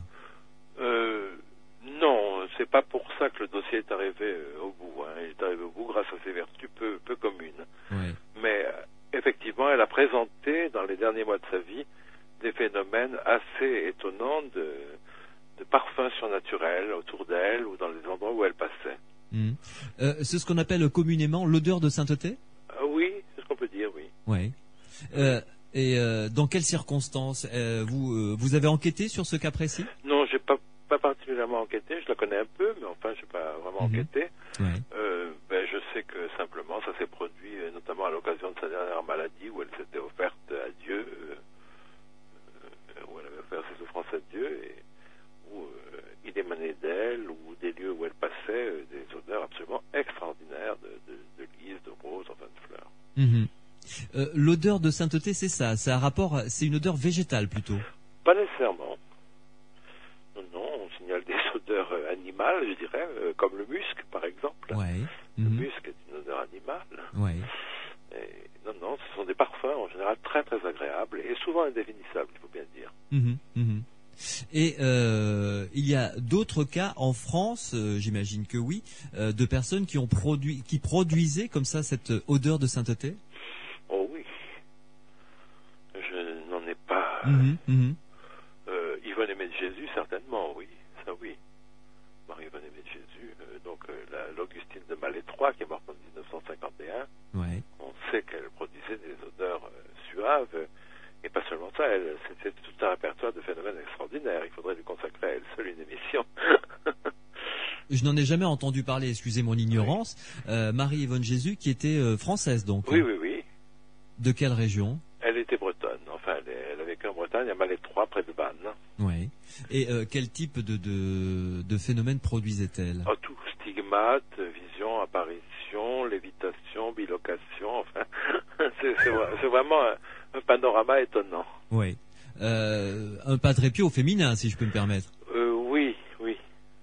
C'est pas pour ça que le dossier est arrivé euh, au bout. Hein. Il est arrivé au bout grâce à ses vertus peu, peu communes. Oui. Mais euh, effectivement, elle a présenté dans les derniers mois de sa vie des phénomènes assez étonnants de, de parfums surnaturels autour d'elle ou dans les endroits où elle passait. Mmh. Euh, c'est ce qu'on appelle communément l'odeur de sainteté? euh, Oui, c'est ce qu'on peut dire, oui. Oui. Euh, et euh, dans quelles circonstances euh, vous, euh, vous avez enquêté sur ce cas précis? Non, j'ai pas pas particulièrement enquêté, je la connais un peu, mais enfin, je n'ai pas vraiment mmh. enquêté. Ouais. Euh, ben, je sais que simplement, ça s'est produit euh, notamment à l'occasion de sa dernière maladie, où elle s'était offerte à Dieu, euh, euh, où elle avait offert ses souffrances à Dieu, et où euh, il émanait d'elle, ou des lieux où elle passait, euh, des odeurs absolument extraordinaires de, de, de lys, de roses, enfin de fleurs. Mmh. Euh, l'odeur de sainteté, c'est ça, c'est un rapport, c'est une odeur végétale plutôt? Pas nécessairement. Non, on signale des odeurs euh, animales, je dirais, euh, comme le musc, par exemple. Ouais. Le mmh. musc est une odeur animale. Ouais. Et, non, non, ce sont des parfums en général très très agréables et souvent indéfinissables, il faut bien le dire. Mmh, mmh. Et euh, il y a d'autres cas en France, euh, j'imagine que oui, euh, de personnes qui ont produit, qui produisaient comme ça cette odeur de sainteté? Oh oui. Je n'en ai pas. Mmh, mmh. Euh, Yvonne Aimée de Jésus, certainement, oui. Ça, oui. Marie-Yvonne Aimée de Jésus, euh, donc euh, la, l'Augustine de Malétroit, qui est morte en dix-neuf cent cinquante et un. Ouais. On sait qu'elle produisait des odeurs euh, suaves, euh, et pas seulement ça, elle, c'était tout un répertoire de phénomènes extraordinaires. Il faudrait lui consacrer à elle seule une émission. Je n'en ai jamais entendu parler, excusez mon ignorance. Oui. Euh, Marie-Yvonne Jésus, qui était euh, française, donc. Oui, oui, oui. De quelle région? Elle était bretonne. Enfin, elle, elle a vécu en Bretagne, à Malétroit, près de Vannes. Oui. Et euh, quel type de, de, de phénomène produisait-elle? Oh, tout. Stigmate, vision, apparition, lévitation, bilocation. Enfin, c'est, c'est, c'est vraiment un, un panorama étonnant. Oui. Euh, un Padre Pio au féminin, si je peux me permettre. Euh, oui, oui.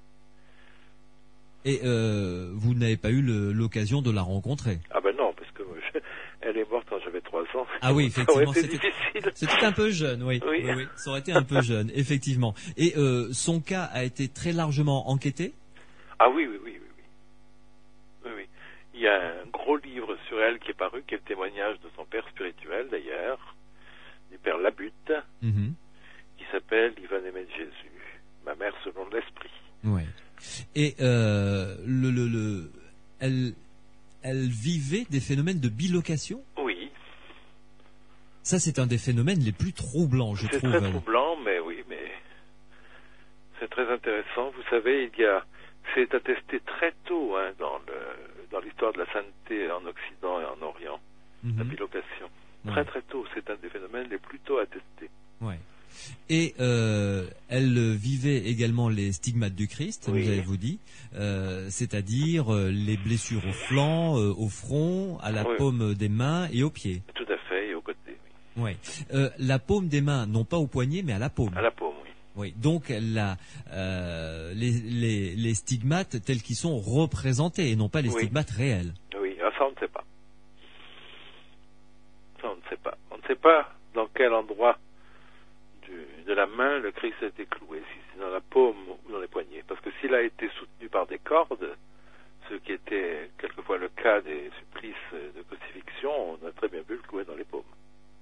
Et euh, vous n'avez pas eu le, l'occasion de la rencontrer? Ah ben non, parce que je, elle est morte quand j'avais trois ans. Ah oui, effectivement, c'était difficile. C'était un peu jeune, oui. Oui. oui, oui. Ça aurait été un peu jeune, effectivement. Et euh, son cas a été très largement enquêté? Ah oui, oui, oui, oui, oui. Oui, oui. Il y a un gros livre sur elle qui est paru, qui est le témoignage de son père spirituel, d'ailleurs, du père Labutte, mm-hmm. qui s'appelle Yvonne Aimée de Jésus, ma mère selon l'esprit. Oui. Et euh, le, le, le, elle, elle vivait des phénomènes de bilocation? Oui. Ça, c'est un des phénomènes les plus troublants, je c'est trouve. C'est très troublant, mais oui, mais c'est très intéressant. Vous savez, il y a, c'est attesté très tôt hein, dans, le, dans l'histoire de la sainteté en Occident et en Orient, mm-hmm. la bilocation. Ouais. Très très tôt, c'est un des phénomènes les plus tôt attestés. Ouais. Et euh, elle vivait également les stigmates du Christ, oui. vous avez-vous dit, euh, c'est-à-dire euh, les blessures au flanc, euh, au front, à la oui. paume des mains et aux pieds. Tout à fait, et aux côtés. Oui. Ouais. Euh, la paume des mains, non pas au poignet, mais à la paume. À la paume, oui. Oui. Donc la, euh, les, les, les stigmates tels qu'ils sont représentés et non pas les oui. stigmates réels. Oui, ah, ça on ne sait pas. Ça on ne sait pas. On ne sait pas dans quel endroit de la main, le Christ a été cloué, si c'est dans la paume ou dans les poignets. Parce que s'il a été soutenu par des cordes, ce qui était quelquefois le cas des supplices de crucifixion, on a très bien vu le clouer dans les paumes.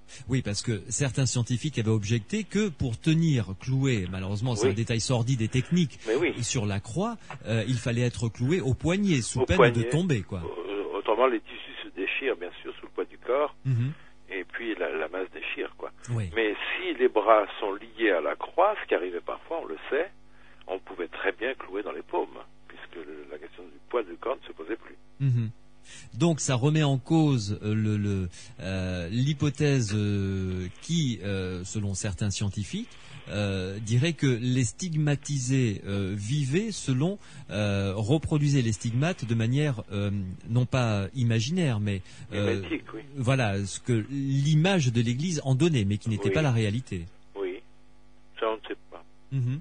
Oui, parce que certains scientifiques avaient objecté que pour tenir cloué, malheureusement c'est Oui. un détail sordide et technique, Mais oui. sur la croix, euh, il fallait être cloué au poignet, sous Au peine poignet. de tomber, quoi. Euh, autrement, les tissus se déchirent, bien sûr, sous le poids du corps, Mhm. et puis la, la masse déchire, quoi. Oui. Mais si les bras sont liés à la croix, ce qui arrivait parfois, on le sait, on pouvait très bien clouer dans les paumes, puisque le- la question du poids du corps ne se posait plus. Mhm. Donc ça remet en cause euh, le, le, euh, l'hypothèse euh, qui, euh, selon certains scientifiques, euh, dirait que les stigmatisés euh, vivaient selon, euh, reproduisaient les stigmates de manière euh, non pas imaginaire, mais euh, Mimétique, oui. voilà ce que l'image de l'Église en donnait, mais qui n'était Oui. pas la réalité. Oui, ça on ne sait pas. Mhm.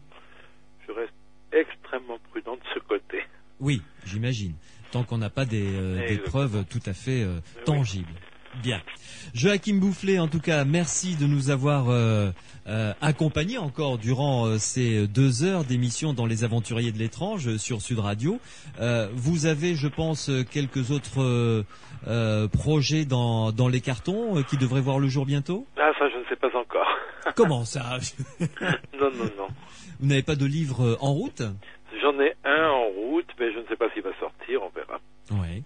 Je reste extrêmement prudent de ce côté. Oui, j'imagine. Tant qu'on n'a pas des, euh, des Exactement. preuves tout à fait euh, Oui. tangibles. Bien. Joachim Boufflet, en tout cas, merci de nous avoir euh, euh, accompagnés encore durant euh, ces deux heures d'émission dans Les Aventuriers de l'étrange euh, sur Sud Radio. Euh, vous avez, je pense, euh, quelques autres euh, euh, projets dans, dans les cartons euh, qui devraient voir le jour bientôt. Ah, ça je ne sais pas encore. Comment ça? Non, non, non. Vous n'avez pas de livre euh, en route? J'en ai un en route, mais je ne sais pas s'il va sortir, on verra. Oui.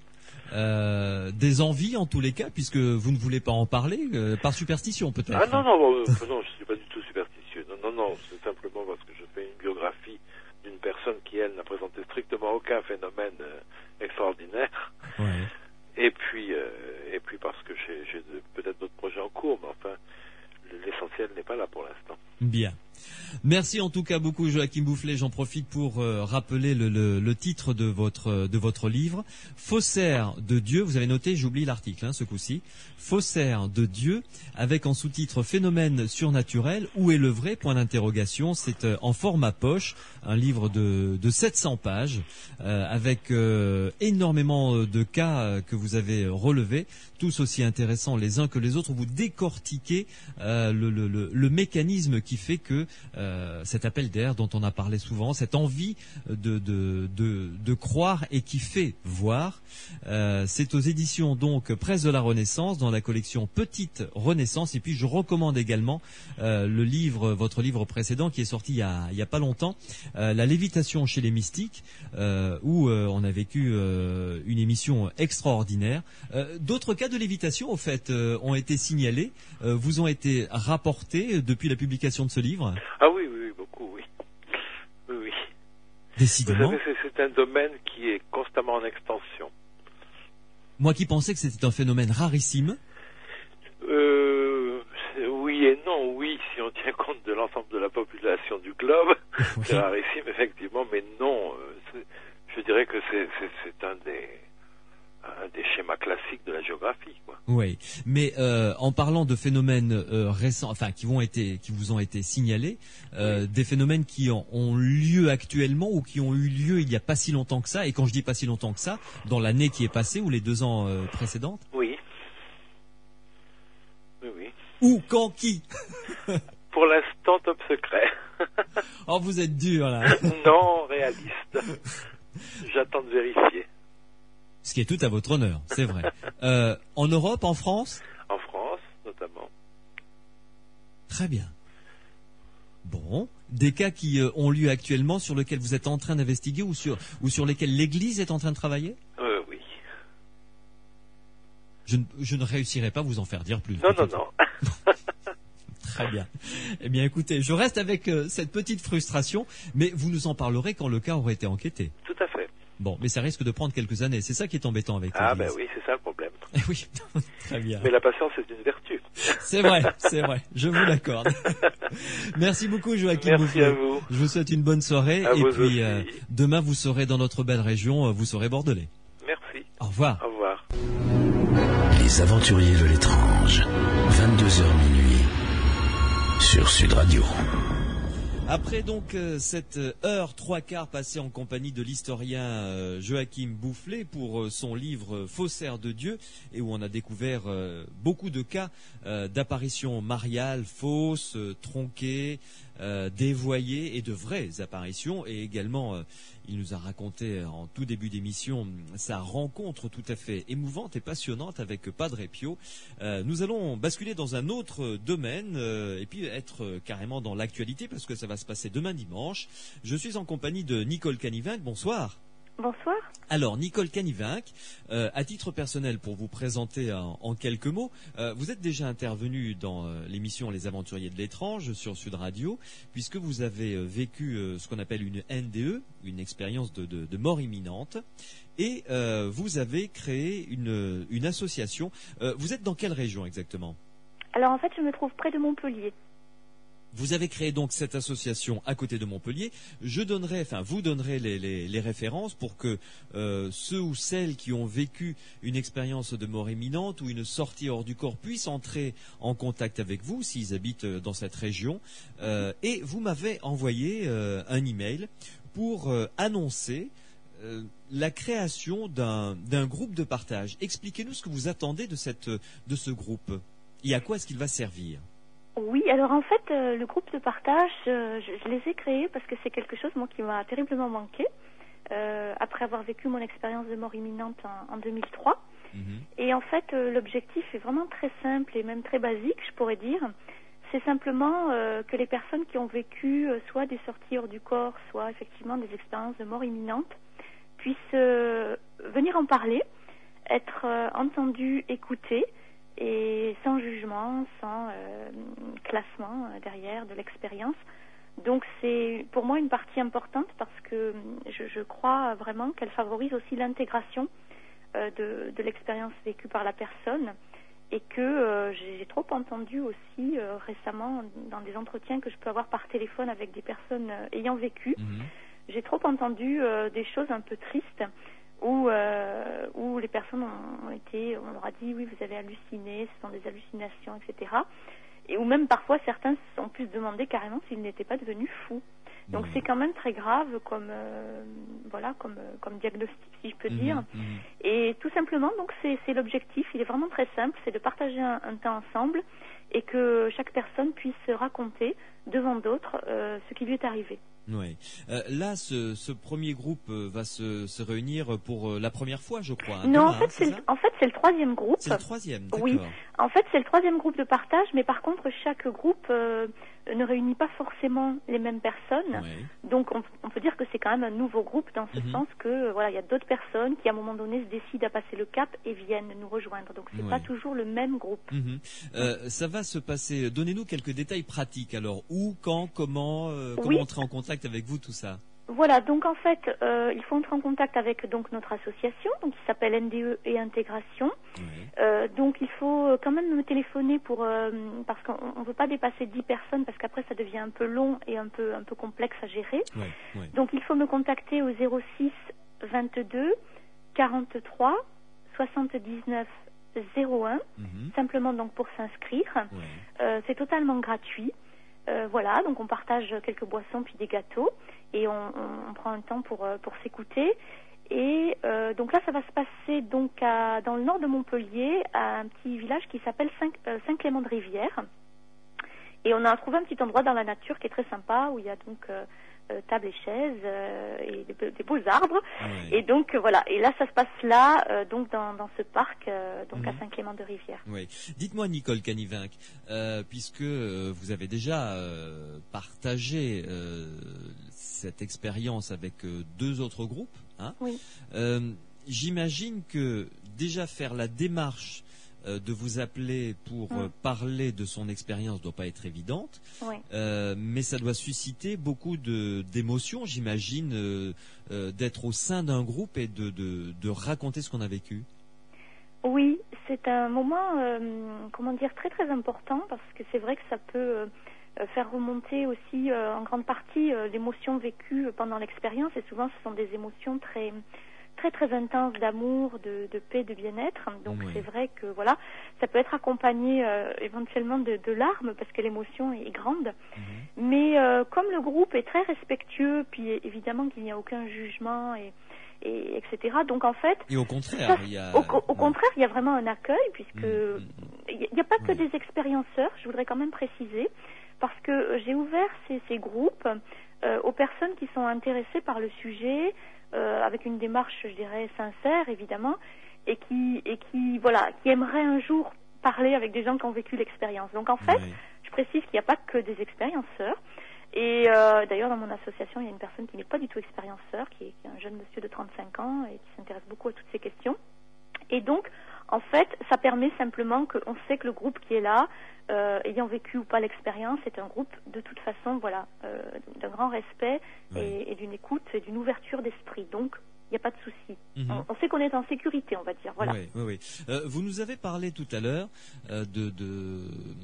Euh, des envies en tous les cas, puisque vous ne voulez pas en parler, euh, par superstition peut-être. Ah non, non, bon, euh, non, je suis pas du tout superstitieux. Non, non, non, c'est simplement parce que je fais une biographie d'une personne qui, elle, n'a présenté strictement aucun phénomène euh, extraordinaire. Ouais. Et puis, euh, et puis parce que j'ai, j'ai de- peut-être d'autres projets en cours, mais enfin, le- l'essentiel n'est pas là pour l'instant. Bien. Merci en tout cas beaucoup Joachim Boufflet. J'en profite pour euh, rappeler le, le, le titre de votre de votre livre, Faussaires de Dieu. Vous avez noté, j'oublie l'article hein, ce coup-ci. Faussaires de Dieu, avec en sous-titre Phénomène surnaturel. Où est le vrai? Point d'interrogation. C'est euh, en format poche, un livre de, de sept cents pages, euh, avec euh, énormément de cas euh, que vous avez relevés, tous aussi intéressants les uns que les autres. Où vous décortiquez euh, le, le, le, le mécanisme qui fait que euh, cet appel d'air dont on a parlé souvent, cette envie de, de, de, de croire et qui fait voir, euh, c'est aux éditions donc Presse de la Renaissance dans la collection Petite Renaissance. Et puis je recommande également euh, le livre, votre livre précédent qui est sorti il y a, il y a pas longtemps, euh, La lévitation chez les mystiques, euh, où euh, on a vécu euh, une émission extraordinaire. Euh, d'autres cas de lévitation au fait euh, ont été signalés, euh, vous ont été rapportés depuis la publication de ce livre. Ah oui, oui, oui, beaucoup, oui. Oui, oui. Vous Décidément. savez, c'est, c'est un domaine qui est constamment en extension. Moi qui pensais que c'était un phénomène rarissime. Euh, c'est- oui et non, oui, si on tient compte de l'ensemble de la population du globe, Oui. c'est rarissime, effectivement, mais non, euh, c'est- je dirais que c'est, c'est, c'est un des, un des schémas classiques de la géographie, quoi. Oui, mais euh, en parlant de phénomènes euh, récents, enfin qui vont été, qui vous ont été signalés, euh, Oui. des phénomènes qui ont, ont lieu actuellement ou qui ont eu lieu il n'y a pas si longtemps que ça. Et quand je dis pas si longtemps que ça, dans l'année qui est passée ou les deux ans euh, précédentes. Oui. Oui, oui. Où, quand, qui? Pour l'instant, top secret. Oh, vous êtes dur là. Non, réaliste. J'attends de vérifier. Ce qui est tout à votre honneur, c'est vrai. Euh, en Europe, en France? En France, notamment. Très bien. Bon, des cas qui euh, ont lieu actuellement sur lesquels vous êtes en train d'investiguer ou sur ou sur lesquels l'Église est en train de travailler? Euh, oui. Je ne, je ne réussirai pas à vous en faire dire plus. Non, non, non. Très bien. Eh bien, écoutez, je reste avec euh, cette petite frustration, mais vous nous en parlerez quand le cas aura été enquêté. Tout à fait. Bon, mais ça risque de prendre quelques années. C'est ça qui est embêtant avec Ah, l'Église. ben oui, c'est ça le problème. Eh oui, très bien. Mais la patience est une vertu. C'est vrai, c'est vrai. Je vous l'accorde. Merci beaucoup, Joachim Merci Boufflet. à vous. Je vous souhaite une bonne soirée. À et vous puis, aussi. euh, demain, vous serez dans notre belle région. euh, Vous serez bordelais. Merci. Au revoir. Au revoir. Les Aventuriers de l'étrange, vingt-deux heures minuit, sur Sud Radio. Après donc euh, cette euh, heure trois quarts passée en compagnie de l'historien euh, Joachim Boufflet pour euh, son livre euh, Faussaires de Dieu, et où on a découvert euh, beaucoup de cas euh, d'apparitions mariales fausses, euh, tronquées, euh, dévoyées et de vraies apparitions. Et également, euh, il nous a raconté en tout début d'émission sa rencontre tout à fait émouvante et passionnante avec Padre Pio. Euh, nous allons basculer dans un autre domaine euh, et puis être carrément dans l'actualité parce que ça va se passer demain dimanche. Je suis en compagnie de Nicole Canivinck. Bonsoir. Bonsoir. Alors, Nicole Canivinck, euh, à titre personnel, pour vous présenter en, en quelques mots, euh, vous êtes déjà intervenue dans euh, l'émission Les Aventuriers de l'étrange sur Sud Radio, puisque vous avez euh, vécu euh, ce qu'on appelle une N D E, une expérience de, de, de mort imminente, et euh, vous avez créé une, une association. Euh, vous êtes dans quelle région exactement ? Alors en fait, je me trouve près de Montpellier. Vous avez créé donc cette association à côté de Montpellier. Je donnerai, enfin vous donnerez les, les, les références pour que euh, ceux ou celles qui ont vécu une expérience de mort imminente ou une sortie hors du corps puissent entrer en contact avec vous s'ils habitent dans cette région. Euh, et vous m'avez envoyé euh, un email pour euh, annoncer euh, la création d'un, d'un groupe de partage. Expliquez-nous ce que vous attendez de, cette, de ce groupe et à quoi est-ce qu'il va servir. Oui, alors en fait, euh, le groupe de partage, euh, je, je les ai créés parce que c'est quelque chose moi qui m'a terriblement manqué euh, après avoir vécu mon expérience de mort imminente en, en deux mille trois. Mm-hmm. Et en fait, euh, l'objectif est vraiment très simple et même très basique, je pourrais dire. C'est simplement euh, que les personnes qui ont vécu euh, soit des sorties hors du corps, soit effectivement des expériences de mort imminente, puissent euh, venir en parler, être euh, entendues, écoutées, et sans jugement, sans euh, classement euh, derrière de l'expérience. Donc c'est pour moi une partie importante parce que je, je crois vraiment qu'elle favorise aussi l'intégration euh, de, de l'expérience vécue par la personne et que euh, j'ai, j'ai trop entendu aussi euh, récemment dans des entretiens que je peux avoir par téléphone avec des personnes euh, ayant vécu, mmh. j'ai trop entendu euh, des choses un peu tristes où, euh, où les personnes ont été, on leur a dit oui vous avez halluciné, ce sont des hallucinations, et cetera. Et où même parfois certains ont pu se demander carrément s'ils n'étaient pas devenus fous. Donc mmh. c'est quand même très grave comme euh, voilà comme comme diagnostic si je peux mmh, dire. Mmh. Et tout simplement donc c'est c'est l'objectif, il est vraiment très simple, c'est de partager un, un temps ensemble et que chaque personne puisse raconter devant d'autres euh, ce qui lui est arrivé. Oui. Euh, là, ce, ce premier groupe va se, se réunir pour euh, la première fois, je crois. Hein, non, demain, en fait, hein, c'est, c'est le, en fait, c'est le troisième groupe. C'est le troisième, d'accord. Oui. En fait, c'est le troisième groupe de partage, mais par contre, chaque groupe euh, ne réunit pas forcément les mêmes personnes. Oui. Donc, on, on peut dire que c'est quand même un nouveau groupe dans ce mm-hmm. sens que voilà, il y a d'autres personnes qui, à un moment donné, se décident à passer le cap et viennent nous rejoindre. Donc, c'est oui. pas toujours le même groupe. Mm-hmm. Euh, ça va se passer. Donnez-nous quelques détails pratiques. Alors, où, quand, comment, euh, comment oui. entrer en contact avec vous, tout ça. Voilà, donc en fait, euh, il faut entrer en contact avec donc notre association, donc qui s'appelle N D E et Intégration. Oui. Euh, donc il faut quand même me téléphoner pour euh, parce qu'on ne veut pas dépasser dix personnes parce qu'après ça devient un peu long et un peu un peu complexe à gérer. Oui, oui. Donc il faut me contacter au zéro six vingt-deux quarante-trois soixante-dix-neuf zéro un, mm-hmm. simplement donc pour s'inscrire. Oui. Euh, c'est totalement gratuit. Euh, voilà, donc on partage quelques boissons puis des gâteaux et on, on, on prend un temps pour pour s'écouter. Et euh, donc là, ça va se passer donc à, dans le nord de Montpellier, à un petit village qui s'appelle Saint, euh, Saint-Clément-de-Rivière. Et on a trouvé un petit endroit dans la nature qui est très sympa où il y a donc euh, euh, table et chaises euh, et des, des beaux arbres. Oui. Et donc euh, voilà. Et là, ça se passe là, euh, donc dans, dans ce parc, euh, donc mmh. à Saint-Clément-de-Rivière. Oui. Dites-moi, Nicole Canivinck, euh, puisque euh, vous avez déjà euh, partagé euh, cette expérience avec euh, deux autres groupes, hein, oui. euh, j'imagine que déjà faire la démarche de vous appeler pour mmh. parler de son expérience ne doit pas être évidente, oui. euh, mais ça doit susciter beaucoup de, d'émotions, j'imagine, euh, euh, d'être au sein d'un groupe et de, de, de raconter ce qu'on a vécu. Oui, c'est un moment, euh, comment dire, très très important parce que c'est vrai que ça peut euh, faire remonter aussi euh, en grande partie euh, l'émotion vécue pendant l'expérience et souvent ce sont des émotions très très très intense d'amour, de, de paix, de bien-être. Donc oui. c'est vrai que voilà, ça peut être accompagné euh, éventuellement de, de larmes parce que l'émotion est grande. Mm-hmm. Mais euh, comme le groupe est très respectueux, puis évidemment qu'il n'y a aucun jugement et, et etc. Donc en fait, et au contraire, ça, il y a au, au contraire, il y a vraiment un accueil puisque mm-hmm. il n'y a pas que oui. des expérienceurs. Je voudrais quand même préciser. parce que j'ai ouvert ces, ces groupes euh, aux personnes qui sont intéressées par le sujet, euh, avec une démarche, je dirais, sincère, évidemment, et qui, et qui, voilà, qui aimeraient un jour parler avec des gens qui ont vécu l'expérience. Donc en fait, oui. je précise qu'il n'y a pas que des expérienceurs. Et euh, d'ailleurs, dans mon association, il y a une personne qui n'est pas du tout expérienceur, qui est, qui est un jeune monsieur de trente-cinq ans et qui s'intéresse beaucoup à toutes ces questions. Et donc, en fait, ça permet simplement qu'on sait que le groupe qui est là, euh, ayant vécu ou pas l'expérience, est un groupe de toute façon, voilà, euh, d'un grand respect oui. et, et d'une écoute et d'une ouverture d'esprit. Donc, il n'y a pas de souci. Mm-hmm. On, on sait qu'on est en sécurité, on va dire. Voilà. Oui, oui, oui. Euh, vous nous avez parlé tout à l'heure euh, de, de,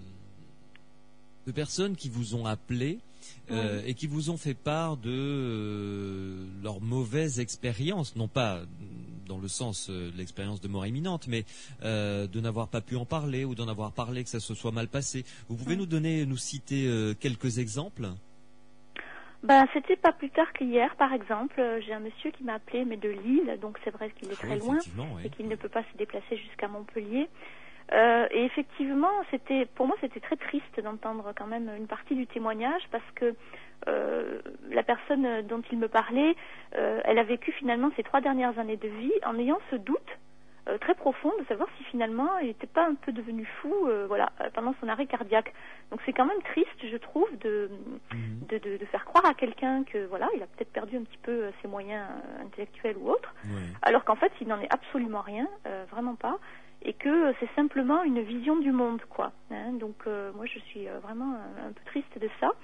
de personnes qui vous ont appelé euh, oui. et qui vous ont fait part de euh, leur mauvaise expérience, non pas dans le sens euh, de l'expérience de mort imminente, mais euh, de n'avoir pas pu en parler ou d'en avoir parlé, que ça se soit mal passé. Vous pouvez oui. nous donner, nous citer euh, quelques exemples ? Ben, c'était pas plus tard qu'hier, par exemple. J'ai un monsieur qui m'a appelé, mais de Lille, donc c'est vrai qu'il est très oui, loin ouais. et qu'il ne peut pas se déplacer jusqu'à Montpellier. Euh, et effectivement, c'était, pour moi, c'était très triste d'entendre quand même une partie du témoignage parce que euh, la personne dont il me parlait, euh, elle a vécu finalement ses trois dernières années de vie en ayant ce doute Euh, très profond de savoir si finalement il n'était pas un peu devenu fou euh, voilà, pendant son arrêt cardiaque. Donc c'est quand même triste, je trouve, de, mmh. de, de, de faire croire à quelqu'un que voilà, il a peut-être perdu un petit peu ses moyens euh, intellectuels ou autres, oui. alors qu'en fait il n'en est absolument rien, euh, vraiment pas, et que c'est simplement une vision du monde, quoi. Hein, donc euh, moi je suis euh, vraiment un, un peu triste de ça.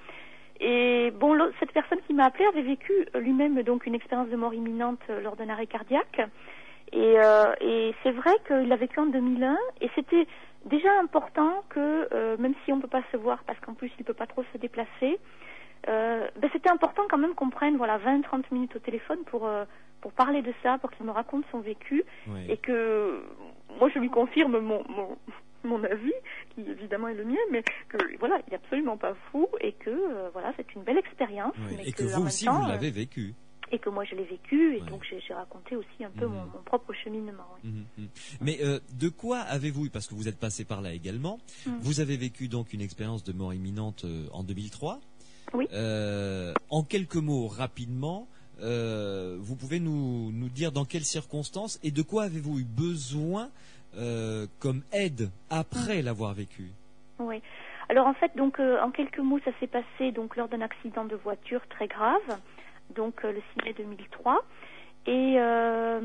Et bon, cette personne qui m'a appelé avait vécu lui-même donc une expérience de mort imminente euh, lors d'un arrêt cardiaque. Et, euh, et c'est vrai qu'il l'a vécu en deux mille un et c'était déjà important que, euh, même si on ne peut pas se voir parce qu'en plus il ne peut pas trop se déplacer, euh, ben c'était important quand même qu'on prenne voilà, vingt à trente minutes au téléphone pour, euh, pour parler de ça, pour qu'il me raconte son vécu oui. et que moi je lui confirme mon, mon, mon avis, qui évidemment est le mien, mais que voilà, il n'est absolument pas fou et que euh, voilà, c'est une belle expérience. Oui. Mais et que, que vous aussi temps, vous l'avez vécu. Et que moi je l'ai vécu, et ouais. donc j'ai, j'ai raconté aussi un peu mmh. mon, mon propre cheminement. Oui. Mmh, mmh. Mais euh, de quoi avez-vous, parce que vous êtes passé par là également, mmh. vous avez vécu donc une expérience de mort imminente euh, en deux mille trois. Oui. Euh, en quelques mots, rapidement, euh, vous pouvez nous, nous dire dans quelles circonstances et de quoi avez-vous eu besoin euh, comme aide après mmh. l'avoir vécu? Oui. Alors en fait, donc euh, en quelques mots, ça s'est passé donc lors d'un accident de voiture très grave. Donc euh, le six mai deux mille trois et euh,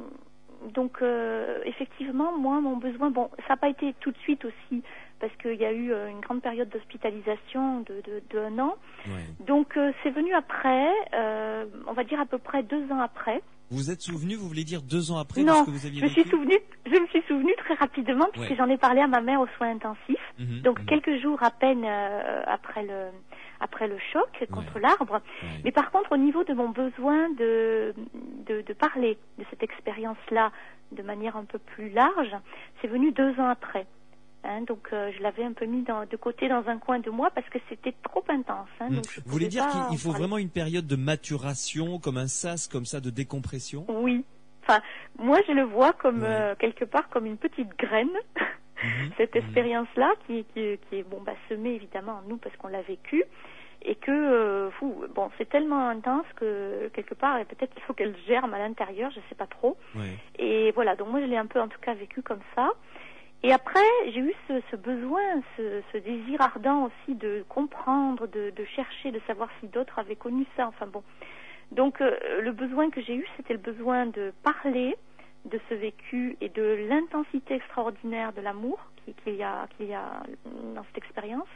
donc euh, effectivement moi mon besoin, bon ça n'a pas été tout de suite aussi parce qu'il y a eu euh, une grande période d'hospitalisation de, de, de un an ouais. donc euh, c'est venu après euh, on va dire à peu près deux ans après. Vous êtes souvenu, vous voulez dire deux ans après non, de ce que vous aviez je vécu? suis souvenu, je me suis souvenu très rapidement puisque ouais. j'en ai parlé à ma mère aux soins intensifs. Mmh, donc mmh. quelques jours à peine euh, après le après le choc contre ouais. l'arbre. Ouais. Mais par contre, au niveau de mon besoin de de, de parler de cette expérience-là de manière un peu plus large, c'est venu deux ans après. Hein, donc euh, je l'avais un peu mis dans, de côté dans un coin de moi parce que c'était trop intense. Hein, mmh. donc Vous voulez dire qu'il faut vraiment une période de maturation, comme un sas, comme ça, de décompression? Oui. Enfin, moi je le vois comme ouais. euh, quelque part comme une petite graine. Mmh. Cette mmh. expérience-là qui, qui, qui est bon bah semée évidemment en nous parce qu'on l'a vécue et que euh, fou, bon c'est tellement intense que quelque part et peut-être qu'il faut qu'elle germe à l'intérieur, je sais pas trop. Ouais. Et voilà, donc moi je l'ai un peu en tout cas vécu comme ça. Et après, j'ai eu ce, ce besoin, ce, ce désir ardent aussi de comprendre, de, de chercher, de savoir si d'autres avaient connu ça. Enfin bon. Donc euh, le besoin que j'ai eu, c'était le besoin de parler de ce vécu et de l'intensité extraordinaire de l'amour qu'il y a, qu'il y a dans cette expérience.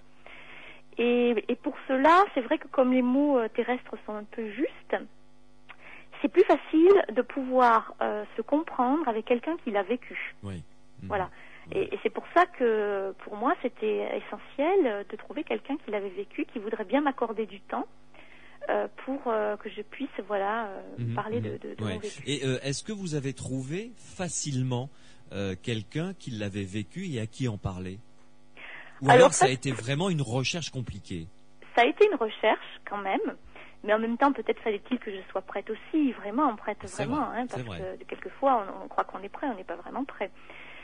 Et, et pour cela, c'est vrai que comme les mots terrestres sont un peu justes, c'est plus facile de pouvoir euh, se comprendre avec quelqu'un qui l'a vécu. Oui. Mmh. Voilà. Et, et c'est pour ça que, pour moi, c'était essentiel de trouver quelqu'un qui l'avait vécu, qui voudrait bien m'accorder du temps euh, pour euh, que je puisse, voilà, euh, mmh, parler mmh. de, de, de ouais. mon vécu. Et euh, est-ce que vous avez trouvé facilement euh, quelqu'un qui l'avait vécu et à qui en parler? Ou alors, alors ça, ça a été vraiment une recherche compliquée? Ça a été une recherche quand même. Mais en même temps, peut-être fallait-il que je sois prête aussi, vraiment, prête c'est vraiment, vrai, hein, parce que quelquefois, on, on croit qu'on est prêt, on n'est pas vraiment prêt.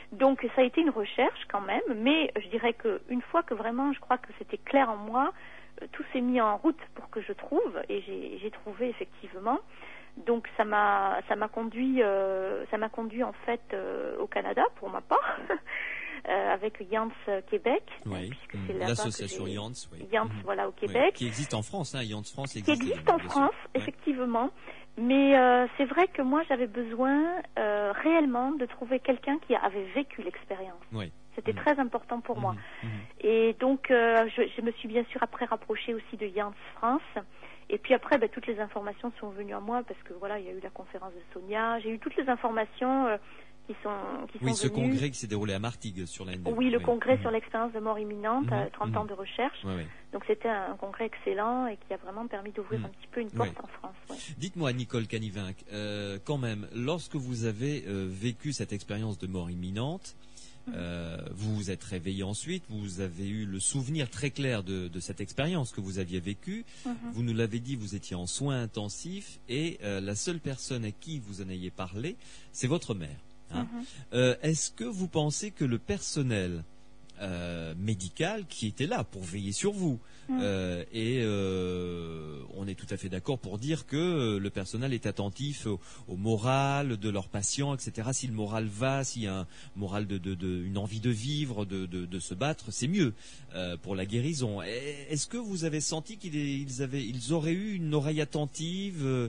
Donc ça a été une recherche quand même, mais je dirais qu'une fois que vraiment je crois que c'était clair en moi, euh, tout s'est mis en route pour que je trouve, et j'ai, j'ai trouvé effectivement. Donc ça m'a ça m'a conduit euh, ça m'a conduit en fait euh, au Canada pour ma part. Euh, avec Yance Québec, oui. puisque c'est là-bas l'association que j'ai... Yance, oui. Yance, mmh. voilà, au Québec. Oui. Qui existe en France, hein, Yance France existe. Qui existe en France, sûr. Effectivement. Ouais. Mais euh, c'est vrai que moi, j'avais besoin euh, réellement de trouver quelqu'un qui avait vécu l'expérience. Oui. C'était mmh. très important pour mmh. moi. Mmh. Et donc, euh, je, je me suis bien sûr après rapprochée aussi de Yance France. Et puis après, ben, toutes les informations sont venues à moi parce que voilà, il y a eu la conférence de Sonia. J'ai eu toutes les informations... Euh, qui sont qui oui, sont ce venus. congrès qui s'est déroulé à Martigues sur l'A N D. Oui, le oui. congrès mmh. sur l'expérience de mort imminente, mmh. trente mmh. ans de recherche. Oui, oui. Donc c'était un, un congrès excellent et qui a vraiment permis d'ouvrir mmh. un petit peu une porte oui. en France. Ouais. Dites-moi, Nicole Canivinck, euh, quand même, lorsque vous avez euh, vécu cette expérience de mort imminente, mmh. euh, vous vous êtes réveillé ensuite, vous avez eu le souvenir très clair de, de cette expérience que vous aviez vécue. Mmh. Vous nous l'avez dit, vous étiez en soins intensifs et euh, la seule personne à qui vous en ayez parlé, c'est votre mère. Hein mmh. euh, est-ce que vous pensez que le personnel euh, médical qui était là pour veiller sur vous mmh. euh, et euh, on est tout à fait d'accord pour dire que le personnel est attentif au, au moral de leurs patients, et cetera. Si le moral va, s'il y a un moral de, de, de une envie de vivre, de, de, de se battre, c'est mieux euh, pour la guérison. Est-ce que vous avez senti qu'ils ils avaient, ils auraient eu une oreille attentive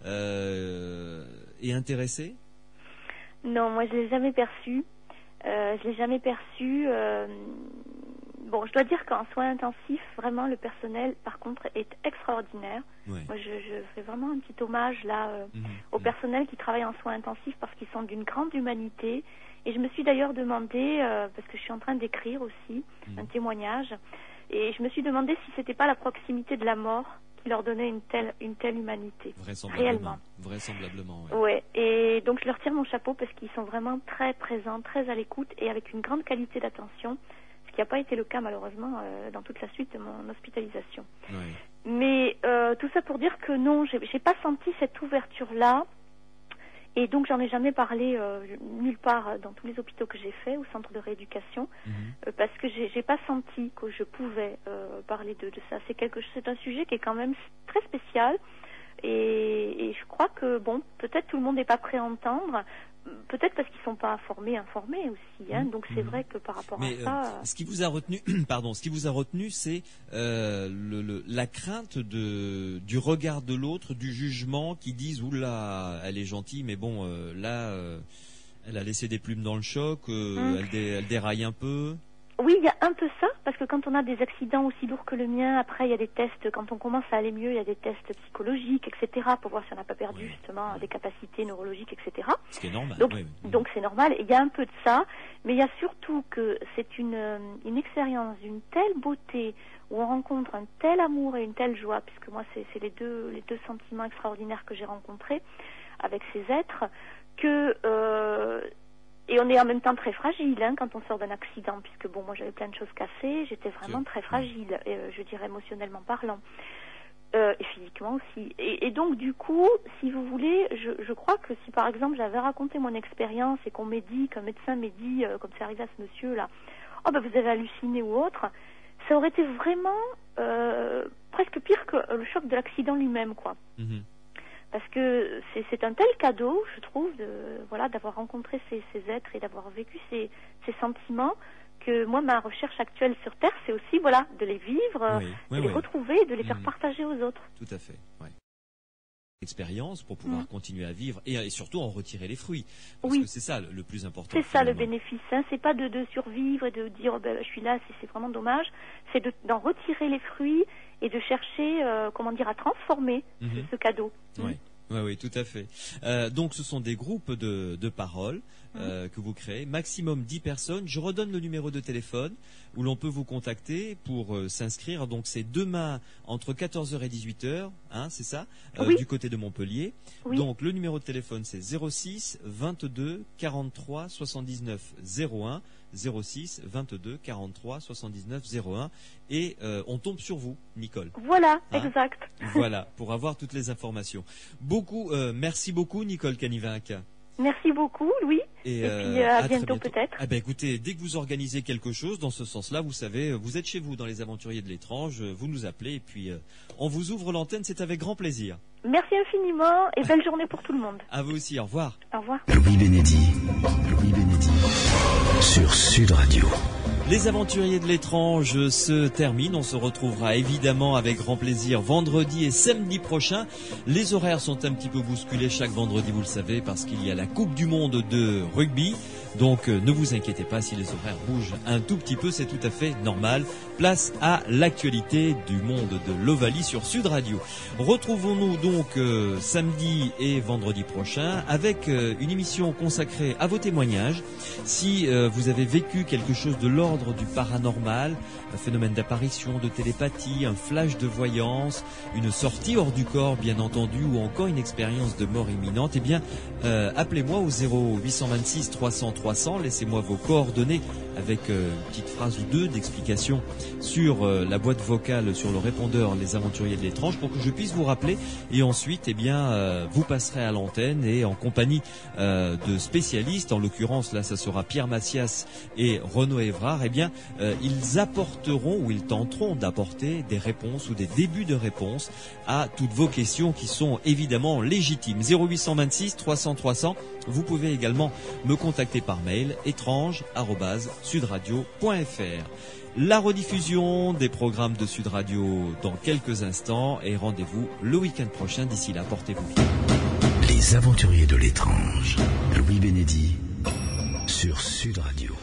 euh, et intéressée? Non, moi je l'ai jamais perçu. Euh, je l'ai jamais perçu. Euh... Bon, je dois dire qu'en soins intensifs, vraiment le personnel, par contre, est extraordinaire. Ouais. Moi, je, je fais vraiment un petit hommage là euh, mmh, au mmh. personnel qui travaille en soins intensifs parce qu'ils sont d'une grande humanité. Et je me suis d'ailleurs demandé, euh, parce que je suis en train d'écrire aussi mmh. un témoignage, et je me suis demandé si c'était pas la proximité de la mort qui leur donnait une telle, une telle humanité. Vraisemblablement. Réellement. Vraisemblablement, ouais. ouais. Et donc je leur tire mon chapeau parce qu'ils sont vraiment très présents, très à l'écoute et avec une grande qualité d'attention, ce qui n'a pas été le cas malheureusement euh, dans toute la suite de mon hospitalisation. Ouais. Mais euh, tout ça pour dire que non, j'ai, j'ai pas senti cette ouverture-là. Et donc j'en ai jamais parlé euh, nulle part dans tous les hôpitaux que j'ai fait, au centre de rééducation, mmh. euh, parce que j'ai, j'ai pas senti que je pouvais euh, parler de, de ça. C'est quelque, c'est un sujet qui est quand même très spécial, et, et je crois que bon, peut-être tout le monde n'est pas prêt à entendre. Peut-être parce qu'ils sont pas informés, informés aussi. Hein. Donc c'est mmh. vrai que par rapport Mais, à ça, euh, ce qui vous a retenu, pardon, ce qui vous a retenu, c'est euh, le, le, la crainte de du regard de l'autre, du jugement, qui disent oula, elle est gentille, mais bon, euh, là, euh, elle a laissé des plumes dans le choc, euh, mmh. elle, dé, elle déraille un peu. Oui, il y a un peu ça, parce que quand on a des accidents aussi lourds que le mien, après il y a des tests, quand on commence à aller mieux, il y a des tests psychologiques, et cetera, pour voir si on n'a pas perdu oui. justement oui. des capacités neurologiques, et cetera. Ce qui est normal. Donc, oui, oui. donc c'est normal, et il y a un peu de ça, mais il y a surtout que c'est une, une expérience d'une telle beauté, où on rencontre un tel amour et une telle joie, puisque moi c'est, c'est les deux, les deux sentiments extraordinaires que j'ai rencontrés avec ces êtres, que... Euh, Et on est en même temps très fragile hein, quand on sort d'un accident, puisque bon, moi j'avais plein de choses cassées, j'étais vraiment très fragile, euh, je dirais émotionnellement parlant, euh, et physiquement aussi. Et, et donc du coup, si vous voulez, je, je crois que si par exemple j'avais raconté mon expérience et qu'on m'ait dit, qu'un médecin m'ait dit, euh, comme c'est arrivé à ce monsieur-là, oh ben vous avez halluciné ou autre, ça aurait été vraiment euh, presque pire que le choc de l'accident lui-même, quoi. Mm-hmm. Parce que c'est, c'est un tel cadeau, je trouve, de, voilà, d'avoir rencontré ces, ces êtres et d'avoir vécu ces, ces sentiments, que moi, ma recherche actuelle sur Terre, c'est aussi, voilà, de les vivre, oui, oui, de les oui. retrouver, de les faire mmh. partager aux autres. Tout à fait, oui. Expérience pour pouvoir mmh. continuer à vivre et, et surtout en retirer les fruits. Parce oui. que c'est ça le, le plus important. C'est finalement. ça le bénéfice, hein. C'est pas de, de survivre et de dire, oh, ben, je suis là, c'est, c'est vraiment dommage. C'est de, d'en retirer les fruits et de chercher, euh, comment dire, à transformer mmh. ce, ce cadeau. Oui. Mmh. Oui, oui, tout à fait. Euh, donc, ce sont des groupes de, de paroles euh, mmh. que vous créez, maximum dix personnes. Je redonne le numéro de téléphone où l'on peut vous contacter pour euh, s'inscrire. Donc, c'est demain entre quatorze heures et dix-huit heures, hein, c'est ça, euh, oui. du côté de Montpellier. Oui. Donc, le numéro de téléphone, c'est zéro six vingt-deux quarante-trois soixante-dix-neuf zéro un. zéro six vingt-deux quarante-trois soixante-dix-neuf zéro un et euh, on tombe sur vous, Nicole. Voilà, hein exact. Voilà, pour avoir toutes les informations. Beaucoup, euh, merci beaucoup, Nicole Canivinck. Merci beaucoup, Louis. Et, et euh, puis euh, à, à bientôt, bientôt. peut-être. Ah ben écoutez, dès que vous organisez quelque chose dans ce sens-là, vous savez, vous êtes chez vous dans les Aventuriers de l'étrange, vous nous appelez et puis euh, on vous ouvre l'antenne, c'est avec grand plaisir. Merci infiniment et belle journée pour tout le monde. À vous aussi, au revoir. Au revoir. Louis Bénédy, Louis Bénédy, sur Sud Radio. Les Aventuriers de l'étrange se terminent. On se retrouvera évidemment avec grand plaisir vendredi et samedi prochain. Les horaires sont un petit peu bousculés chaque vendredi, vous le savez, parce qu'il y a la Coupe du Monde de rugby. Donc euh, ne vous inquiétez pas si les horaires bougent un tout petit peu, c'est tout à fait normal. Place à l'actualité du monde de l'Ovalie sur Sud Radio. Retrouvons-nous donc euh, samedi et vendredi prochain avec euh, une émission consacrée à vos témoignages. Si euh, vous avez vécu quelque chose de l'ordre du paranormal, un phénomène d'apparition, de télépathie, un flash de voyance, une sortie hors du corps bien entendu, ou encore une expérience de mort imminente, eh bien euh, appelez-moi au zéro huit cent vingt-six trois cents trois cents, laissez-moi vos coordonnées avec euh, une petite phrase ou deux d'explication sur euh, la boîte vocale, sur le répondeur Les Aventuriers de l'étrange, pour que je puisse vous rappeler, et ensuite eh bien euh, vous passerez à l'antenne et en compagnie euh, de spécialistes, en l'occurrence là ça sera Pierre Massias et Renaud Évrard, eh bien euh, ils apporteront ou ils tenteront d'apporter des réponses ou des débuts de réponses à toutes vos questions qui sont évidemment légitimes. Zéro huit cent vingt-six trois cents trois cents. Vous pouvez également me contacter par mail étrange arobase sudradio point f r. La rediffusion des programmes de Sud Radio dans quelques instants et rendez-vous le week-end prochain. D'ici là, portez-vous bien. Les Aventuriers de l'étrange, Louis Bénédy sur Sud Radio.